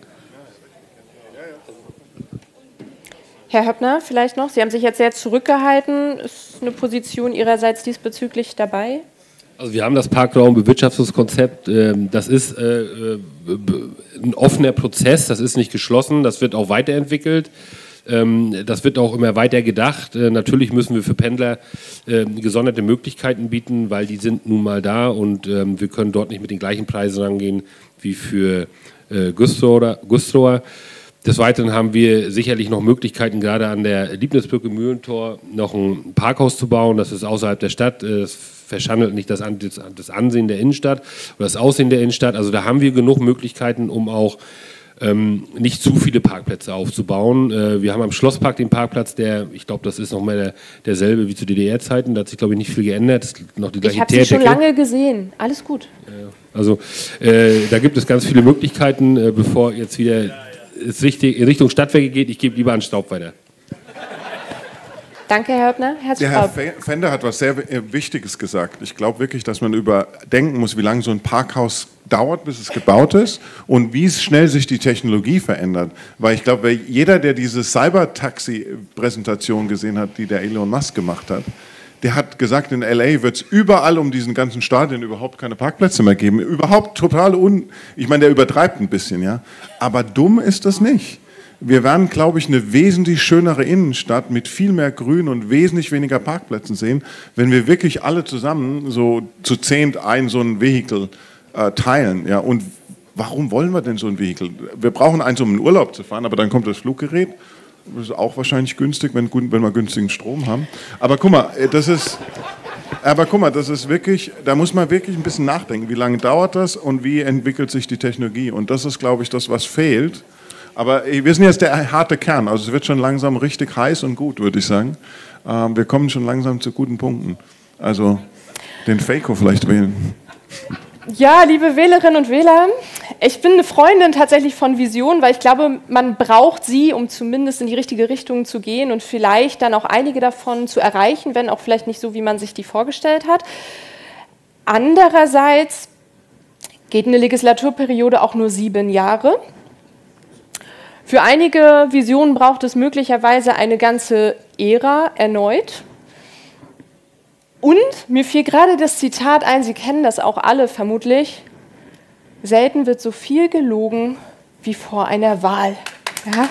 Herr Höppner, vielleicht noch? Sie haben sich jetzt sehr zurückgehalten. Ist eine Position Ihrerseits diesbezüglich dabei? Also wir haben das Parkraumbewirtschaftungskonzept. Das ist ein offener Prozess, das ist nicht geschlossen, das wird auch weiterentwickelt. Das wird auch immer weiter gedacht. Natürlich müssen wir für Pendler gesonderte Möglichkeiten bieten, weil die sind nun mal da und wir können dort nicht mit den gleichen Preisen rangehen wie für Güstrower. Des Weiteren haben wir sicherlich noch Möglichkeiten, gerade an der Liebnitzbrücke Mühlentor noch ein Parkhaus zu bauen. Das ist außerhalb der Stadt. Das verschandelt nicht das Ansehen der Innenstadt oder das Aussehen der Innenstadt. Also da haben wir genug Möglichkeiten, um auch nicht zu viele Parkplätze aufzubauen. Wir haben am Schlosspark den Parkplatz, ich glaube, das ist noch mal derselbe wie zu DDR-Zeiten. Da hat sich, glaube ich, nicht viel geändert. Das ist noch die gleiche ich habe sie schon lange gesehen. Alles gut. Also da gibt es ganz viele Möglichkeiten, bevor jetzt wieder es in Richtung Stadtwerke geht. Ich gebe lieber an Staub weiter. Danke, Herr Höppner. Der Herr Fender hat was sehr Wichtiges gesagt. Ich glaube wirklich, dass man überdenken muss, wie lange so ein Parkhaus dauert, bis es gebaut ist und wie schnell sich die Technologie verändert. Weil ich glaube, jeder, der diese Cyber-Taxi-Präsentation gesehen hat, die der Elon Musk gemacht hat, der hat gesagt, in LA wird es überall um diesen ganzen Stadien überhaupt keine Parkplätze mehr geben. Überhaupt total ich meine, der übertreibt ein bisschen, ja. Aber dumm ist das nicht. Wir werden, glaube ich, eine wesentlich schönere Innenstadt mit viel mehr Grün und wesentlich weniger Parkplätzen sehen, wenn wir wirklich alle zusammen so zu 10 so ein Vehikel teilen. Ja. Und warum wollen wir denn so ein Vehikel? Wir brauchen eins, um in Urlaub zu fahren, aber dann kommt das Fluggerät. Das ist auch wahrscheinlich günstig, wenn wir günstigen Strom haben. Aber guck mal, das ist wirklich, da muss man wirklich ein bisschen nachdenken. Wie lange dauert das und wie entwickelt sich die Technologie? Und das ist, glaube ich, das, was fehlt. Aber wir sind jetzt der harte Kern. Also es wird schon langsam richtig heiß und gut, würde ich sagen. Wir kommen schon langsam zu guten Punkten. Also den Faco vielleicht wählen. Ja, liebe Wählerinnen und Wähler, ich bin eine Freundin tatsächlich von Vision, weil ich glaube, man braucht sie, um zumindest in die richtige Richtung zu gehen und vielleicht dann auch einige davon zu erreichen, wenn auch vielleicht nicht so, wie man sich die vorgestellt hat. Andererseits geht eine Legislaturperiode auch nur 7 Jahre. Für einige Visionen braucht es möglicherweise eine ganze Ära erneut. Und mir fiel gerade das Zitat ein, Sie kennen das auch alle vermutlich, selten wird so viel gelogen wie vor einer Wahl. Ja?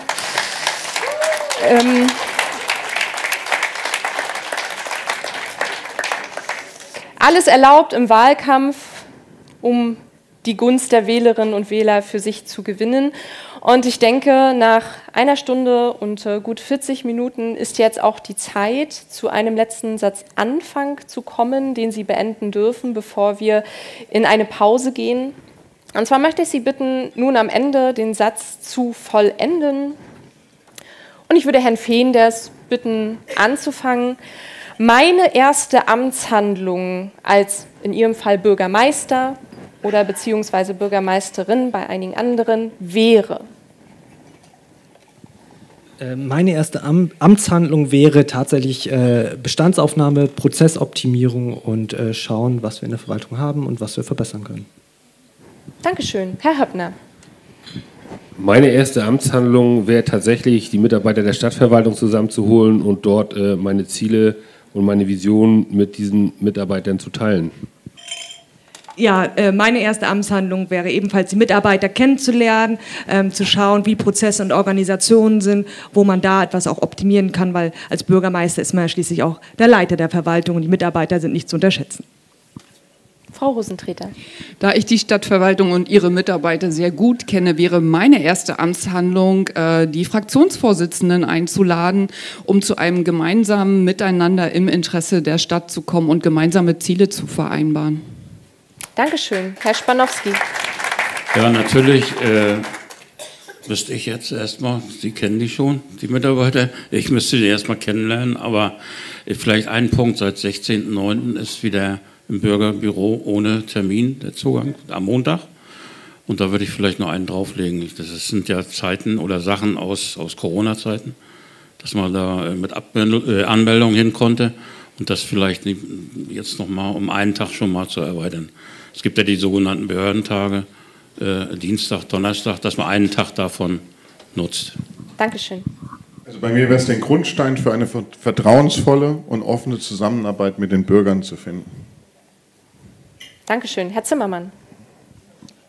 Alles erlaubt im Wahlkampf, um die Gunst der Wählerinnen und Wähler für sich zu gewinnen. Und ich denke, nach 1 Stunde und gut 40 Minuten ist jetzt auch die Zeit, zu einem letzten Satzanfang zu kommen, den Sie beenden dürfen, bevor wir in eine Pause gehen. Und zwar möchte ich Sie bitten, nun am Ende den Satz zu vollenden. Und ich würde Herrn Fehenders bitten, anzufangen. Meine erste Amtshandlung als in Ihrem Fall Bürgermeister oder beziehungsweise Bürgermeisterin bei einigen anderen wäre? Meine erste Amtshandlung wäre tatsächlich Bestandsaufnahme, Prozessoptimierung und schauen, was wir in der Verwaltung haben und was wir verbessern können. Dankeschön. Herr Höppner. Meine erste Amtshandlung wäre tatsächlich, die Mitarbeiter der Stadtverwaltung zusammenzuholen und dort meine Ziele und meine Vision mit diesen Mitarbeitern zu teilen. Ja, meine erste Amtshandlung wäre ebenfalls, die Mitarbeiter kennenzulernen, zu schauen, wie Prozesse und Organisationen sind, wo man da etwas auch optimieren kann, weil als Bürgermeister ist man ja schließlich auch der Leiter der Verwaltung und die Mitarbeiter sind nicht zu unterschätzen. Frau Rosentreter. Da ich die Stadtverwaltung und ihre Mitarbeiter sehr gut kenne, wäre meine erste Amtshandlung, die Fraktionsvorsitzenden einzuladen, um zu einem gemeinsamen Miteinander im Interesse der Stadt zu kommen und gemeinsame Ziele zu vereinbaren. Dankeschön. Herr Spanowski. Ja, natürlich müsste ich jetzt erstmal, Sie kennen die schon, die Mitarbeiter, ich müsste die erstmal kennenlernen, aber vielleicht ein Punkt, seit 16.09. ist wieder im Bürgerbüro ohne Termin der Zugang, am Montag. Und da würde ich vielleicht noch einen drauflegen. Das sind ja Zeiten oder Sachen aus Corona-Zeiten, dass man da mit Anmeldung hin konnte und das vielleicht jetzt noch mal um einen Tag schon mal zu erweitern. Es gibt ja die sogenannten Behördentage, Dienstag, Donnerstag, dass man einen Tag davon nutzt. Dankeschön. Also bei mir wäre es den Grundstein für eine vertrauensvolle und offene Zusammenarbeit mit den Bürgern zu finden. Dankeschön. Herr Zimmermann.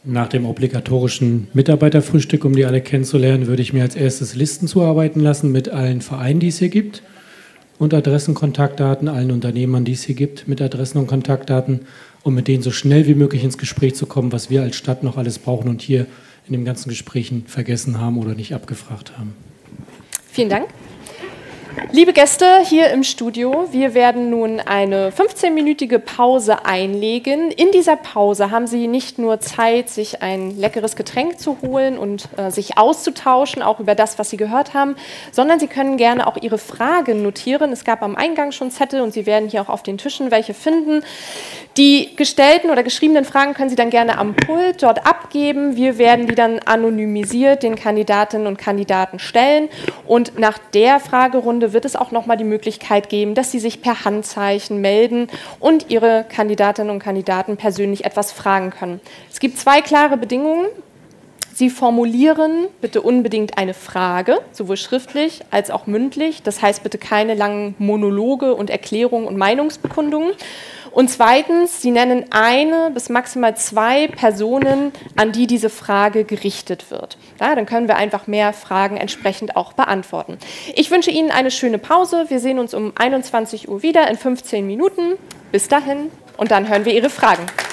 Nach dem obligatorischen Mitarbeiterfrühstück, um die alle kennenzulernen, würde ich mir als erstes Listen zuarbeiten lassen mit allen Vereinen, die es hier gibt, und Adressen, Kontaktdaten, allen Unternehmern, die es hier gibt, mit Adressen und Kontaktdaten, um mit denen so schnell wie möglich ins Gespräch zu kommen, was wir als Stadt noch alles brauchen und hier in den ganzen Gesprächen vergessen haben oder nicht abgefragt haben. Vielen Dank. Liebe Gäste hier im Studio, wir werden nun eine 15-minütige Pause einlegen. In dieser Pause haben Sie nicht nur Zeit, sich ein leckeres Getränk zu holen und sich auszutauschen, auch über das, was Sie gehört haben, sondern Sie können gerne auch Ihre Fragen notieren. Es gab am Eingang schon Zettel und Sie werden hier auch auf den Tischen welche finden. Die gestellten oder geschriebenen Fragen können Sie dann gerne am Pult dort abgeben. Wir werden die dann anonymisiert den Kandidatinnen und Kandidaten stellen. Und nach der Fragerunde wird es auch nochmal die Möglichkeit geben, dass Sie sich per Handzeichen melden und Ihre Kandidatinnen und Kandidaten persönlich etwas fragen können. Es gibt 2 klare Bedingungen. Sie formulieren bitte unbedingt eine Frage, sowohl schriftlich als auch mündlich. Das heißt bitte keine langen Monologe und Erklärungen und Meinungsbekundungen. Und zweitens, Sie nennen 1 bis maximal 2 Personen, an die diese Frage gerichtet wird. Ja, dann können wir einfach mehr Fragen entsprechend auch beantworten. Ich wünsche Ihnen eine schöne Pause. Wir sehen uns um 21 Uhr wieder in 15 Minuten. Bis dahin und dann hören wir Ihre Fragen.